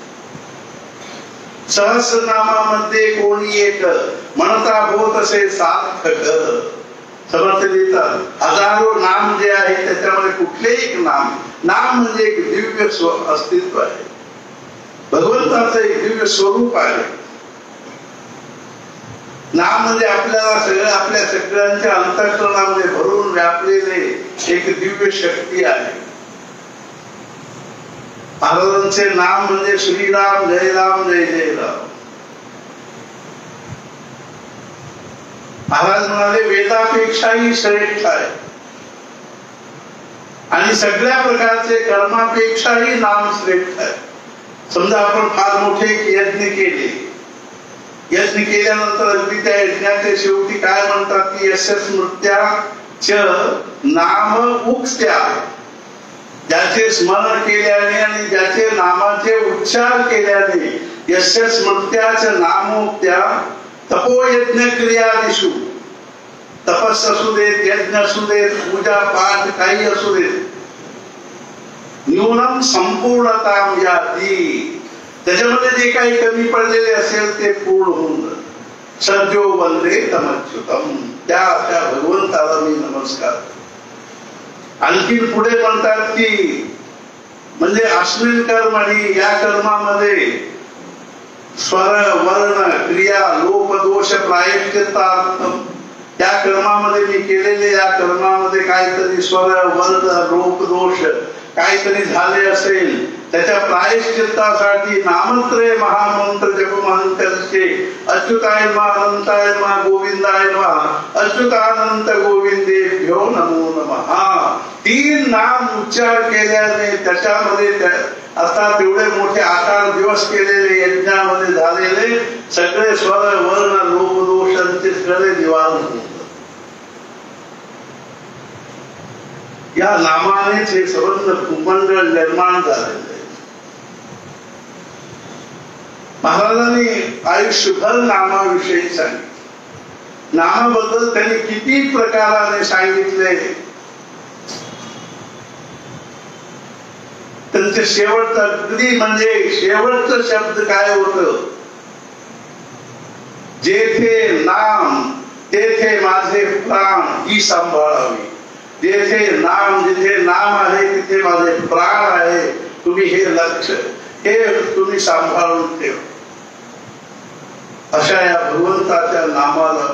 सहस्रनामामध्ये कोणी एक म्हणता होत असे सार्थक. समर्थ लिहितात हजारो नाम जे आहे त्याच्यामध्ये कुठलेही एक नाम नाम म्हणजे एक दिव्य अस्तित्व आहे. भगवंताचं एक दिव्य स्वरूप आहे. नाम म्हणजे आपल्याला सगळं आपल्या सगळ्यांच्या अंतःकरणामध्ये भरून व्यापलेले एक दिव्य शक्ती आहे. महाराजांचे नाम म्हणजे श्रीराम जय राम जय जय राम. महाराज म्हणाले वेदापेक्षाही श्रेष्ठ आहे आणि सगळ्या प्रकारचे कर्मापेक्षाही नाम श्रेष्ठ आहे. समजा आपण फार मोठे यज्ञ केले, यज्ञ केल्यानंतर अगदी त्या यज्ञाच्या शेवटी काय म्हणतात की यस्य स्मृत्या च नाम उक्त्या, ज्याचे स्मरण केल्याने आणि ज्याचे नामाचे उच्चार केल्याने यस्य स्मृत्याच नामोक्त्या तपोयज्ञ क्रिया दिसू. तपस असू देत, यज्ञ असू देत, पूजा पाठ काही असू देत, न्यूनम संपूर्णताम याती, त्याच्यामध्ये जे काही कमी पडलेले असेल ते पूर्ण होऊन सद्यो वंदे तमच्युतम, त्या त्या भगवंताला मी नमस्कार. आणखी पुढे म्हणतात की म्हणजे अस्मिन कर्मणी, या कर्मामध्ये स्वर वर्ण क्रिया लोप दोष प्रायश्चित्तार्थम, त्या कर्मामध्ये मी केलेले या कर्मामध्ये काहीतरी स्वर वर्ण लोप दोष काहीतरी झाले असेल त्याच्या प्रायश्चित्तासाठी नामत्रय महामंत्र जपमहंतरचे अच्युताय मा अनंताय मा गोविंदाय मा अच्युतानंत गोविंदेभ्यो नमो नमः. तीन नाम उच्चार केल्याने त्याच्यामध्ये अर्थात एवढे मोठे आकार दिवस केलेले यज्ञामध्ये झालेले सगळे स्वर वर्ण लोप दोषांचे सगळे निवारण होतात. या नामानेच हे संबंध भूमंडळ निर्माण झालेले. महाराजांनी आयुष्यभर नामाविषयी सांगितले. नामाबद्दल त्यांनी किती प्रकाराने सांगितले. त्यांचे शेवटचं अगदी म्हणजे शेवटचं शब्द काय होत, जेथे नाम तेथे माझे प्राण ही सांभाळावी. जेथे नाम जिथे नाम आहे तिथे माझे प्राण आहे. तुम्ही हे लक्ष हे तुम्ही सांभाळून ठेवा. अशा या भगवंताच्या नामाला,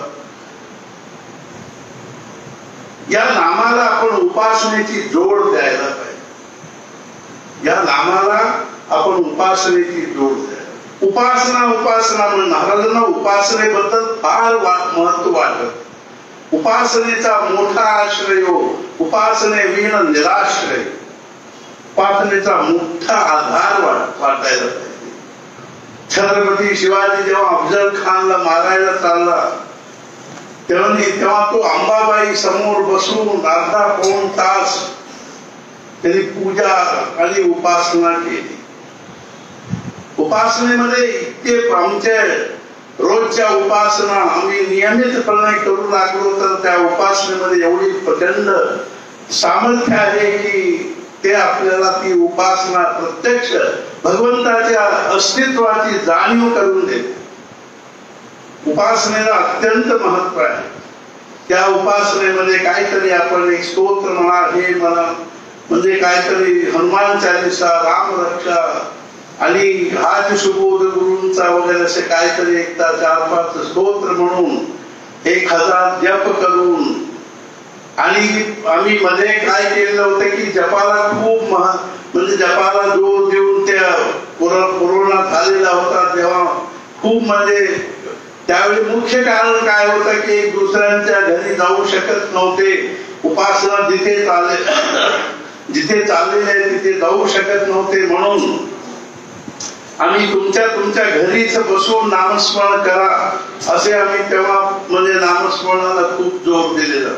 या नामाला आपण उपासनेची जोड द्यायला पाहिजे. या नामाला आपण उपासनेची जोड द्यायला. उपासना उपासना म्हणून महाराजांना उपासनेबद्दल फार महत्व वाटत. उपासनेचा मोठा आश्रय हो, उपासने विण निराश्रय. उपासनेचा मोठा आधार वाटायला पाहिजे. छत्रपती शिवाजी जेव्हा अफजल खानला मारायला चालला तेव्हा तेव्हा तो अंबाबाई समोर बसून अर्धा पाऊण तास त्यांनी पूजा आणि उपासना केली. उपासनेमध्ये इतके आमच्या रोजच्या उपासना आम्ही नियमितपणे करू लागलो तर त्या उपासनेमध्ये एवढी प्रचंड सामर्थ्य आहे की ते आपल्याला ती उपासना प्रत्यक्ष भगवंताच्या अस्तित्वाची जाणीव करून देते. उपासनेला अत्यंत महत्व आहे. त्या उपासनेमध्ये काहीतरी आपण एक स्तोत्र म्हणा, हे म्हणा, म्हणजे काहीतरी हनुमान चालीसा, राम रक्षा आणि हाच सुबोध गुरूंचा वगैरे असे काहीतरी एकदा चार पाच स्तोत्र म्हणून एक हजार जप करून आणि आम्ही मध्ये काय केलेलं होतं की जपाला खूप महा म्हणजे जपाला जोर देऊन त्या कोरोना झालेला होता तेव्हा खूप म्हणजे त्यावेळी मुख्य कारण काय होतं की दुसऱ्यांच्या घरी जाऊ शकत नव्हते. उपासना जिथे चालले जिथे चाललेले तिथे जाऊ शकत नव्हते. म्हणून आम्ही तुमच्या तुमच्या घरीच बसून नामस्मरण करा असे आम्ही तेव्हा म्हणजे नामस्मरणाला खूप जोर दिलेला.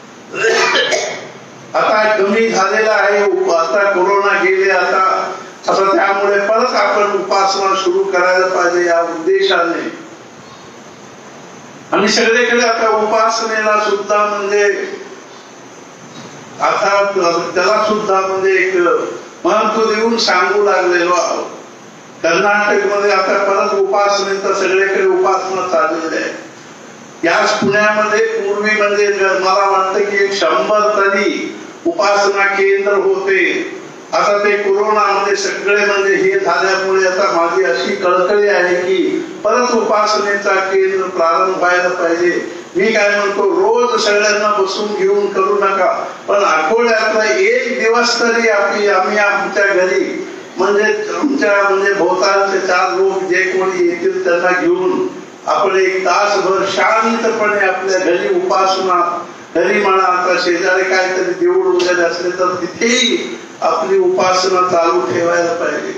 आता कमी झालेला आहे. आता कोरोना गेले आता आता त्यामुळे परत आपण उपासना सुरू करायला पाहिजे या उद्देशाने आम्ही सगळीकडे आता उपासनेला सुद्धा म्हणजे आता त्याला सुद्धा म्हणजे एक महत्व देऊन सांगू लागलेलो आहोत. कर्नाटक मध्ये आता परत उपासनेचा सगळीकडे उपासना चाललेली आहे. याच पुण्यामध्ये पूर्वी म्हणजे मला वाटतं की शंभर तरी उपासना केंद्र होते. आता ते कोरोनामध्ये सगळे म्हणजे हे झाल्यामुळे आता माझी अशी कळकळी आहे की परत उपासनेचा केंद्र प्रारंभ व्हायला पाहिजे. मी काय म्हणतो रोज सगळ्यांना बसून घेऊन करू नका पण आठवड्यातला एक दिवस तरी आपली आम्ही आमच्या घरी म्हणजे आमच्या म्हणजे भोवतालचे चार लोक जे कोणी येतील त्यांना घेऊन आपण एक तासभर शांतपणे आपल्या घरी उपासना घरी म्हणा आता शेजारी काहीतरी देऊळ वगैरे असले तर तिथेही आपली उपासना चालू ठेवायला पाहिजे.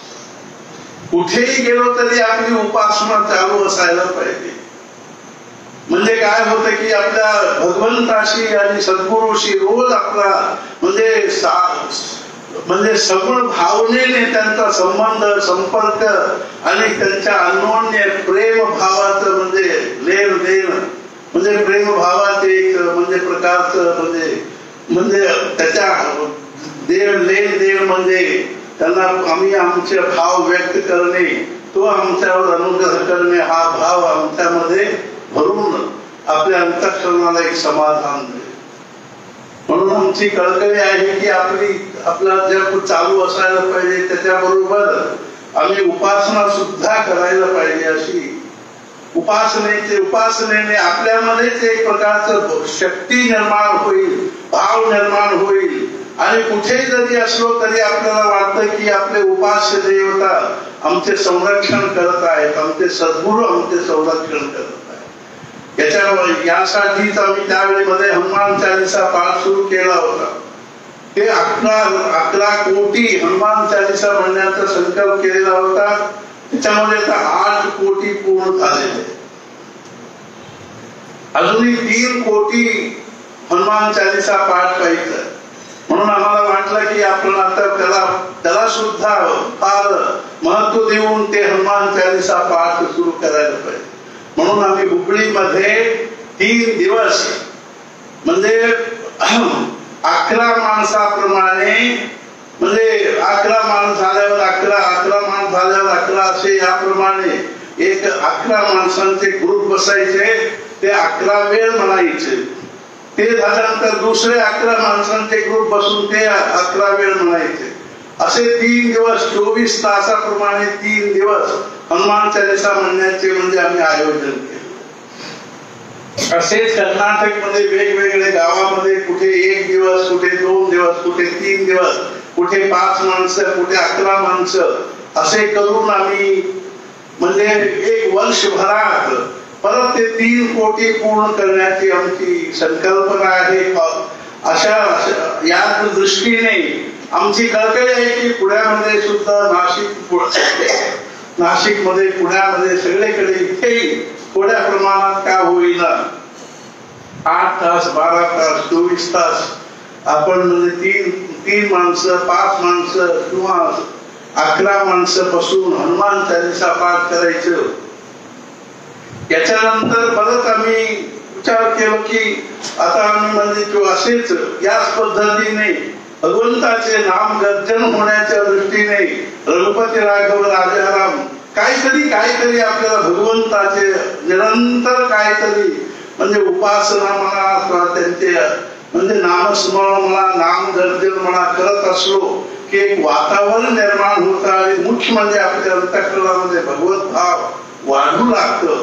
कुठेही गेलो तरी आपली उपासना चालू असायला पाहिजे. म्हणजे काय होतं की आपल्या भगवंताशी आणि सद्गुरूशी रोज आपला म्हणजे म्हणजे सगुण भावनेने त्यांचा संबंध संपर्क आणि त्यांच्या अन्योन्य प्रेम भावाचं म्हणजे लेन देण म्हणजे प्रेम भावाचे एक म्हणजे प्रकारचं म्हणजे म्हणजे त्याच्या देव लेन देण म्हणजे त्यांना आम्ही आमचे भाव व्यक्त करणे तो आमच्यावर अनुग्रह करणे हा भाव आमच्यामध्ये भरून आपल्या अंतःकरणाला एक समाधान दे. म्हणून आमची कळकळी आहे की आपली आपला जग चालू असायला पाहिजे. त्याच्याबरोबर आम्ही उपासना सुद्धा करायला पाहिजे. अशी उपासनेचे उपासनेने आपल्यामध्येच एक प्रकारचं शक्ती निर्माण होईल भाव निर्माण होईल आणि कुठे जरी असलो तरी आपल्याला वाटतं की आपले उपास्य देवता आमचे संरक्षण करत आहेत. आमचे सद्गुरू आमचे संरक्षण करत आहेत. याच्या यासाठीच आम्ही त्यावेळेमध्ये हनुमान चालीसा पाठ सुरू केला होता. ते अकरा अकरा कोटी हनुमान चालीसा म्हणण्याचा संकल्प केलेला होता. त्याच्यामध्ये आता आठ कोटी पूर्ण झालेले. अजूनही तीन कोटी हनुमान चालीसा पाठ पाहिजे. म्हणून आम्हाला वाटलं की आपण आता त्याला त्याला सुद्धा फार महत्व देऊन ते हनुमान चालीसा पाठ सुरू करायला पाहिजे. म्हणून आम्ही हुबळीमध्ये तीन दिवस म्हणजे अकरा माणसाप्रमाणे म्हणजे अकरा माणूस झाल्यावर अकरा अकरा माणूस झाल्यावर अकरा असे याप्रमाणे एक अकरा माणसांचे ग्रुप बसायचे. ते अकरा वेळ म्हणायचे. ते झाल्यानंतर दुसरे अकरा माणसांचे ग्रुप बसून ते अकरा वेळ म्हणायचे. असे तीन दिवस चोवीस तासाप्रमाणे तीन दिवस हनुमान चालीसा म्हणण्याचे म्हणजे आम्ही आयोजन केले. असेच कर्नाटक मध्ये वेगवेगळे गावामध्ये कुठे एक दिवस कुठे दोन दिवस कुठे तीन दिवस कुठे पाच माणसं कुठे अकरा माणसं असे करून आम्ही म्हणजे एक वर्षभरात परत ते तीन कोटी पूर्ण करण्याची आमची संकल्पना आहे. अशा या दृष्टीने आमची कळकळी आहे की पुण्यामध्ये सुद्धा नाशिक नाशिक मध्ये पुण्यामध्ये सगळीकडे इथेही थोड्या प्रमाणात का होईना आठ तास बारा तास चोवीस तास आपण म्हणजे तीन तीन माणसं पाच माणसं किंवा अकरा माणसं बसून हनुमान चालीसा पाठ करायचं. याच्यानंतर परत आम्ही विचार केला की आता आम्ही म्हणजे असेच याच पद्धतीने भगवंताचे नाम गर्जन होण्याच्या दृष्टीने रघुपती राघव राजाराम काहीतरी काहीतरी आपल्याला भगवंताचे निरंतर काहीतरी म्हणजे उपासना म्हणा किंवा त्यांचे म्हणजे नामस्मरण म्हणा नाम गर्जन म्हणा करत असलो की एक वातावरण निर्माण होतं आणि मुख्य म्हणजे आपल्या अंतःकरणामध्ये भगवत भाव वाढू लागतं.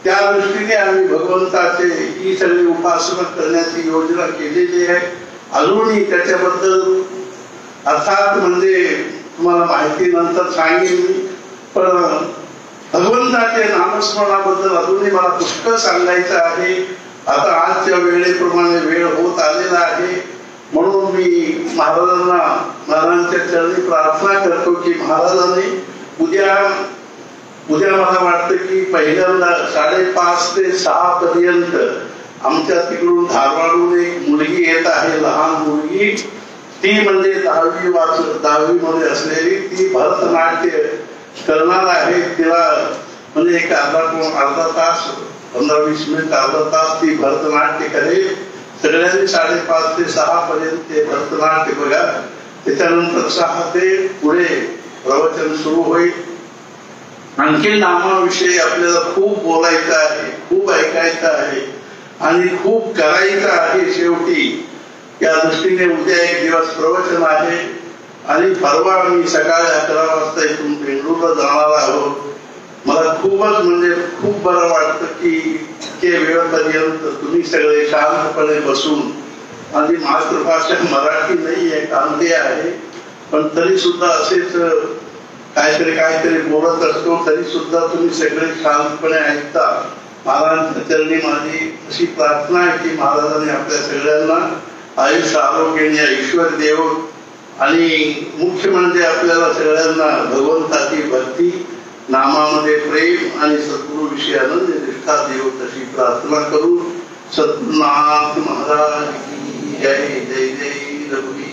त्या दृष्टीने आम्ही भगवंताचे ही सगळी उपासना करण्याची योजना केलेली आहे. अजूनही त्याच्याबद्दल अर्थात म्हणजे तुम्हाला माहिती नंतर सांगेन मी, पण भगवंताच्या नामस्मरणाबद्दल अजूनही मला पुष्कळ सांगायचं आहे. आता आजच्या वेळेप्रमाणे वेळ होत आलेला आहे, म्हणून मी महाराजांना महाराजांच्या चरणी प्रार्थना करतो की महाराजांनी उद्या उद्या मला वाटतं की पहिल्यांदा साडेपाच ते सहा पर्यंत आमच्या तिकडून धारवाडून एक मुलगी येत आहे, लहान मुलगी, ती म्हणजे दहावी वाच दहावी मध्ये असलेली, ती भरतनाट्य करणार आहे. तिला म्हणजे एक अर्धा अर्धा तास पंधरा वीस मिनिट अर्धा तास ती भरतनाट्य करेल. सगळ्यांनी साडेपाच ते सहा पर्यंत ते भरतनाट्य बघा. त्याच्यानंतर सहा ते पुढे प्रवचन सुरू होईल. आणखी नामाविषयी आपल्याला खूप बोलायचं आहे, खूप ऐकायचं आहे आणि खूप करायचं आहे. शेवटी या दृष्टीने उद्या एक दिवस प्रवचन आहे आणि परवा मी सकाळी अकरा वाजता इथून बेंगळूरला जाणार आहोत. मला खूपच म्हणजे खूप बरं वाटतं की ते वेळपर्यंत तुम्ही सगळे शांतपणे बसून, आणि मातृभाषा मराठी नाही आहे, कांदे आहे, पण तरी सुद्धा असेच काहीतरी काहीतरी बोलत असतो, तरी सुद्धा तुम्ही सगळे शांतपणे ऐकता. महाराजांच्या चरणी माझी अशी प्रार्थना आहे की महाराजांनी आपल्या सगळ्यांना आयुष्य आरोग्याने ईश्वर देव, आणि मुख्य म्हणजे आपल्याला सगळ्यांना भगवंताची भक्ती, नामामध्ये प्रेम आणि सद्गुरु विषयी आनंद निष्ठा देव, तशी प्रार्थना करू. सद्गुरुनाथ महाराज की जय. जय जय रघुवीर.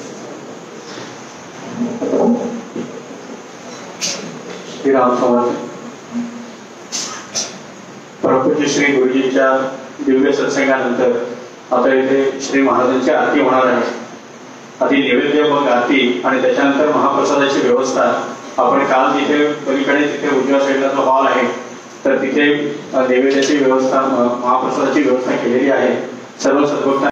श्रीराम समर्थ. परमपूज्य श्री गुरुजींच्या दिव्य सत्संगानंतर आता इथे श्री महाराजांची आरती होणार आहे. आधी नैवेद्य मग आरती आणि त्याच्यानंतर महाप्रसादाची व्यवस्था. आपण काल तिथे पलीकडे तिथे उजव्या साईडला जो हॉल आहे तर तिथे नैवेद्याची व्यवस्था, महाप्रसादाची व्यवस्था केलेली आहे. सर्व सद्भक्त